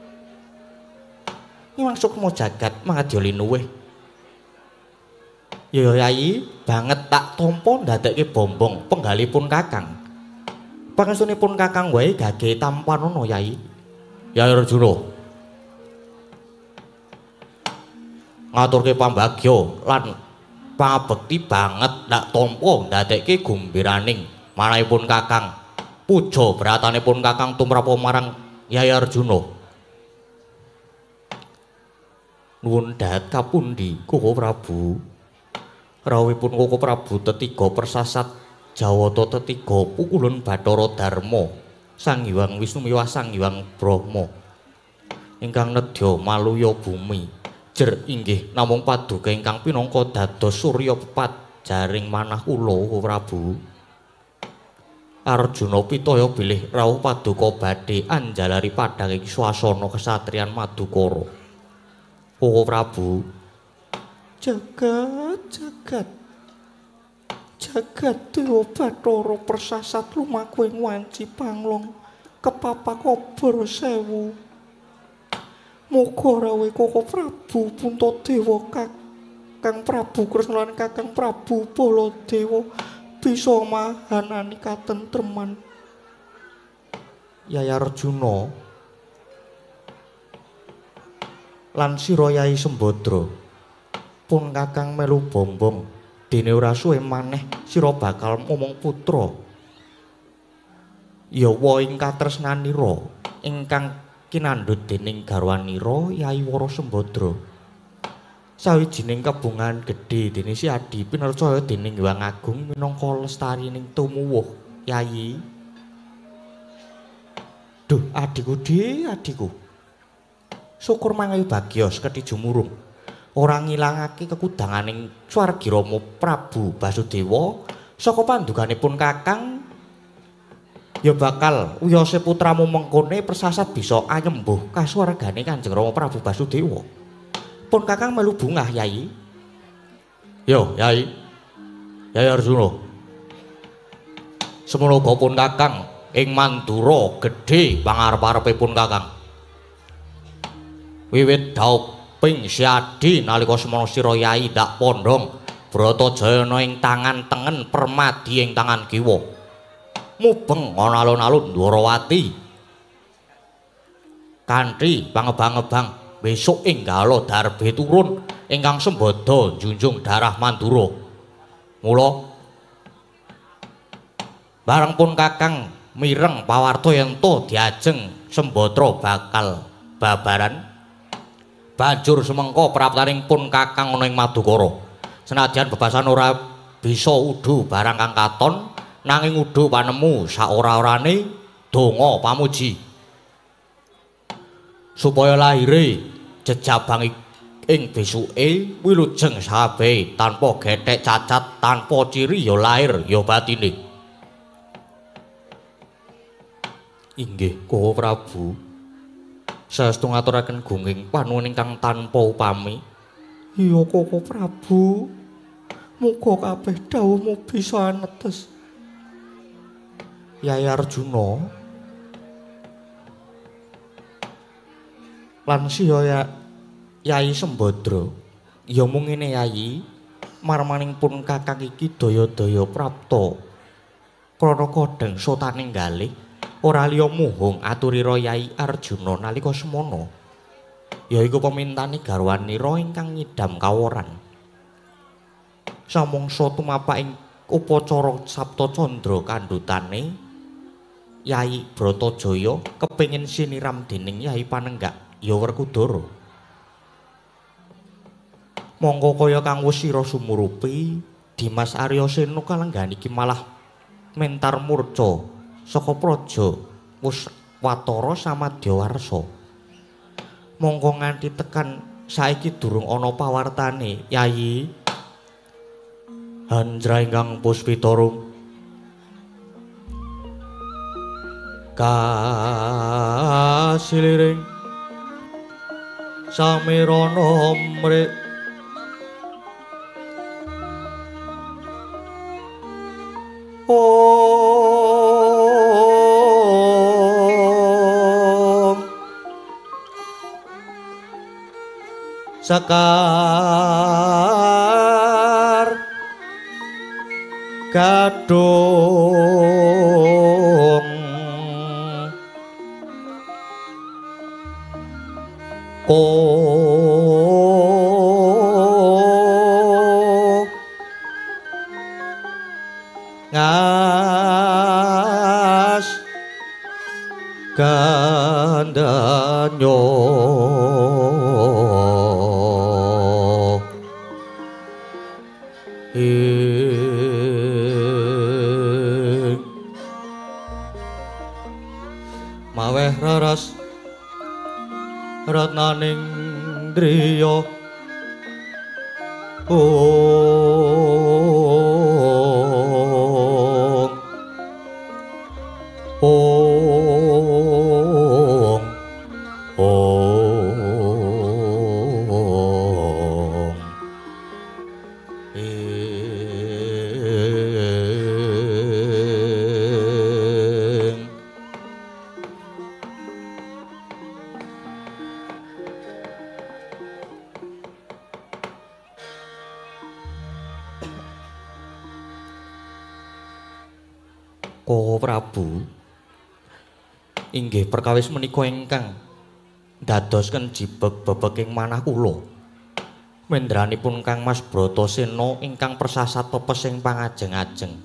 nyuwun sukma jagat mangadya linuwih. Ya Yayi, banget tak tampa ndadekke bombong penggalipun Kakang. Pangestunipun Kakang wae gage tampanana Yayi. Yayi Arjuna. Ngaturke pambagya lan pangabekti banget tak tampa ndadekke gumbiraning manahipun Kakang. Puja bratanipun Kakang tumrap marang Yayi Arjuna. Nuwun dahat kapundi Koko Prabu? Rawuhipun Koko Prabu tetiga persasat Jawata tetiga pukulun Bathara Darma Sang Hyang Wisnu miwah Sang Hyang Brahma ingkang nedya maluya bumi jer inggih namung paduka ingkang pinangka dados surya pepat jaring manah kula Koko Prabu. Arjuna pitaya bilih rawuh paduka badhe anjalari padhang ing swasana kesatriyan Madukara. Koko Prabu jagat Dewa Bathara persasat lumaku ing wanci panglong kepapak obor sewu muga rawuh Koko Prabu Puntadewa Kakang Prabu Kresna lan Kakang Prabu Baladewa bisa mahanani katentreman. Yayi Arjuna lan sira Yayi Sembadra pun Kakang melu bombong dene ora suwe maneh sira bakal momong putra yawa ing katresnanira ingkang kinandhut dening garwanira Yayi Wara Sembadra sawijining kebungan gedhe dene Si Adi pinercaya dening Hyang Agung minangka lestarining tumuwuh Yayi. Duh adiku syukur mangayu bagya sekedhi jumurung ora ngilangake kekudanganing swargi Rama Prabu Basudewa saka panduganipun Kakang ya bakal wiyose putramu mengkone persasat bisa anyembuh kasuwargane Kanjeng Rama Prabu Basudewa. Pun Kakang melu bungah Yayi. Yo Yayi Arjuna semono uga pun Kakang ing Mandura gedhe pangarep-arepipun Kakang wiwit daup ping Si Adi nalika semana sira Yayi ndak pondhong Bratajayana ing tangan tengen Permadi ing tangan kiwa mubeng ana alun-alun Ndrawati kanthi pangebang-ebang besok enggala darbe turun ingkang sembada junjung darah Mandura. Mula bareng pun Kakang mireng pawarta yen to diajeng Sembadra bakal babaran banjur semengko praptaning pun Kakang ana ing Madukara. Senadyan bebasan ora bisa udu barang kang katon nanging udu panemu saora-orane donga pamuji supaya lahire jejabang ing besuke wilujeng sabe tanpa gethek cacat tanpa ciri ya lahir ya batine. Inggih Koko Prabu saestu ngaturaken gunging panuwun ingkang tanpa upami. Iya Koko Prabu, muga kabeh dawuhmu bisa anetes. Yayi Arjuna lan siya Yayi Sembadra ya mung ngene Yayi, marmaning pun Kakang iki daya-daya prapta krana kodheng sotaning galih ora liya muhung aturira Yayi Arjuna nalika semana yaiku pemintane garwanira ingkang ngidam kaworan samangsa tumapak ing upacara Sapta Candra kandhutane Yayi Bratajaya kepengin siniram dening Yayi Panenggak ya Werkudara mongko kaya kang wis sira sumurupi Dimas Arya Sena kalenggan iki malah mentar murca saka praja Puswatara Samadyawarsa. Mongko nganti tekan saiki durung ana pawartane Yayi Hanjra ingkang Puspitarum kasiliring samirana mrik Sekar Gadung ngas gandanyo maweh raras ratnaning driya Ko Prabu inggih perkawis menika ingkang dadosken jibeg bebeking manah kula mendranipun Kang Mas Bratasena ingkang persasat pepesing pangajeng-ajeng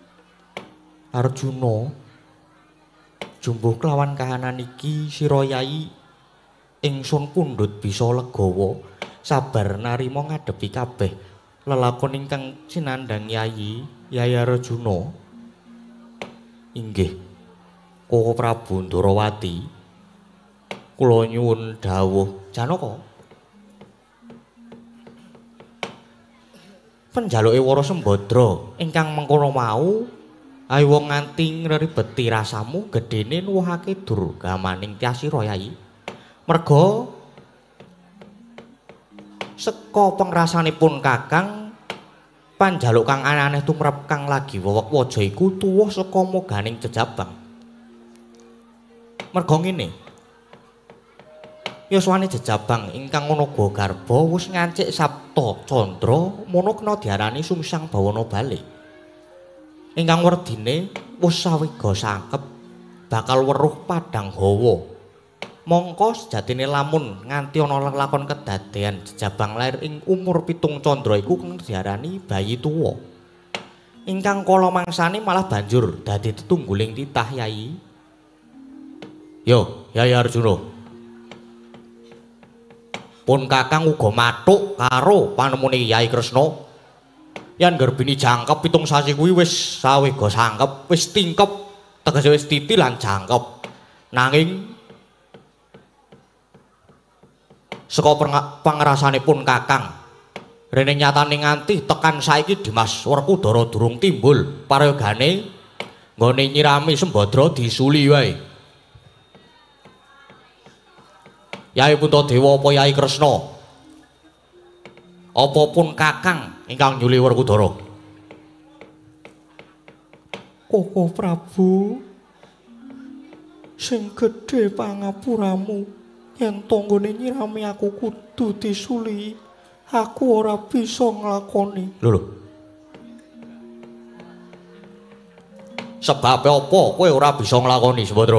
Arjuna jumbuh kelawan kahanan iki sira Yai ingsun pundhut bisa legawa sabar narima ngadepi kabeh lelakon ingkang sinandhang Yai Arjuna. Inggih, Koko Prabu Ndarawati, kula nyuwun dawuh Janaka. Panjaluke Wara Sembadra ingkang mengkono mau, ayo wong nganti ngribeti rasamu gedene nuwuhake durgamaning Tyasira Yai. Merga seka pengrasanipun Kakang panjaluk kang aneh tumrap kang lagi wewek waja iku tuwuh saka moganing jejabang. Merga ngene. Yuswane jejabang ingkang Naga Garba wis ngancik Sapta Candra mono kena diarani Sungsang Bawana Bale. Ingkang werdine wis sawega sangkep bakal weruh padang hawa. Mongko sejatine lamun nganti ana lakon kedadean jejabang lair ing umur 7 candra iku kang diarani bayi tuwa. Ingkang kala mangsane malah banjur dadi tetungguling titah Yai. Yo, Yai Arjuna. Pun Kakang uga mathuk karo panemune Yai Kresna. Yen gerbini jangkep 7 sasi kuwi wis sawega sangkep, wis tingkep, tegese wis titi lan jangkep. Nanging saka pangrasanipun Kakang rene nyatane nganti tekan saiki Dimas Werkudara durung timbul parayogane nggone nyirami Sembadra disuli wae. Yai Puntadewa apa Yai Kresna apa pun Kakang ingkang nyuli Werkudara. Koko Prabu sing gedhe pangapuramu yen tanggane nyirami aku kudu disuli, aku ora bisa nglakoni. Lho. Sebabe apa kowe ora bisa nglakoni, Sembadra?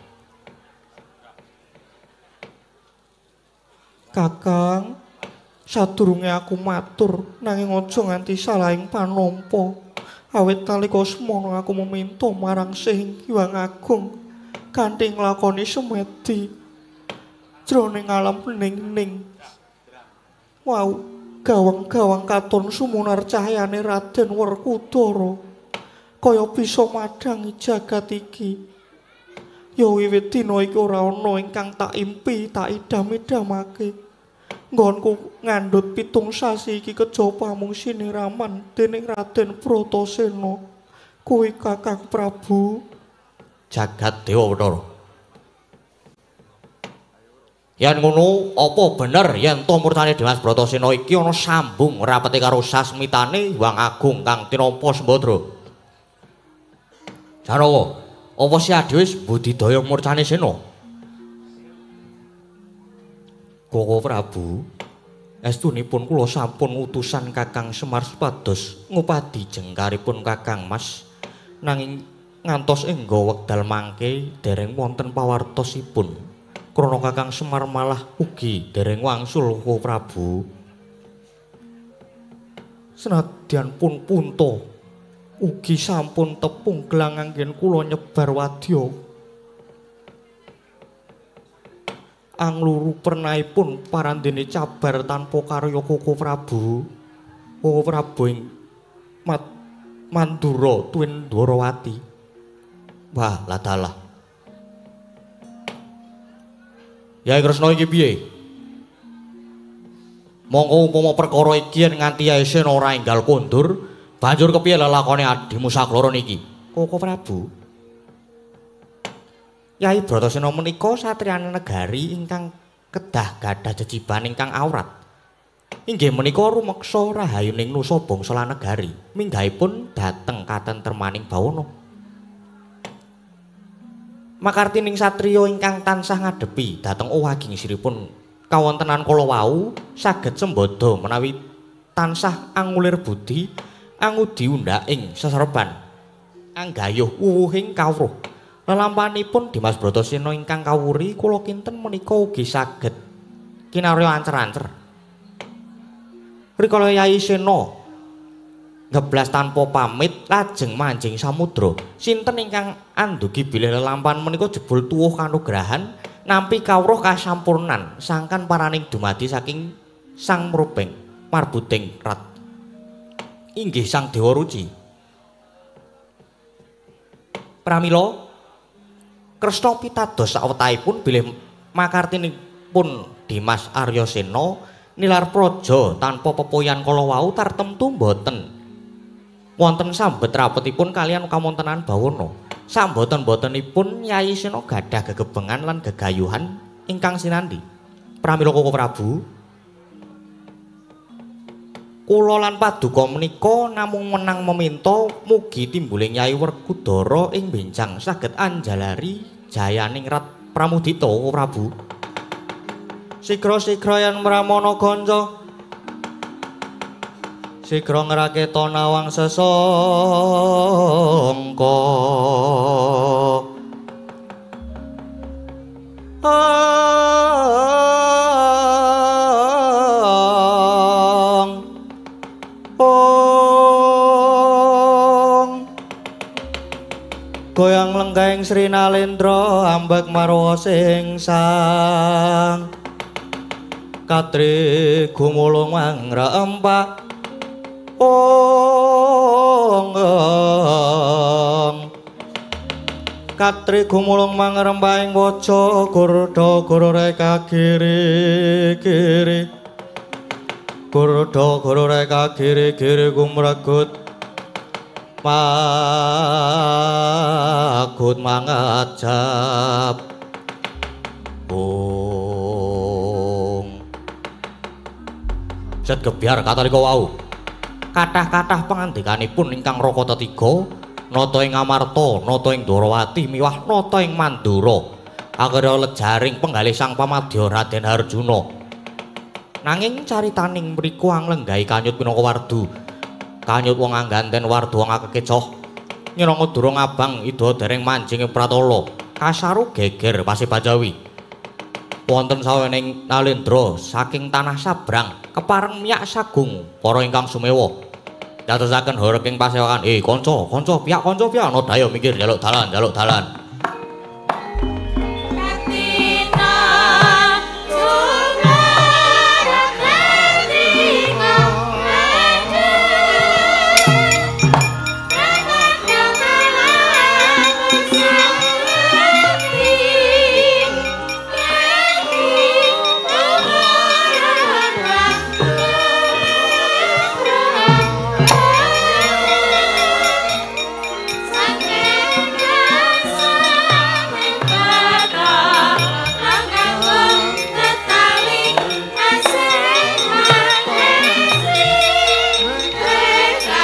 Kakang, sadurunge aku matur nanging aja nganti salahing panampa. Awit nalika semana aku meminta marang Sing Hyang Agung kanthi nglakoni semedi jroning alam ning-ning. Wau, gawang-gawang katon sumunar cahyane Raden Werkudara kaya bisa madangi jagat iki. Ya wiwit dina iki ora ana ingkang tak impi, tak idam-idamake. nggonku ngandhut 7 sasi iki kejaba mung siniraman dening Raden Bratasena. Kuwi Kakang Prabu. Jagat Dewa Bathara. Yen ngono, apa bener yen to murtane Dimas Bratasena iki ana sambung rapete karo sasmitane Hyang Agung kang tinampa Sembadra? Jarawa, apa si Adi wis budidaya murtane Sena? Koko Prabu, estunipun kula sampun utusan Kakang Semar supados ngupadi jengkaripun Kakang Mas, nanging ngantos engga wekdal mangke dereng wonten pawartosipun. Krana Kakang Semar malah ugi dereng wangsul Koko Prabu. Senadyan pun punta ugi sampun tepung gelang anggen kula nyebar wadya. Angluru pernahipun parandene cabar tanpa karya Koko Prabu. Koko Prabu ing Mandura tuwin Dwarawati. Wah, ladalah. Yai Kresna iki piye? Mongko upama perkara iki yen nganti Yai Sena ora enggal kondur, banjur kepiye lelakone adimu sakloro niki? Koko Prabu. Yai Bratasena menika satriyane negari ingkang kedah gadah jejiban ingkang awrat. Inggih menika rumeksa rahayuning nusa bangsa lan negari, minggahipun dhateng katentremaning bawana. Makartining satriya ingkang tansah ngadepi dhateng owaging siripun kawontenan kala wau saged sembada menawi tansah angulir budi angudi undhak ing sesereban anggayuh wuwuhing kawruh. Lalampanipun Dimas Bratasena ingkang kawuri kula kinten menika ugi saged kinarya ancer-ancer. Rikala Yai Sena ngeblas tanpa pamit lajeng manjing samudra. Sinten ingkang andugi bilih lelampan menika jebul tuwuh kanugrahan nampi kawruh kasampurnan sangkan paraning dumadi saking Sang Mrobeng marbuting rat. Inggih Sang Dewa Ruci. Pramila Kresna pitados sawetahipun bilih makartinipun Dimas Aryasena nilar praja tanpa pepoyan kala wau tartemtu boten wonten sambet rapetipun kaliyan kawontenan bawana. Samboten-botenipun Yai Sena gadah gegebengan lan gegayuhan ingkang sinandi. Pramila Koko Prabu, kula lan paduka menika namung menang meminta mugi timbuling Nyai Werkudara ing benjang saged anjalari jayaning Rat Pramudita Koko Prabu. Sigra-sigra yen mramana ganca sigra ngraketa nawang sesangka. Goyang lenggahing Sri Nalendra ambek marwa sing sang katri gumulung mangrempak katri gumulung mangrempahing waja gurda gurureka giri-giri gurda gurureka giri-giri gumregut magut mangajab set gebyar katalika wau kathah-kathah pangandikanipun ingkang Rakata 3 nata ing Amarta nata ing Dwarawati miwah nata ing Mandura akhira lejaring penggalih Sang Pamadya Raden Harjuna. Nanging caritaning mriku anglenggahi kanyut minangka wardu kanyut wong angganten wardu wong akekecoh nyiranga durung abang ida dereng manjing ing pratala kasaru geger Pasebajawi wonten sawening Nalendra saking tanah sabrang kepareng miyak sagung para ingkang sumewa dadosaken horeking pasewakan kanca piyak ana daya mikir njaluk dalan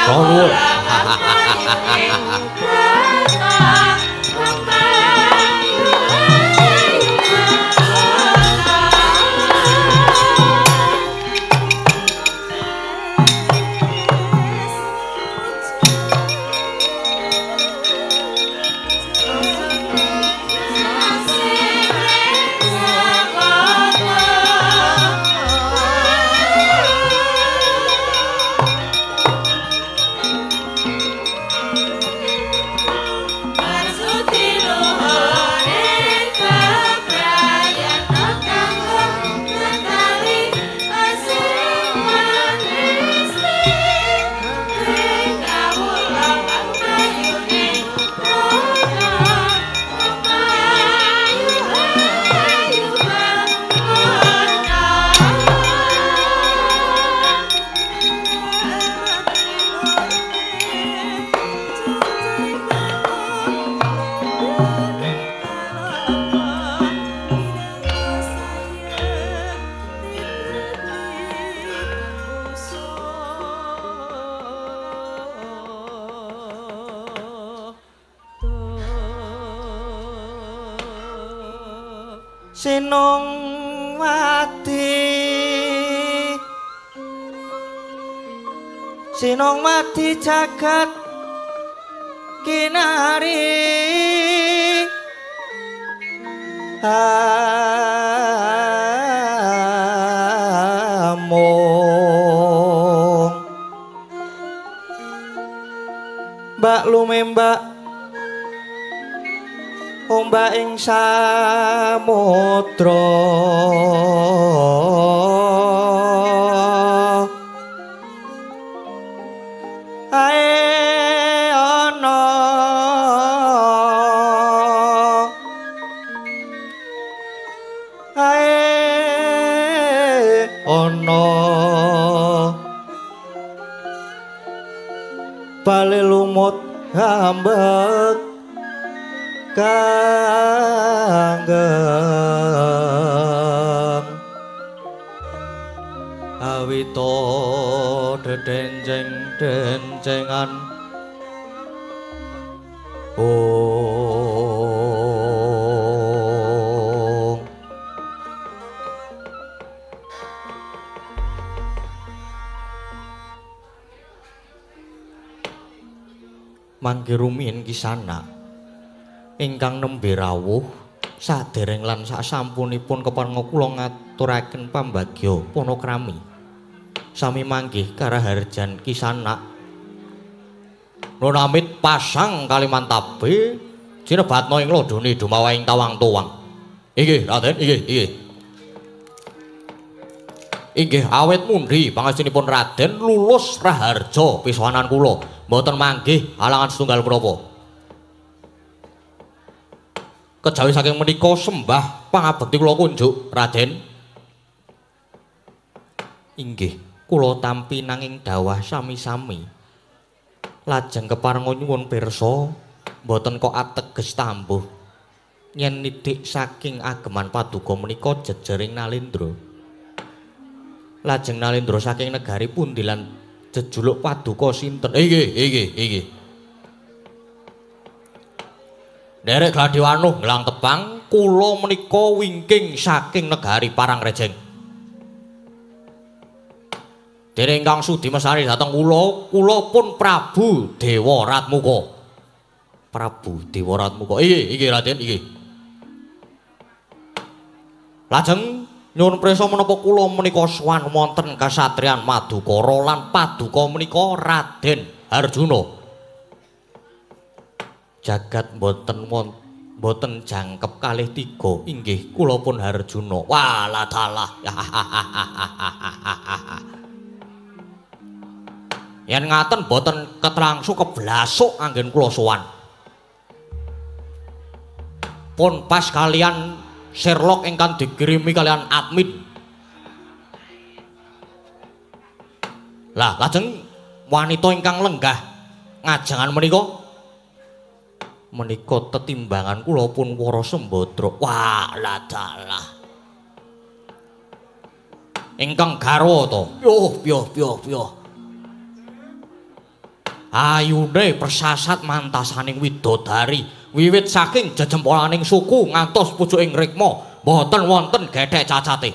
Nuwun. Sinong mati jagat kinari among mbak lumembak ombak ing samudra bale lumut ngambek kanggeng awito dedenjeng-denjengan mangke rumiyin Kisana ingkang nembe rawuh sadereng lan sasampunipun kepareng kula ngaturaken pambagya panakrami sami manggih karaharjan Kisana nunamit pasang Kalimantabe jinebatna ing lodone dumawaing tawang tuwang inggih Raden inggih awet mundi pangastinipun Raden lulus raharja pisanan kula mboten manggih halangan setunggal menapa kejawi saking menika sembah pangabekti kula kunjuk Raden inggih kula tampi nanging dawah sami-sami lajeng keparenga nyuwun pirsa mboten kok ateges tambuh yen nidik saking ageman paduka menika jejering Nalendra lajeng Nalendra saking negari pundi lan jejuluk paduka sinten inggih Derek Gladiwanuh nglang tepang kula menika wingking saking negari Parangrejeng dereng ingkang sudi mesari dhateng kula pun Prabu Dewa Ratmuka inggih Raden inggih lajeng nyuwun prisa menapa kula menika sowan wonten kasatriyan Madukara lan paduka menika Raden Harjuna. Jagat mboten jangkep kalih tiga inggih kula pun Harjuna. Walah dalah. Yen ngaten mboten ketrangsu keblasuk anggen kula sowan. Pun pas kalian Sherlock ingkang dikirimi kalian admin. Lah lajeng wanita ingkang lenggah ngajangan menika tetimbangan kula pun Wara Sembadra. Wah lah dalah. Ingkang garwa to. Piye. ayune persasat mantasaning widodari wiwit saking jejempolaning suku ngantos pucuking rikma boten wonten gethek cacate.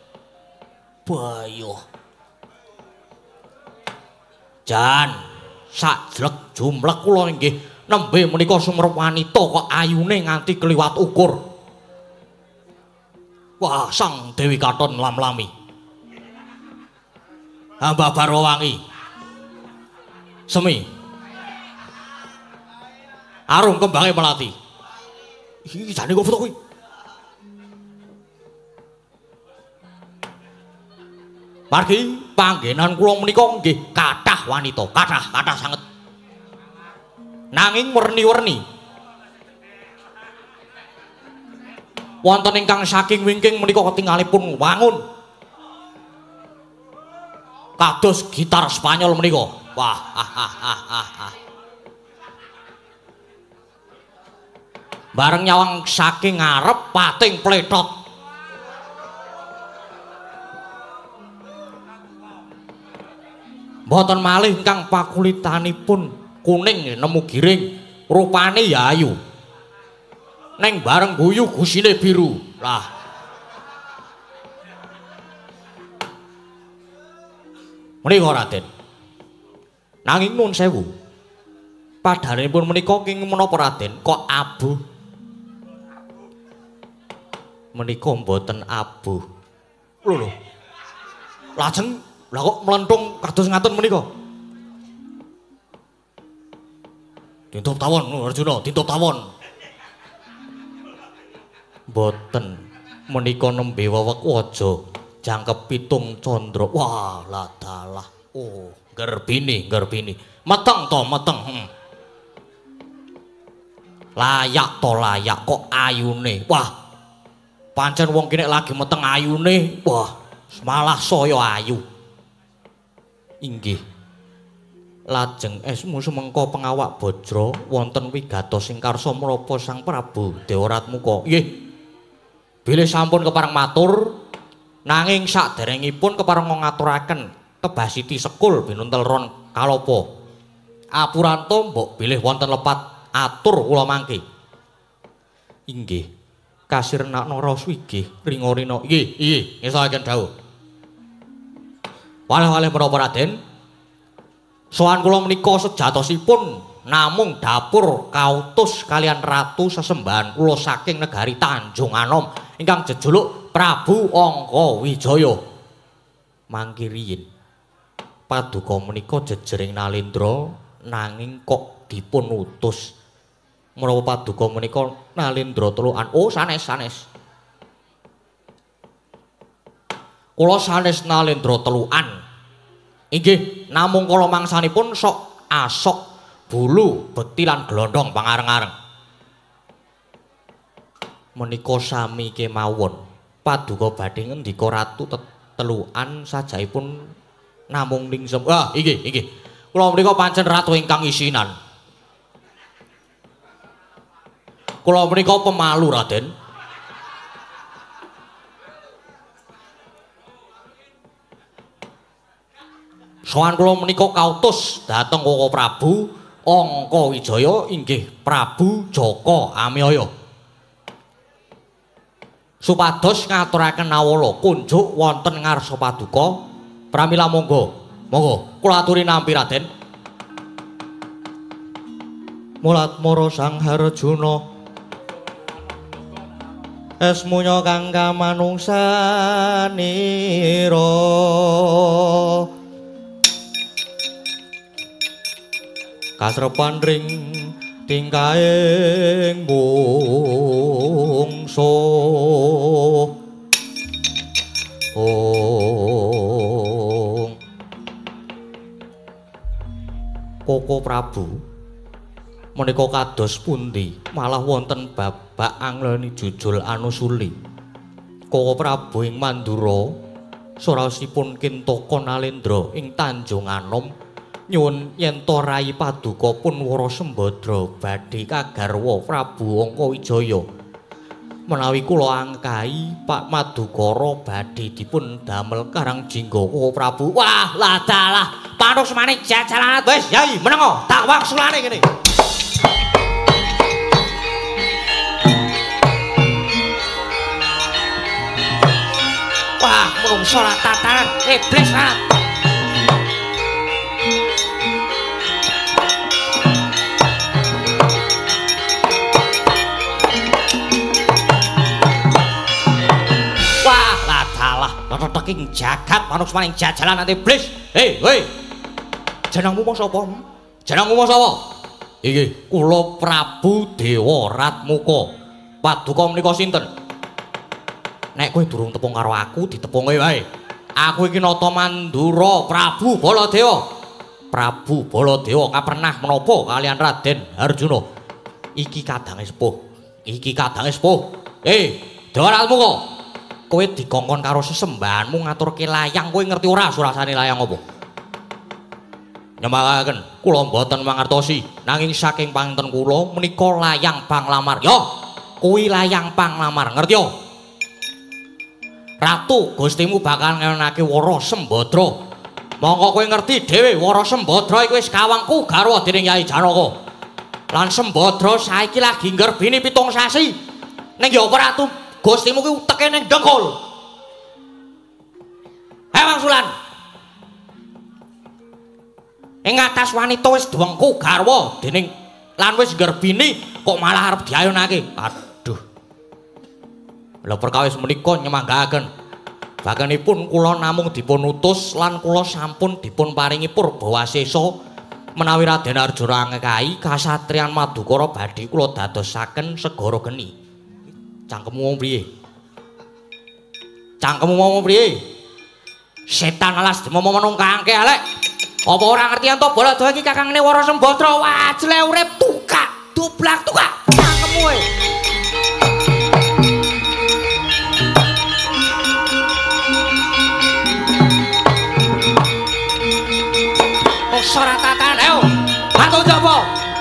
Bayo. Jan sajlek jumlek kula inggih nembe menika sumerep wanita kok ayune nganti kliwat ukur. Wah, sang Dewi Katon lam-lami. Hamba Barwawangi. Semi. Arum kembange melati. Iki jane kok foto kuwi. Margi panggenan kula menika nggih kathah wanita, kathah sanget. Nanging werni-werni. Wonten ingkang saking wingking menika ketingalipun wangun. Kados gitar Spanyol menika. Wah, bareng nyawang saking ngarep pating pletot. Mboten malih ingkang pakulitanipun kuning nemu giring, rupane ya ayu. Neng bareng guyu gusine biru. Lah. Menika Raden. Nanging nuwun sewu. Padhanipun menika king menapa Raden kok abuh. Menika mboten abuh. Lho. Lajeng lha kok mlentung kados ngaten menika. Ditutup tawon Arjuna, ditutup tawon. Boten menika nembe wewek waja jangkep pitung candra. Wah, ladalah. Oh, gerbini. Meteng to, meteng. Layak to layak kok ayune. Wah. Pancen wong kene lagi meteng ayune. Wah, malah saya ayu. Inggih. Lajeng esmu sumengko pengawak Bajra wonten wigatos ing karsa menapa Sang Prabu Dewaratmuka. Nggih. Bilih sampun kepareng matur nanging saderengipun kepareng ngaturaken kebasiti sekul binuntel ron kalapa. Apuranto mbok bilih wonten lepat atur kula mangke. Inggih. Kasirnakna Raswigih ringorina. Nggih, ngesaken dawuh. Waleh-waleh menapa Raden? Sowan kula menika sejatosipun namung dapur kautus kalian ratu sesembahan kula saking negari Tanjung Anom ingkang jejuluk Prabu Angka Wijaya. Mangki riyin paduka menika jejering Nalendra nanging kok dipun utus. Menapa paduka menika Nalendra telukan? Oh, sanes. Kula sanes Nalendra telukan. Inggih, namung kala mangsanipun sok asok bulu bekti lan glondhong pangareng-areng. Menika sami kemawon paduka badhe ngendika ratu telukan sajaipun namung ningsem. Wah, inggih. Kula menika pancen ratu ingkang isinan. Kula menika pemalu Raden. Sowan kula menika kautus dhateng Koko Prabu Angka Wijaya inggih Prabu Jaka Amyaya. Supados ngaturaken awala kunjuk wonten ngarsa paduka. Pramila monggo kula aturi nampi Raden. Mulatmara Sang Harjuna esmunya kang kamanungsanira kasrepan ring tingkahing bungsu Koko Prabu menika kados pundi malah wonten babak angleni jujul anusuli. Koko Prabu ing Mandura sorosipun Kintaka Nalendra ing Tanjung Anom nyuwun yen to Rai Paduka pun Wara Sembadra badhe kagarwa Prabu Angka Wijaya menawi kula angkahi Pak Madukara badhe dipun damel Karang Jingga Koko Prabu. Wah, lah dalah panos maning jajalan wis Yai menengo tak waksulane kene. Wah, mungso lah tataran iblis lah. Teking jagat manuk maning jajalan ati iblis. Hei, jenengmu mau sapa? Jenengmu mau sapa? Iki kula Prabu Dewa Ratmuka. Paduka menika sinten? Nek kowe durung tepung karo aku, ditepunge wae. Aku iki Nata Mandura Prabu Baladewa. Prabu Baladewa kapernah menapa kalian Raden Harjuna? Iki kadange sepuh. Iki kadange sepuh. Dewa Ratmuka. Kowe dikongkon karo sesembahanmu ngaturke layang, kowe ngerti ora surasane layang apa? Nyemakaken, kula mboten mangertosi, nanging saking panginten kula menika layang panglamar. Yo, kuwi layang panglamar, ngerti yo? Ratu Gustimu bakal ngenake Wara Sembadra. Monggo kowe ngerti dhewe Wara Sembadra iku wis kawangku garwa dening Yai Janaka. Lan Sembadra saiki lagi nggerbini 7 sasi. Ning yo Ratu Gustimu ki uteke ning dengkul. Wangsulan. Ing atas wanita wis duwengku garwa dening lan wis nggerbini kok malah arep diayunake. Aduh. Lha perkawis menika nyemanggaken. Bakenipun kula namung dipun utus lan kula sampun dipun paringi purbawasesa menawi Raden Arjuna angkahi kasatriyan Madukara badhe kula dadosaken segara geni. Cangkemmu mau priye? Cangkemmu mau priye? Setan alas dimomo nungkangke alek. Apa ora ngerti ento Baladewa iki kakangne Wara Sembadra. Wah, jle urip tukak, dublak tukak. Cangkemmu e. Oh, soratatan, ayo. Bantu jaba.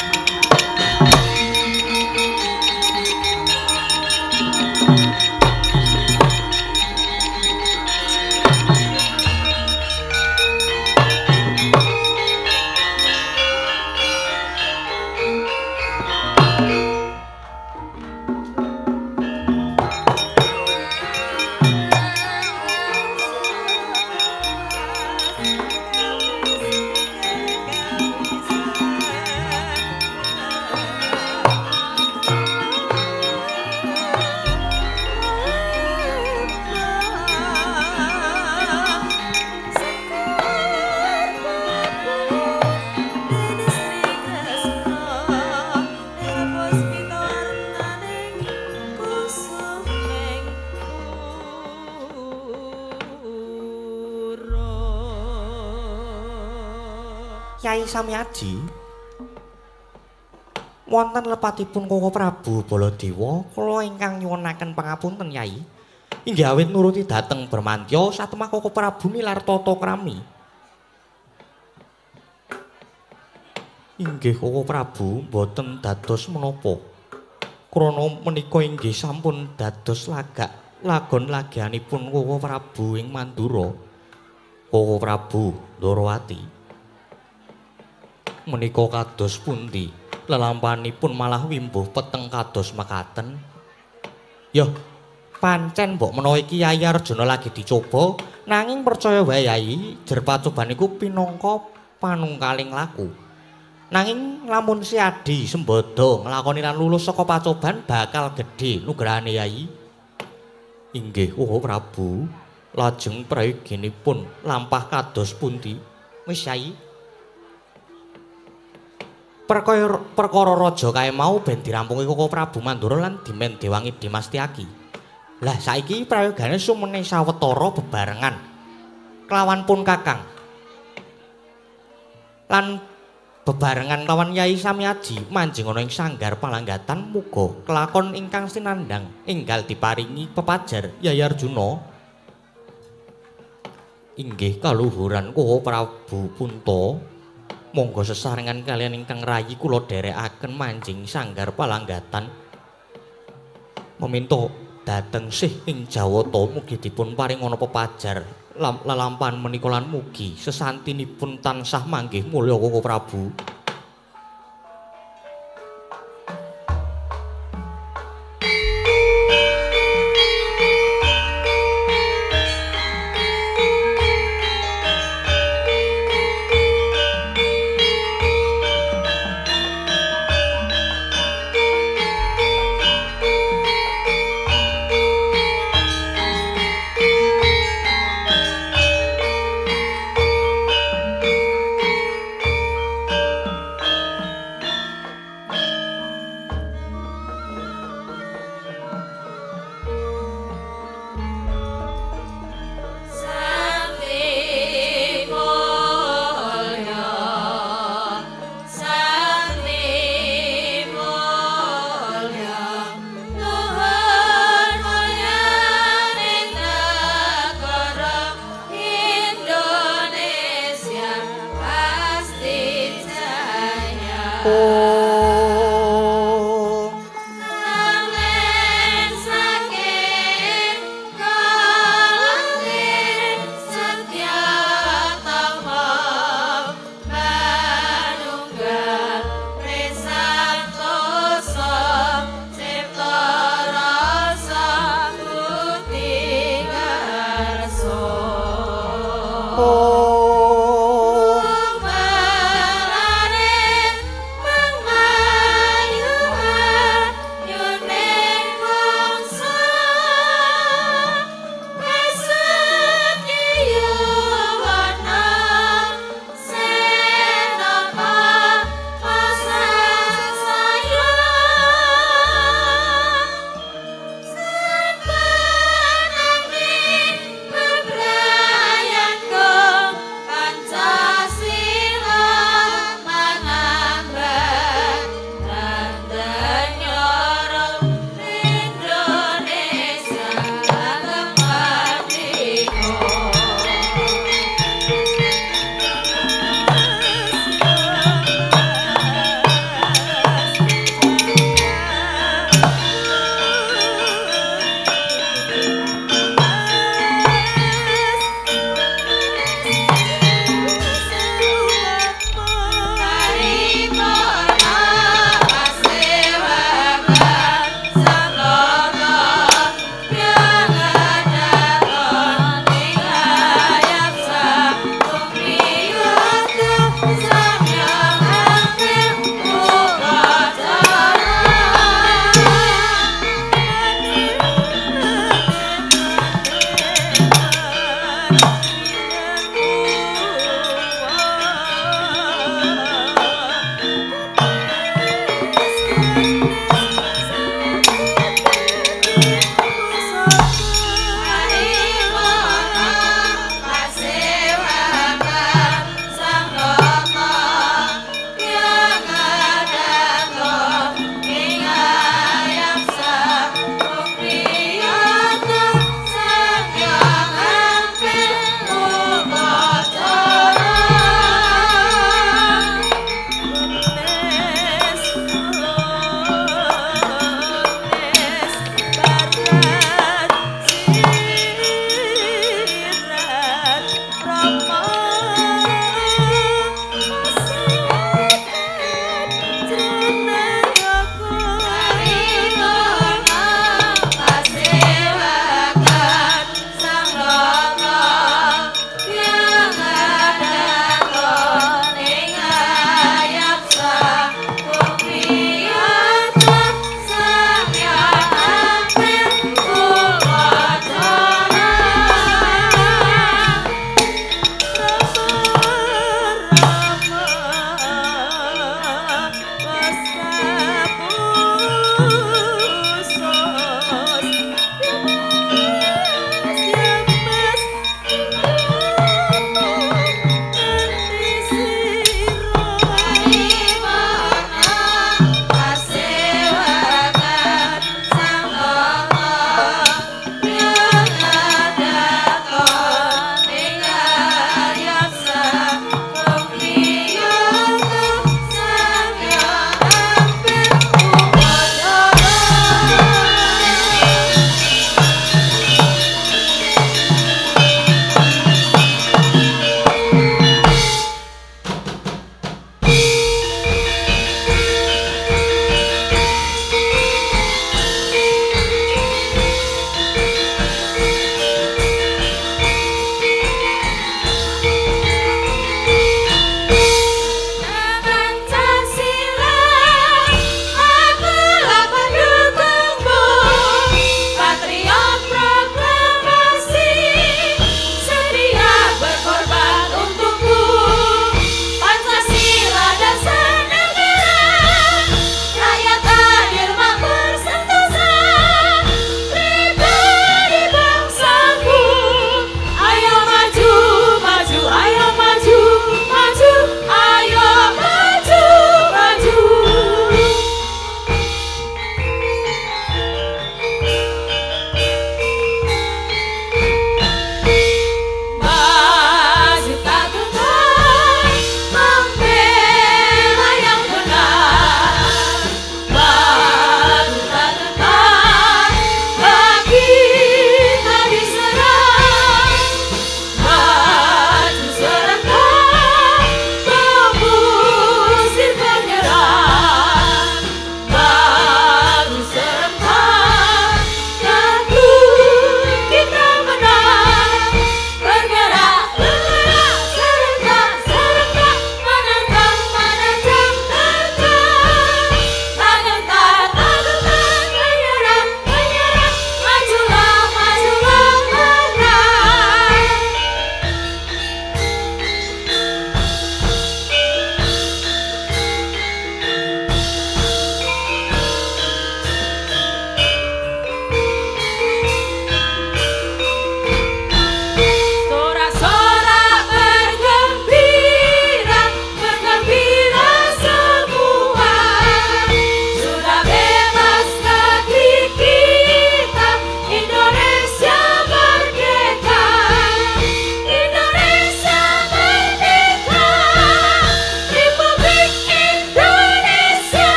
Kyai Samyadi wonten lepatipun Koko Prabu Baladewa kula ingkang nyuwunaken pangapunten Yai inggih awit nuruti dhateng Bramantya satemah Koko Prabu nilar tata krami inggih Koko Prabu boten dados menapa krana menika inggih sampun dados lagon lagianipun Koko Prabu ing Mandura Koko Prabu Ndarawati menika kados pundi lelampanipun malah wimbuh peteng kados mekaten. Yo, pancen mbok menawa iki Yai Arjuna lagi dicoba, nanging percaya wae Yai, jer pacoban iku pinangka panungkaling laku. Nanging lamun si Adi Sembada nglakoni lan lulus saka pacoban bakal gedhe nugrahane Yai. Inggih, oh Prabu, lajeng prayoginipun lampah kados pundi? Wis Yai. Perkara raja kae mau ben dirampungi Koko Prabu Mandura lan dimen Dewangi Dimas Tyaki. Lah saiki prayogane sumene sawetara bebarengan kelawan pun Kakang. Lan bebarengan lawan Yai Samyadi manjing ana ing sanggar palanggatan muga kelakon ingkang sinandhang enggal diparingi pepajar Yai Arjuna. Inggih kaluhuran Koko Prabu Punta. Monggo sesarengan kalian ingkang rayi kula dherekaken manjing sanggar palanggatan. meminta dhateng sih ing Jawata mugi dipun paringana pepajar lelampahan menika lan mugi sesantinipun tansah manggih mulya Koko Prabu.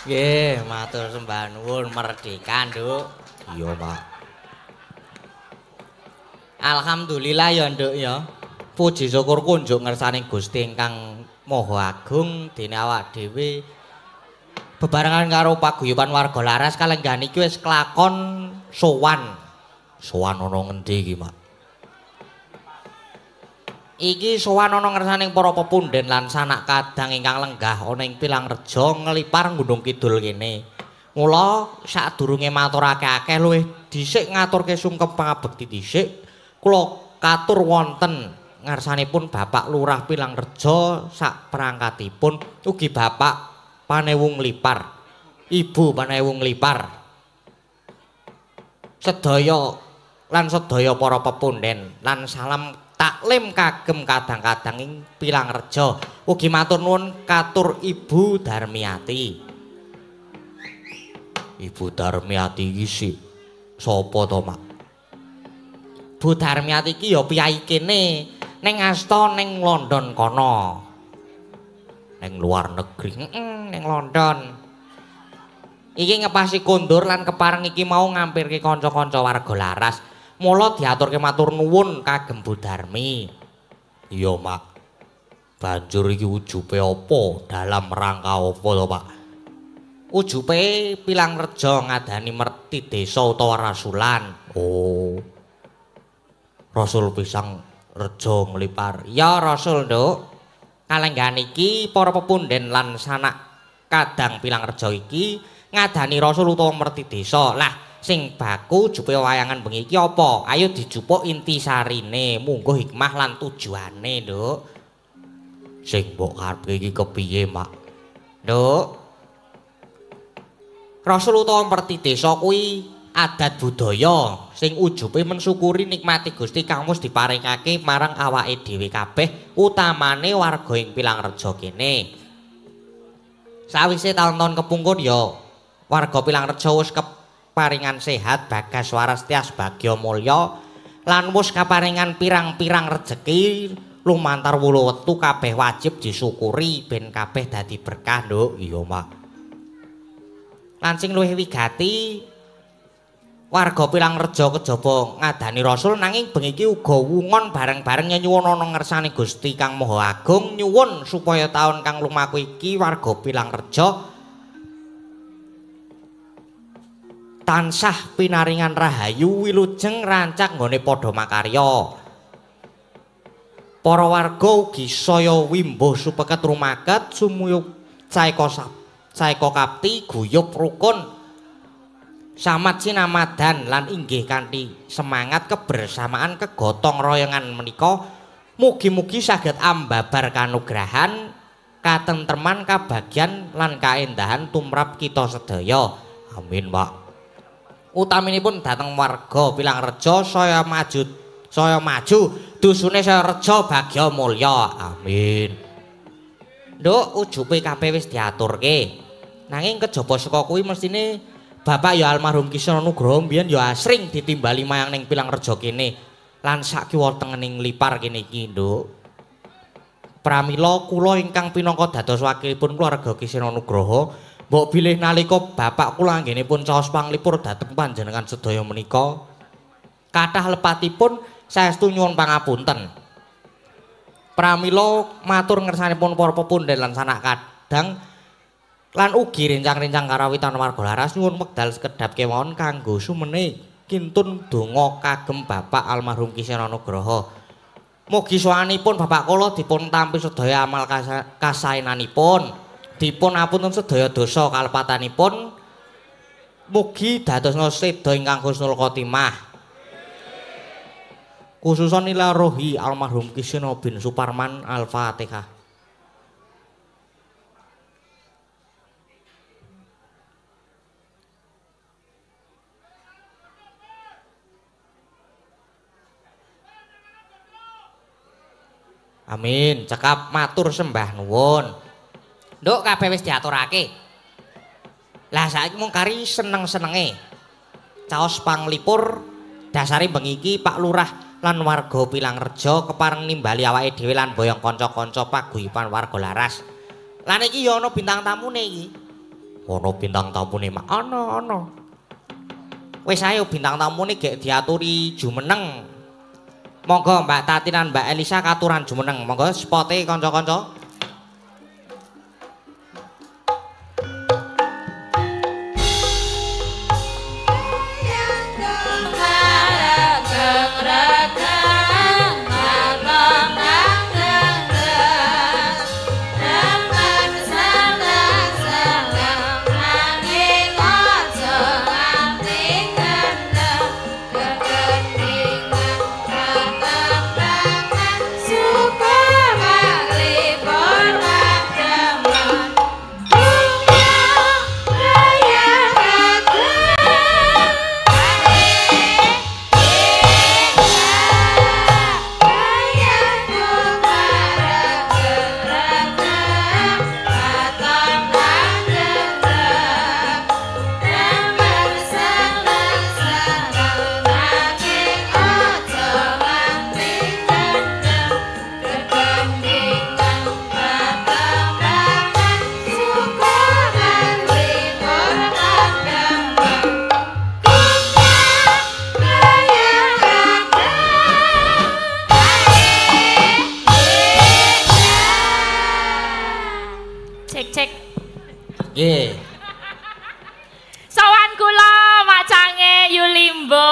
Nggih, matur sembah nuwun merdeka, Nduk. Iya, Pak. Alhamdulillah ya, Nduk ya. Puji syukur kunjuk ngersani Gusti ingkang Maha Agung dene awak dhewe bebarengan karo paguyuban warga laras kalenggan iki wis kelakon sowan. Sowan ana ngendi iki, Mak? Iki sowan ana ngersaning para pepunden lan sanak kadang ingkang lenggah ana ing Pilangreja nglipar Gunung Kidul kene. Mula sadurunge maturake akeh luwih dhisik ngaturke sungkem pangabekti dhisik kula katur wonten ngarsanipun Bapak Lurah Pilangreja sak perangkatipun ugi Bapak Panewung Lipar, Ibu Panewung Lipar. Sedaya para pepunden lan salam taklim kagem kadang-kadang ing Pilangreja. Ugi matur nuwun katur Ibu Darmiati. Ibu Darmiati iki sapa to, Mak? Bu Darmiati iki ya piyai kene ning asta ning London kono. Ning luar negeri, ning London. Iki ngepasi kondur lan kepareng iki mau ngampirke kanca-kanca warga laras. Mula diaturke matur nuwun kagem Bu Darmi. Iya, Mak. Banjur iki ujube apa dalam rangka apa to, Pak? Ujube Pilangreja ngadani merti desa utawa rasulan. Oh. Rasul Pisang Reja nglipar. Ya Rasul, Nduk. Kalenggan iki para pepunden lan sanak kadang Pilangreja iki ngadani rasul utawa merti desa. Lah, sing baku jupe wayangan bengi iki apa? Ayo dijupuk intisarine, munggo hikmah lan tujuane, Nduk. Sing mbok karepe iki kepiye, Mak? Nduk. Rasul utawa merti desa kuwi adat budaya sing ujube mensyukuri nikmati Gusti kang wis diparingake marang awake dhewe kabeh utamane warga ing Pilangreja kene. Sawise taun-taun kepungkur ya warga Pilangreja wis keparingan sehat bagas waras tias bagya mulya lan wis kaparingan pirang-pirang rejeki lumantar wulu wetu kabeh wajib disyukuri ben kabeh dadi berkah, Nduk. Iya, Mak. Lan sing luwih wigati warga Pilangreja kejaba ngadani rasul nanging bengi iki uga wungon bareng-bareng nyuwun ana ngersane Gusti Kang Maha Agung nyuwun supaya taun kang lumaku iki warga Pilangreja tansah pinaringan rahayu wilujeng rancak nggone padha makarya. Para warga ugi saya wimbuh supeket rumaket sumuyup caeka kapti guyub rukun samat sinamadan lan inggih kanthi semangat kebersamaan kegotong royongan menika mugi-mugi saged ambabar kanugrahan katentreman kabagyan lan kaendahan tumrap kita sedaya. Amin, Pak. Utaminipun dhateng warga Pilangreja saya maju dusune saya reja bagya mulya. Amin. Nduk, ujube kabeh wis diaturke. Nanging kejaba saka kuwi mestine Bapak ya almarhum Kisana Nugroho mbiyen ya asring ditimbali mayang ning Pilangreja kene lan sak kiwa tengening lipar kene iki, Nduk. Pramila kula ingkang pinangka dados wakilipun keluarga Kisana Nugroho mbok bilih nalika bapak kula anggenipun caos panglipur dhateng panjenengan sedaya menika kathah lepatipun saestu nyuwun pangapunten. Pramila matur ngersanipun para pepunden lan sanak kadang lan ugi rencang-rencang karawitan warga laras nyuwun wekdal sekedhap kemawon kanggo sumene kintun donga kagem Bapak almarhum Kisana Nugroho. Mugi sawanipun Bapak kula dipun tampi sedaya amal kasaenanipun, dipun apunten sedaya dosa kalepatanipun. Mugi dadosna seda ingkang husnul khotimah. Khususan ila rohi almarhum Kisana bin Suparman. Al-Fatihah. Amin. Cekap matur sembah nuwun. Nduk kabeh wis diaturake. Lah saiki mung kari seneng-senenge. Caos panglipur dasari bengi iki Pak Lurah lan warga Pilangreja kepareng nimbali awake dhewe lan boyong kanca-kanca paguyuban warga laras. Lan iki ya ana bintang tamune iki. Ana bintang tamune mak ana. Wis ayo bintang tamune gek diaturi jumeneng. Monggo Mbak Tati lan Mbak Elisa katuran jumeneng. Monggo spote kanca-kanca. Nggih. Sowan kula macange Yulimbo.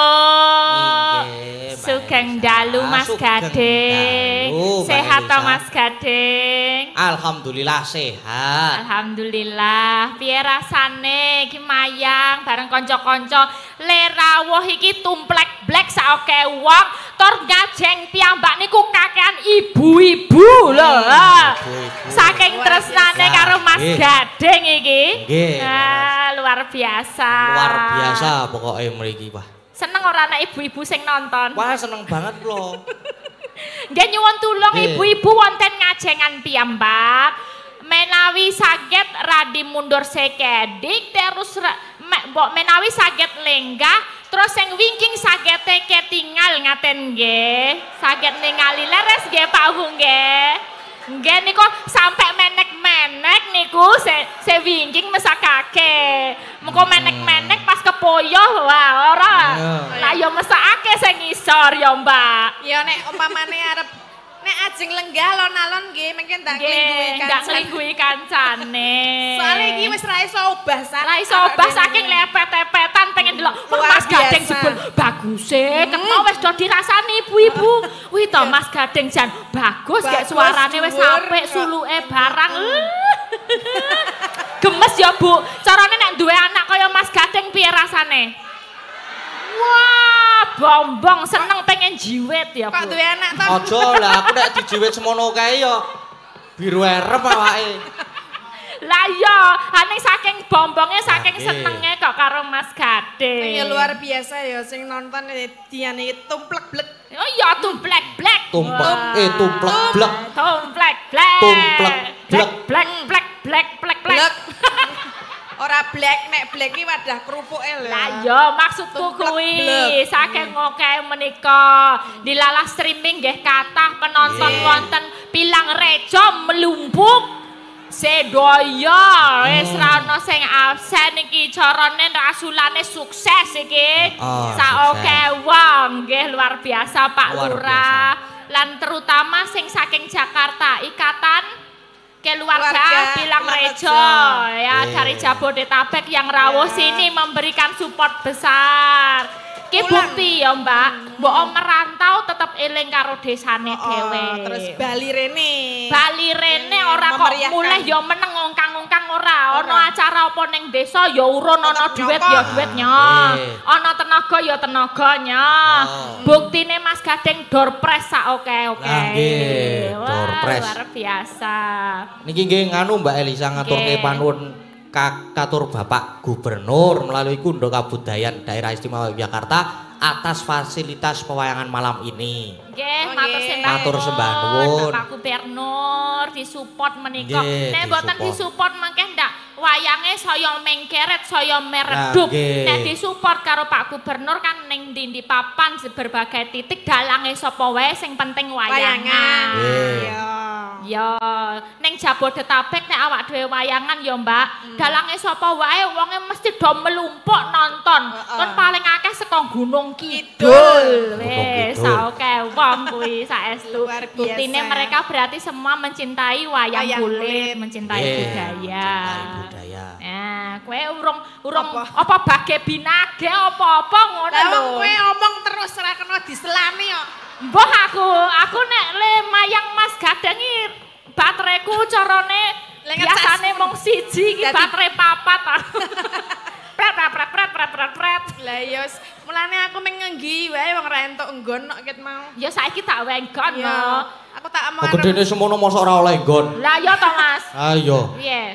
Sugeng dalu Mas Gading. Sehat to Mas Gading? Alhamdulillah sehat. Alhamdulillah. Piye rasane iki mayang bareng kanca-kanca le rawuh iki tumplek-blek saoke wong tur ngajeng piyambak niku kakean ibu-ibu lho. Saking tresnane karo Mas Gading iki. Luar biasa. Luar biasa pokoke mriki, Pak. Seneng ora ana ibu-ibu sing nonton? Wah, seneng banget kula. Nggih nyuwun tulung ibu-ibu wonten ngajengan piyambak. Menawi saged radi mundur sekedik terus mbok menawi saged lenggah terus sing wingking saged ketingal ngaten nggih. Saged ningali leres nggih Pak Hu nggih. Nggih niku sampai menek-menek niku se wingking mesakake. Muga menek-menek pas kepoyoh wah ora. Lah ya mesakake sing ngisor ya, Mbak. Ya nek umpamane arep nek ajeng lenggah alon-alon nggih mengke ndak nglingguhi kancane. Soale iki wis ra iso obah Ra iso obah saking lepet-lepetan pengen delok Mas Gading jebul baguse ketho wis do dirasani ibu-ibu. Wih to Mas Gading jan bagus gek suarane wis apik suluke barang. Gemes ya Bu. Carane nek duwe anak kaya Mas Gading piye rasane? Wah, bombong seneng pengen jiwit ya Bu. Kok duwe anak to? Aja lah aku nek dijiwit semono kae ya biru erep awake. Lah iya, ane saking bombonge saking senenge kok karo Mas Gading. Ya luar biasa ya sing nonton diane tumplek-blek. Oh iya tumplek-blek. Tumplek-blek. Tumplek-blek. Tumplek-blek. Ora black nek black iki wadah krupuke lho. Lah iya maksudku kuwi saking akeh menika dilalah streaming nggih kathah penonton wonten Pilang Rejo Melumpuk Sedoyo wis ra ono sing absen iki carane rasulane sukses iki. Saoke wong nggih luar biasa Pak Lurah lan terutama sing saking Jakarta Ikatan Keluarga Pilang Rejo ya dari Jabodetabek yang rawuh sini memberikan support besar. Ki bukti ya Mbak, mbok merantau tetep eling karo desane dhewe. Terus Bali rene. Bali rene ora kok mulih ya meneng ngongkang-ngongkang ora. Ana acara apa ning desa ya urun ana duit ya duitnya. Ana tenaga ya tenaganya. Buktine Mas Gading door press sak oke-oke. Nggih, door press. Luar biasa. Niki nggih nganu Mbak Elisa ngaturke panuwun katur Bapak Gubernur melalui Kundo Kabudayan Daerah Istimewa Yogyakarta atas fasilitas pewayangan malam ini. Nggih, matur sembah nuwun. Bapak Gubernur disupport menika. Nek mboten disupport mangke ndak wayange saya mengkeret saya meredup. Nek disupport karo Pak Gubernur kan ning ndi papan berbagai titik dalange sapa wae sing penting wayangan. Iya. Ya, ning Jabodetabek nek awak dhewe wayangan ya, Mbak. Dalange sapa wae wonge mesti do melumpuk nonton. Kan paling akeh saka Gunung Kidul. Wis, saoke wong kuwi saestu. Buktine mereka berarti semua mencintai wayang kulit, mencintai budaya. Nah, kowe urung apa bage binage apa-apa ngono lho. Kowe omong terus ora kena diselani kok. Mbah aku nek le mayang Mas Gadeng iki bateraiku carane biasane mung siji iki baterai 4. Pret. Lah ya mulane aku mengenggi wae wong ra entuk nggon kok ket mau. Ya saiki tak wenggon no. Aku tak omong. Gedene semono mosok ora oleh nggon. Lah ya to Mas. Ayo.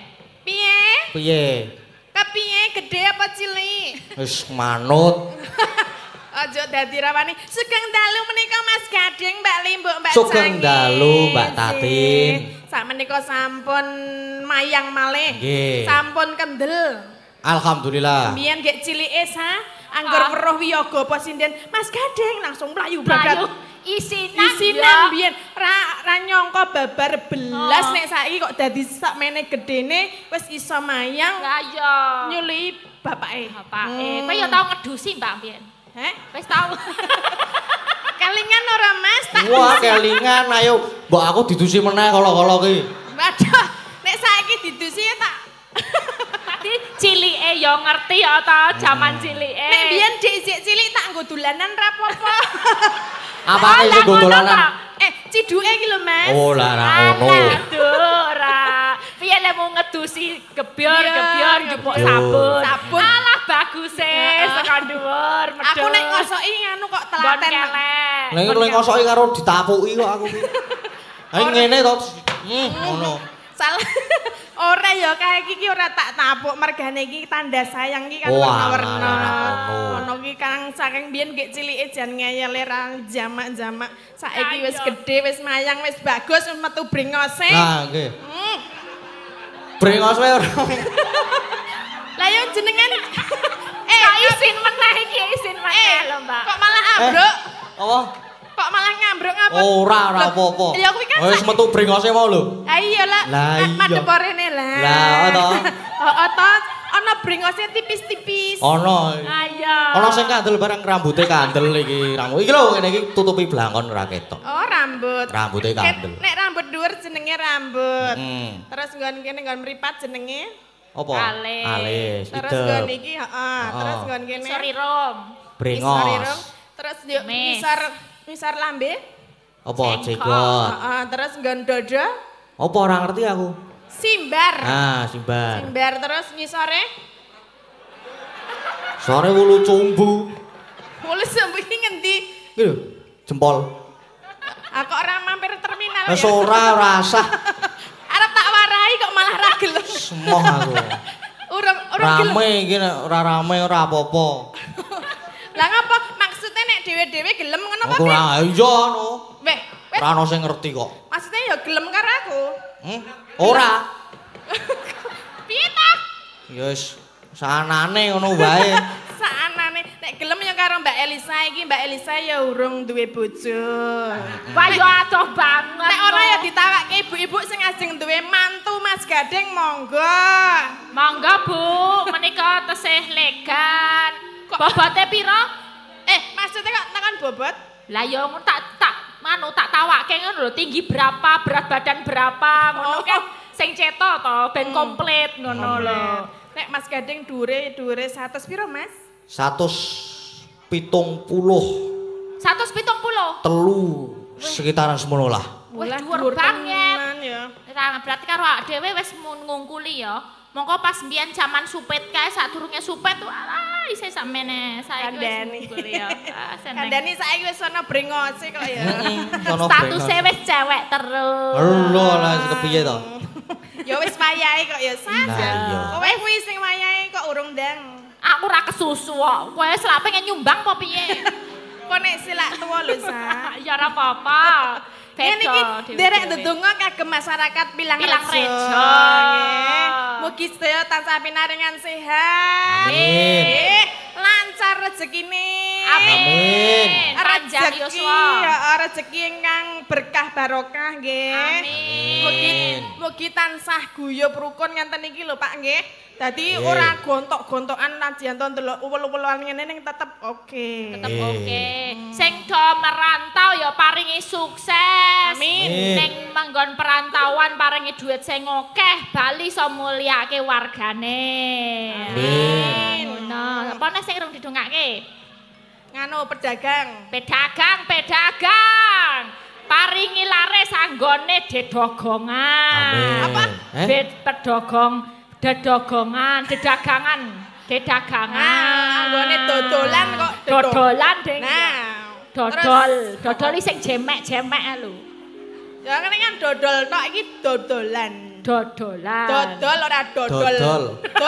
Piye? Kepiye gede apa cilik? Wis manut. Aja dadi rawani. Sugeng dalu menika Mas Gading, Mbak Limbuk, Mbak Canggih. Sugeng dalu Mbak Tatin. Sak menika sampun mayang malih. Nggih. Sampun kendel. Alhamdulillah. Biyen gek cilike anggur weruh wiyaga apa sinden Mas Gading langsung mlayu babat. Isinan biyen ra nyangka babar belas nek saiki kok dadi sakmene gedene wis iso mayang. Lah ya. Nyuli bapake. Kowe ya tau ngedusi Mbak biyen. Wis tau. Kelingan ora Mas? Wah, kelingan ayo. Mbok aku didusi meneh kala-kala ki. Waduh, nek saiki didusi tak Tadi cilike ya ngerti ya ta jaman cilike. Nek biyen dik cilik tak nggo dolanan ra apa-apa. Apane sing nggo dolanan? Ciduke iki lho Mas. Oh, lah ra ngono. Aduh, ra. Piye lek mau ngedusi gebyur njupuk sabun. Alah bagus tekan dhuwur medhot. Aku nek ngosoki nganu kok telaten. Nek ngosoki karo ditapuki kok aku ki. Ha ngene to. Ngono. Salah. Ora ya kae iki ora tak tapuk mergane iki tanda sayang iki kan warna-warna. Ono ki kang saking biyen gek cilike jan ngeyele ra jamak-jamak. Saiki wis gedhe, wis mayang, wis bagus, wis metu brengose. Lah nggih. Brengos wae ora. Lah yo jenengan isin meneh iki isin meneh lho, Mbak. Kok malah ambruk? Apa? Kok malah ngambruk ngapa? Ora apa-apa. Ya kuwi kan wis metu brengose mau lho. Ha iya lah. Madhep rene lah. Lah to. Heeh ana brengose tipis-tipis. Ana. Ayo. Ana sing kandel barang rambute kandel iki. Iki lho ngene iki tutupi blangkon ora ketok. Oh, rambut. Rambute kandel. Nek rambut dhuwur jenenge rambut. Terus nggon kene nggon mripat jenenge apa? Alis. Terus nggon iki terus nggon kene sorirum. Brengos. Terus yo misar lambe. Apa jenggot? Terus nggon dada. Apa ora ngerti aku? Simbar. Simbar. Simbar terus ngisore. Sore wulu cumbu. Wulu cumbu iki ngendi? Iki lho, jempol. Aku ora mampir terminal. Wis ora rasah. Arep tak warai kok malah ra gelem. Semoh aku. Ora gelem. Rame iki nek ora rame ora apa-apa. Lah ngapa maksudnya nek dhewe-dhewe gelem ngono apa? Ora iya no. Weh, ora ono sing ngerti kok. Maksudnya ya gelem karo aku. Ora. Piye ta? Ya wis sanane ngono wae. Sanane nek gelem ya karo Mbak Elisa iki, Mbak Elisa ya urung duwe bojo. Wah yo adoh banget. Nek ora ya ditawake ibu-ibu sing ajeng duwe mantu Mas Gading monggo. Monggo Bu, menika tesih legan. Bobote pira? Maksudnya kok tekan bobot? Lah yo tak tawake ngono lho, tinggi berapa, berat badan berapa, ngono kan sing ceto to, ben komplit ngono lho. Nek Mas Gading dhuwure 100 piro, Mas? 170. 170. Telu sekitaran semono lah. Wis dhuwur banget. Berarti karo awak dhewe wis ngungkuli ya. Mongko pas mbiyen jaman supet kae sadurunge supet alah isih sakmene saiki wis ngungkul ya. Kandhani saiki wis ana brengose kok ya. Statuse wis cewek terus. Lho lah kepiye to? Ya wis wayahe kok ya Sas. Kowe kuwi sing wayahe kok urung ndang. Aku ora kesusu kok. Kowe selak pengen nyumbang apa piye? Kok nek silak tuwa lho Sas. Ya ora apa-apa. Ini derek ndedonga kagem masyarakat Pilang Rejo. Mugi sedaya tansah pinaringan sehat. Amin. Lancar rezekine. Amin. Panjang yuswa. Rezeki ingkang berkah barokah nggih. Amin. Mugi tansah guyub rukun ngenten iki lho Pak nggih. Dadi ora gontok-gontokan najan to ndelok uwel-uwelan ngene ning tetep oke. Tetep oke. Sing do merantau ya paringi sukses. Amin. Ning manggon perantauan paringi dhuwit sing akeh, bali iso mulyake wargane. Amin. Ngono. Apa nek sing rung didongake? Nganu pedagang. Pedagang. Paringi laris anggone dedogongan. Amin. Apa? Dedagangan. Anggone dodolan kok. Dodolan ding. Nah. Dodol sing jemek-jemek lho. Ya kan kan dodol tok iki dodolan. Dodolan. Dodol ora dodol. Dodol.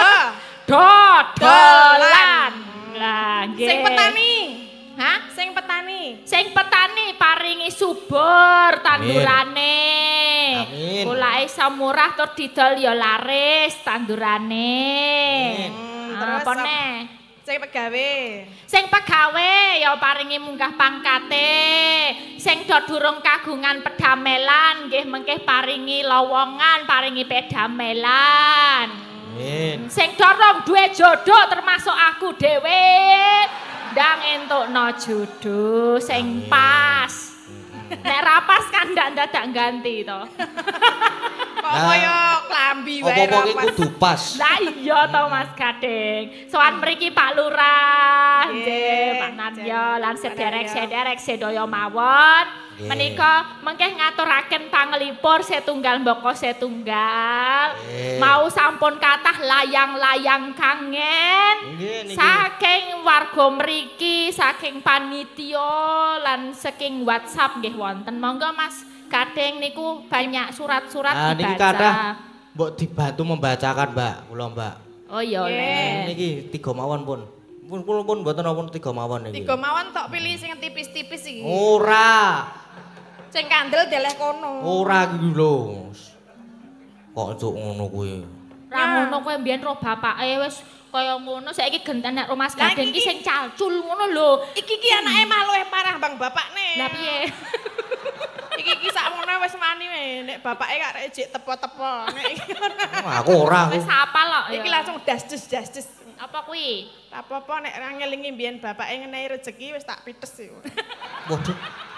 Dodolan. Lah nggih. Sing petani. Hah? Sing petani paringi subur tandurane. Amin. Kulake iso murah tur didol ya laris tandurane. Terus apa neh? Sing pegawe ya paringi munggah pangkate. Sing do durung kagungan pedamelan nggih mengke paringi lowongan, paringi pedamelan. Amin. Sing dorong duwe jodoh termasuk aku dhewe. Ndang entukno jodoh sing pas. Nek ra pas kan ndak dadak ganti to. kok kaya klambi wae Apa-apa iki kudu pas. Lah iya to Mas Gading. Sowan mriki Pak Lurah, nggih, Pak Naryo lan sederek-sederek sedaya mawon. Menika mengke ngaturaken panglipur setunggal mboko setunggal. Mau sampun kathah layang-layang kangen. Saking warga mriki, saking panitia lan saking WhatsApp nggih wonten. Monggo Mas Gading niku banyak surat-surat dibaca. Niki kathah mbok dibantu membacakan, Mbak. Kula, Mbak. Oh iya le. Niki 3 mawon pun. Pun mboten napa 3 mawon niki. 3 mawon tok pilih sing tipis-tipis iki. Ora. Sing kandel deleh kono. Ora iki lho. Kok cuk ngono kuwi. Ra ngono kowe mbiyen ro bapake wis kaya ngono saiki genten nek Mas Gading iki sing calcul ngono lho. Iki anake mah luwih parah Bang bapakne. Lah piye? Iki sakmono wis mani wae nek bapake gak rek jek tepo-tepo. Nek iki Aku ora. Wis apal kok ya. Iki langsung dasdes. Apa kuwi? Apa-apa nek ra ngelingi mbiyen bapake ngenehi rezeki wis tak pites iki. Waduh.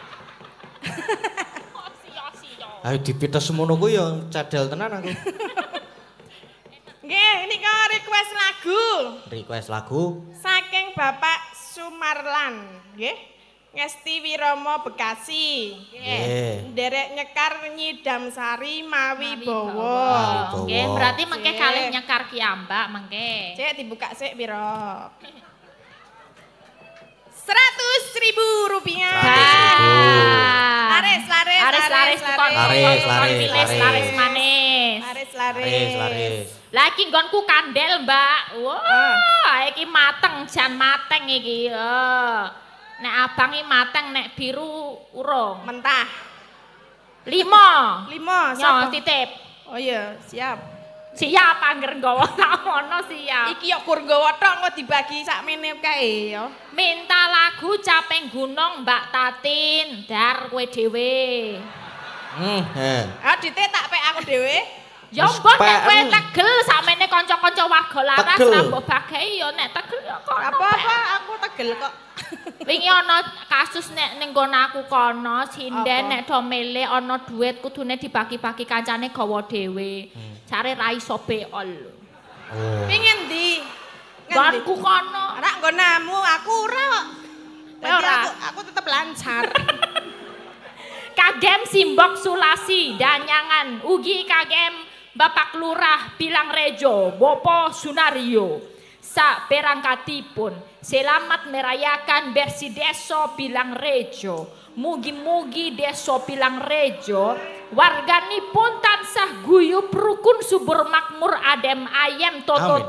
Ayo dipites semono kuwi ya cadel tenan aku. Nggih, nika Request lagu saking Bapak Sumarlan, nggih. Ngesti Wiromo Bekasi. Nggih. Nderek nyekar Nyidam Sari Mawi Bowo. Nggih, berarti mengke kalih nyekar kiambak mengke. Cek dibuka sik pira? 100.000 rupiah. Laris manis. Lagi nggonku kandel, Mbak. Wah, iki mateng, jan mateng iki. Nek abang iki mateng, nek biru urung. Mentah. 5. Sapa? Titip. Oh iya, siap. Siap angger nggawa tamono siap. Iki yo kur nggawa tok kok dibagi sakmene kae yo. Minta lagu Caping Gunung Mbak Tatin, dar kowe dhewe. Ah ditik tak pek aku dhewe. Ya mbok nek kowe tegel sakmene kanca-kanca warga laras rambok bagahi ya nek tegel ya kok. Apa-apa aku tegel kok. Wingi ana kasus nek ning nggon aku kono sinden nek do milih ana dhuwit kudune dibagi-bagi kancane gawa dhewe. Care ra iso beol. Oh. Pingin ndi? Nggonku kono. Ora nggonamu aku ora kok. Aku tetep lancar. Kagem Simbok Sulasi Danyangan ugi kagem Bapak Lurah Bilang Rejo Bopo Sunario sak perangkatipun selamat merayakan bersih Deso Bilang Rejo. Mugi-mugi Deso Bilang Rejo warganipun tansah guyub rukun subur makmur adem ayem toto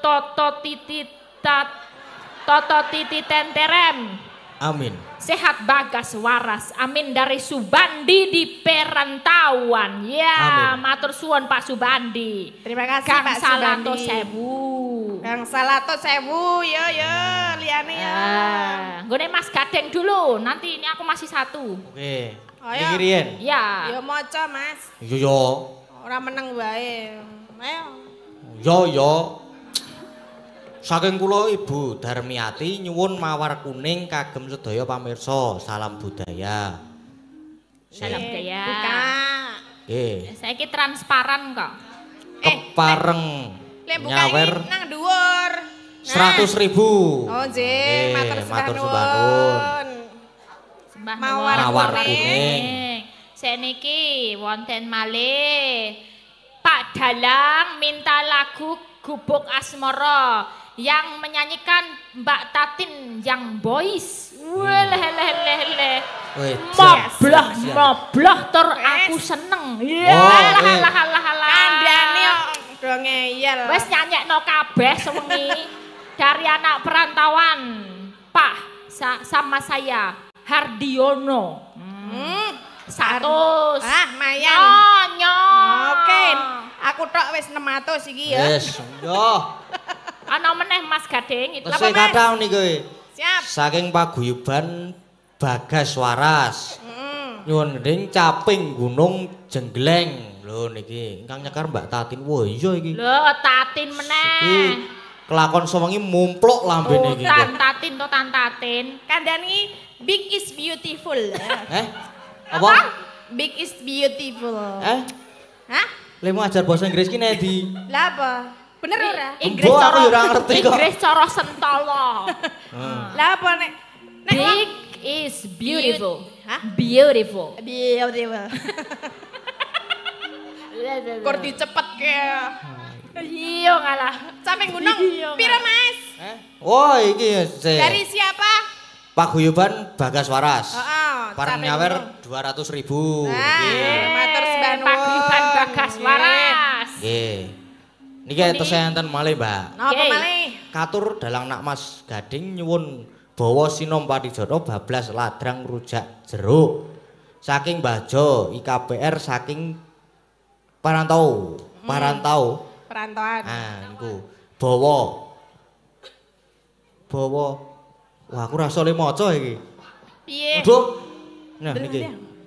titi tenterem. Amin. Sehat bagas waras. Amin dari Subandi di perantauan. Ya, amin. Matur suwun Pak Subandi. Terima kasih Kang Pak Salato Subandi. Sewu. Gangsal atus 1000 ya liyane ya. Nggone Mas Gading dulu, nanti ini aku masih satu. Oke. Ayo. Iki riyen. Ya. Ya maca Mas. Iya ya. Ora meneng wae. Ayo. Ya. Saking kula Ibu Darmiati nyuwun mawar kuning kagem sedaya pamirsa. Salam budaya. Salam budaya. Buka. Nggih. Saiki transparan kok. Kepareng. Lek buka nyawer ini nang dhuwur. 100.000. Oh nggih, matur matur sembah nuwun. Sembah Mawar kuning. Seniki wonten malih Pak Dalang minta lagu Gubuk Asmara yang menyanyikan Mbak Tatin yang boys. Welelelele. Mobloh tur aku seneng. Lah. Kandhane do ngeyel. Wis nyanyekno kabeh sewengi dari anak perantauan. Pak sama saya Hardiono. 100. Mayan. Nyo. Oke. Aku tok wis 600 iki ya. Wis, yo. Ana meneh Mas Gading itu. Terus kathah niki. Siap. Saking paguyuban Bagas Waras. Nyuwun gending caping Gunung Jenggleng. Lho niki ingkang nyekar Mbak Tatin. Wah iya iki. Lho Tatin meneh. Iki kelakon sewengi mumpluk lambene iki. Tan Tatin. Kandhani big is beautiful. Apa? Big is beautiful. Hah? Lemu ajar bahasa Inggris ki ndi? Lah apa? Bener ora? Inggris Mbok, aku cara ora ngerti kok. Inggris cara sentolo. Lah apa nek Big is beautiful. Hah? Beautiful. Beautiful. Kur dicepet ke. Iya ngalah. Sampai gunung. Piro Mas? Oh iki sih. Dari siapa? Paguyuban Bagas Waras. Heeh. Pareng nyawer 200.000. Nggih. Matur sembah nuwun. Paguyuban Bagas Waras. Nggih. Niki atus enten malih, Mbak. Napa malih? Katur dalang nak Mas Gading nyuwun bawa sinom padijono bablas ladrang rujak jeruk. Saking Mbah Jo IKPR saking Parantau. Perantauan. Niku bawa. Wah, aku rasa le maca iki. Piye? Aduh. Nah niki.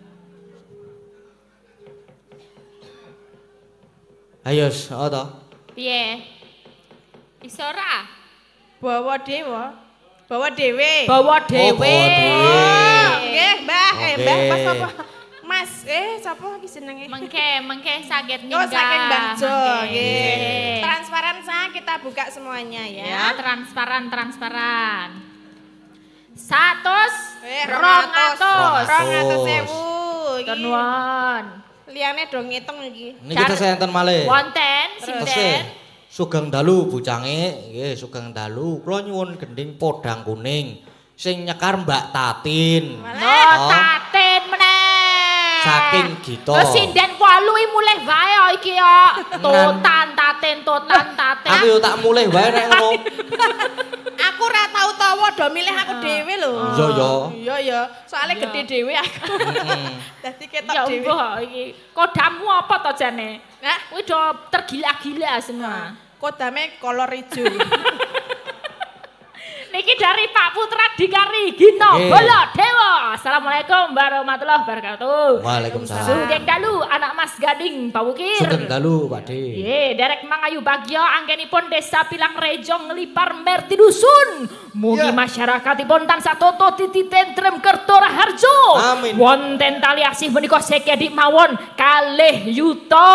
Ayo, to. Piye? Iso ora? Bawa dewa. Bawa dhewe. Bawa dhewe. Nggih, Mbah. Oke. Mbah pas apa? Mas, sapa iki jenenge? Mengke saged Oh, ninggah. saking Mbah Jo, Mengke. nggih. Transparan kita buka semuanya ya. Ya, transparan. 100 200.000. Tur nuwun. Liyane do ngitung iki. Niki tes enten malih. Wonten Tesih. sinten? Sugeng dalu bucange, nggih sugeng dalu. Kula nyuwun gending podang kuning sing nyekar Mbak Tatin. Tatin meneh. Saking Gito. Lho sinden 8 mulih wae iki ya. Totan Tatin. Aku yo tak mulih wae nek ngono. Aku ora tau tawa do milih aku dhewe lho. Iya ya. Iya ya, soalnya gede dhewe aku. Dadi ketok Ya dhewe. mbah iki. Kodamu apa to jane? Hah? Kuwi do tergila-gila semua. Kodame kolor ijo. Niki dari Pak Putra Dikari Gino Baladewa. Assalamualaikum warahmatullahi wabarakatuh. Waalaikumsalam. Sugeng dalu anak Mas Gading Pawukir. Sugeng dalu, Pakde. Nggih, derek mangayu bagya anggenipun Desa Pilang Rejo nglipar merti dusun. Mugi masyarakatipun tansah toto titi tentrem kerto raharjo. Amin. Wonten tali asih menika sekedik mawon kalih yuta.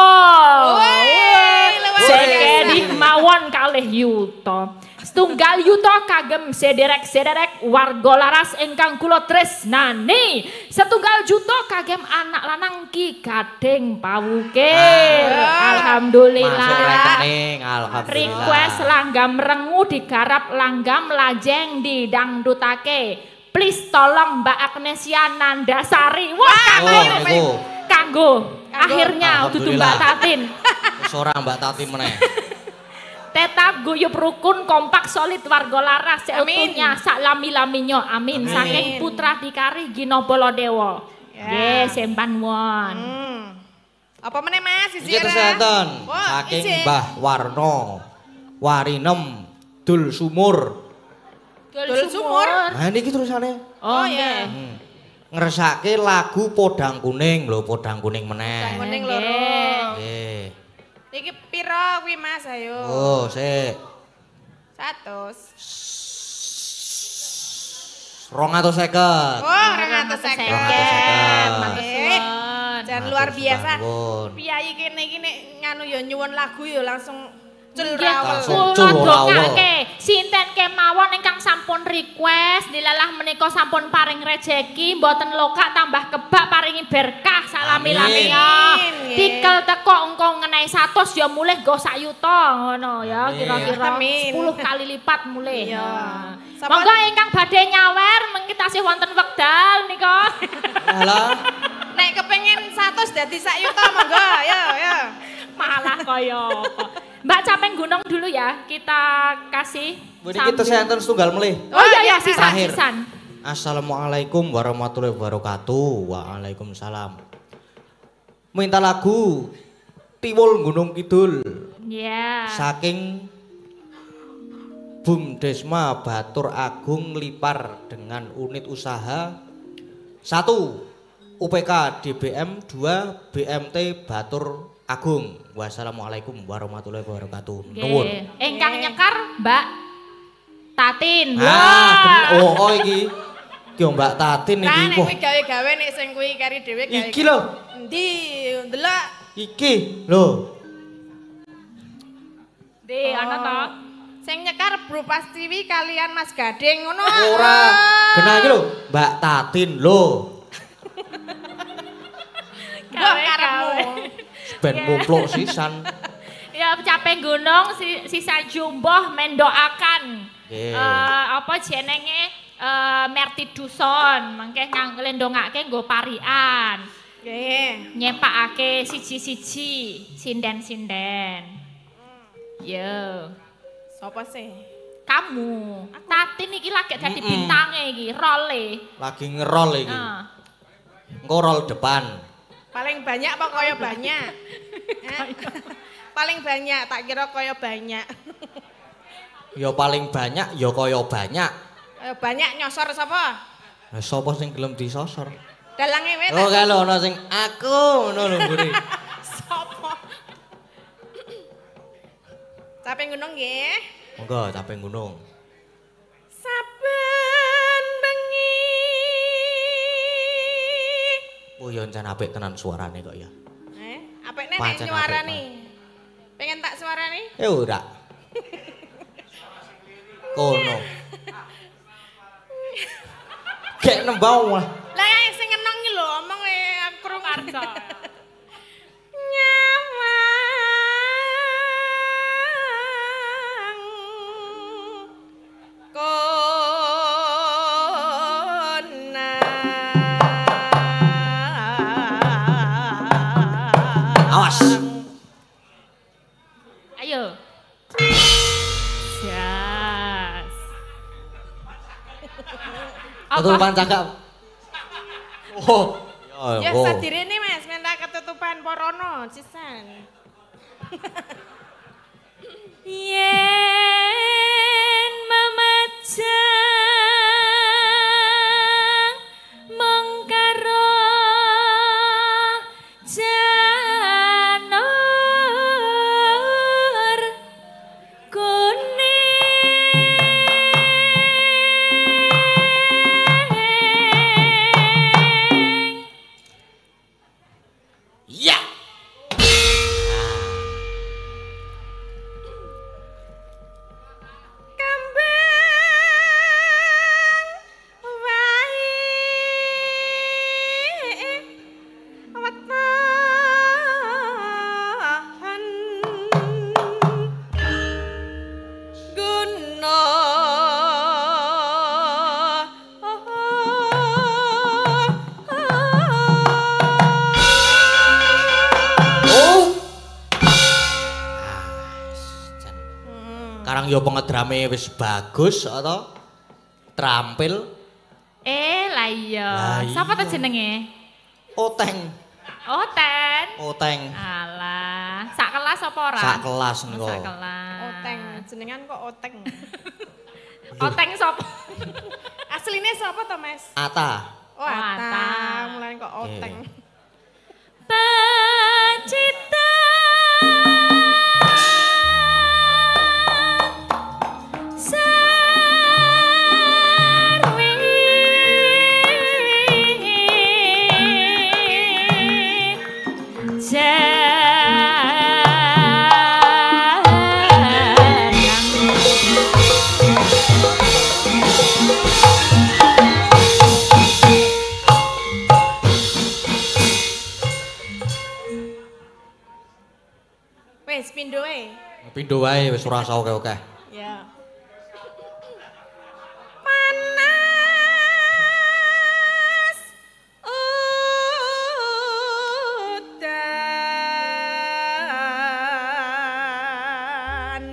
Sekedik mawon kalih yuta. Setunggal yuta kagem sederek-sederek warga laras ingkang kula tresnani. Setunggal juta kagem anak lanang Ki Gading Pawukir. Alhamdulillah. Masuk rekening, alhamdulillah. Request langgam rengu digarap langgam lajeng didangdutake. Please tolong Mbak Agnesia Nandasari. Wah, kanggo akhirnya dudu Mbak Tatin. Wis ora Mbak Tatin meneh. Tetap guyup rukun kompak solid warga laras seutuhnya sak lami-laminyo amin. Saking Putra Dikari Gino Baladewa. Nggih, sempan won. Apa meneh Mas? Iki kesehatan saking Mbah Warno Warinem Dul Sumur. Dul Sumur. Nah niki terusane. Oh nggih. Ngersake lagu Podang Kuning lho, Podang Kuning meneh. Podang Kuning loro. Nggih. Iki pira kuwi Mas ayo? Oh, sik. 100. 250. Oh, 250. Jan luar biasa. Piyayi kene iki nek nganu ya nyuwun lagu ya langsung cul rawuh. Sinten kemawon ingkang sampun request dilalah menika sampun paring rejeki mboten lokak tambah kebak paringi berkah salami-lami ya. Tikel teko engko ngenehi 100 ya mulih nggo sak yuta ngono ya kira-kira 10 kali lipat mulih. Monggo ingkang badhe nyawer mengki tasih wonten wekdal nika. Lah, nek kepengin 100 dadi sak yuta monggo ya. Malah kaya apa. Mbak Caping Gunung dulu ya, kita kasih. Mriki tesih enten setunggal melih. Oh iya sisan-sisan. Assalamualaikum warahmatullahi wabarakatuh. Waalaikumsalam. Minta lagu Tiwul Gunung Kidul. Iya. Saking Bum Desma Batur Agung Lipar dengan unit usaha 1 UPK DBM 2 BMT Batur Agung. Wassalamualaikum warahmatullahi wabarakatuh. Nuwun. Ingkang nyekar Mbak Tatin. Oh iki. Ki Mbak Tatin iki. Nah, nek gawe-gawe nek sing kuwi kari dhewe gawe. Iki lho. Endi? Ndelok. Iki lho. Di ana to? Sing nyekar Bro Pastiwi kalian Mas Gading ngono. Ora. Genah iki lho, Mbak Tatin lho. Karepmu. Ben mumpluk sisan. Ya Caping Gunung sisa jumboh mendoakan. Apa jenenge Merti Duson mangke nglendongake nggo parian. Nggih. Nyepakake siji-siji sinden-sinden. Yo. Sopo sih? Kamu. Tatin iki lagi dadi bintange iki, role. Lagi ngerol iki. Engko rol depan. Paling banyak apa kaya banyak? Paling banyak, tak kira kaya banyak. Ya paling banyak, ya kaya banyak. Kaya banyak nyosor sapa? Lah sapa sing gelem disosor? Dalange wae. Oh kalau ana sing aku ngono lho mburi. Sapa? Caping Gunung nggih. Monggo Caping Gunung. Saben bengi. Oh ya jan apik tenan suarane kok ya. Apik nek nyuarani. Pengen tak suarani? Ora. Kono. Kayak nembang lah. Lah sing ngenong iki lho omong krungu arsa. Awas. Ayo. Jas. Ketutupan cakap. Oh. Ya sadirene Mas, minta ketutupan porono sisan. Yen memajang mengkaro janur kuning. Ya. Karang yo pengedrame wis bagus atau terampil. Lah iya. Sapa ta jenenge? Oteng. Oten. Oteng. Alah, sak kelas apa ora? Sak kelas niku. Sak kelas. Oteng. jenengan kok Oteng. Oteng sapa? Asline sapa to, Mas? Ata. Oh, Ata. Mulane kok Oteng. Pacita Wis pindho wae. Pindho wae wis ora usah oke-oke. Ya. Panas udan.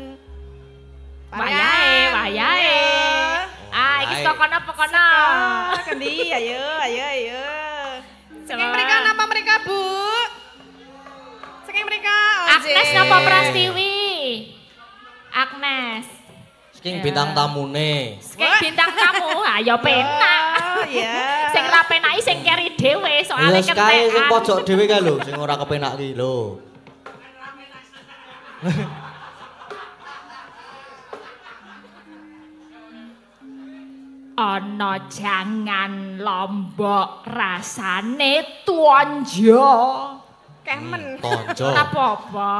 Wayahe. Ah, iki kono apa kono? Kendi, ayo. Saking mereka napa mereka, Bu? Saking mereka, Agnes napa Prastiwi? Agnes. Saking bintang tamune. Saking bintang tamu, ayo penak. Iya. Sing ra penaki sing keri dhewe soalé Ya sing kentekan. pojok dhewe kae lho, sing ora kepenak ki lho. Ana jangan lombok rasane tuanja. Kemen. Tonjo. Ora apa-apa.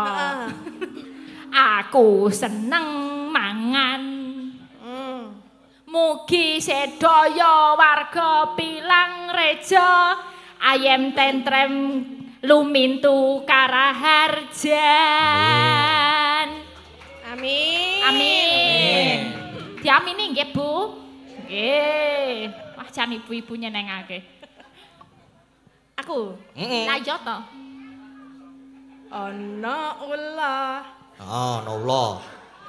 Aku seneng mangan. Mugi sedaya warga Pilang Reja ayem tentrem lumintu karaharjan. Amin. Amin. Diamini nggih, Bu. Nggih. Wah, jan ibu-ibu nyenengake. Aku. Lah iya to. Ana ulah Ah, noula.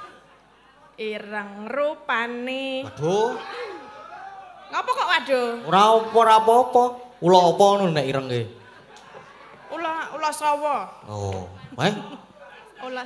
ireng rupane. Waduh, Ngapa kok waduh? ora apa-apa. Ula apa ngono nek irenge? Ulah sawa. Oh, Ulah.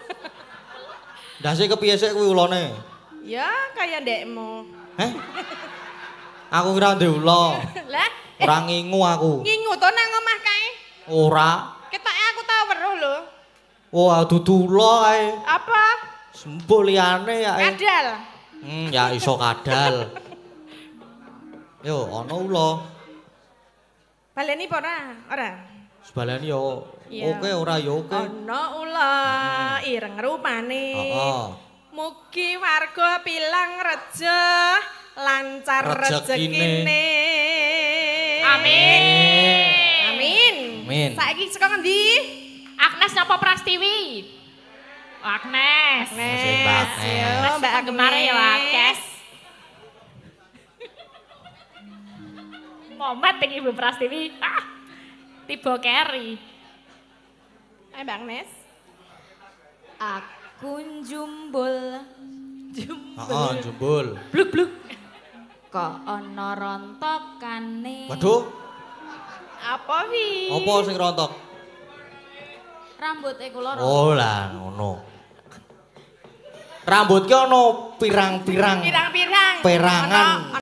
ndase kepiye sik kuwi ulane? Ya kaya ndekmu. Heh? Aku kira ndek ula. Lah, Ora ngingu aku. ngingu to nang omah kae. Ora. Ketoke aku tau weruh lho. Wah, dudu ula ae. Apa? Sembuh liyane ya. Kadal. Ya iso kadal. Yo, ana ula. Baleni apa ora? Ora. Sebalani yo. Iya. Oke ora yo oke. Ana ulah ireng rupane. Heeh. Mugi warga Pilang Reja lancar Rezekine. rezekine. Amin. Amin. Amin. Saiki saka ngendi? Agnes napa Prastiwi? Agnes. Masih Mbak Agnes. Yo, Mbak Gemare ya Agnes. Agnes. Momet iki Ibu Prastiwi. Ah. Tiba keri. Ayo Mbak Agnes. Aku njumbul Heeh, jumbul. Bluk-bluk. kok ana rontokane. Waduh, Apa wi? apa sing rontok? Rambute kula rontok. Oh lah ngono. Rambut ki ana pirang-pirang Pirang-pirang. perangan.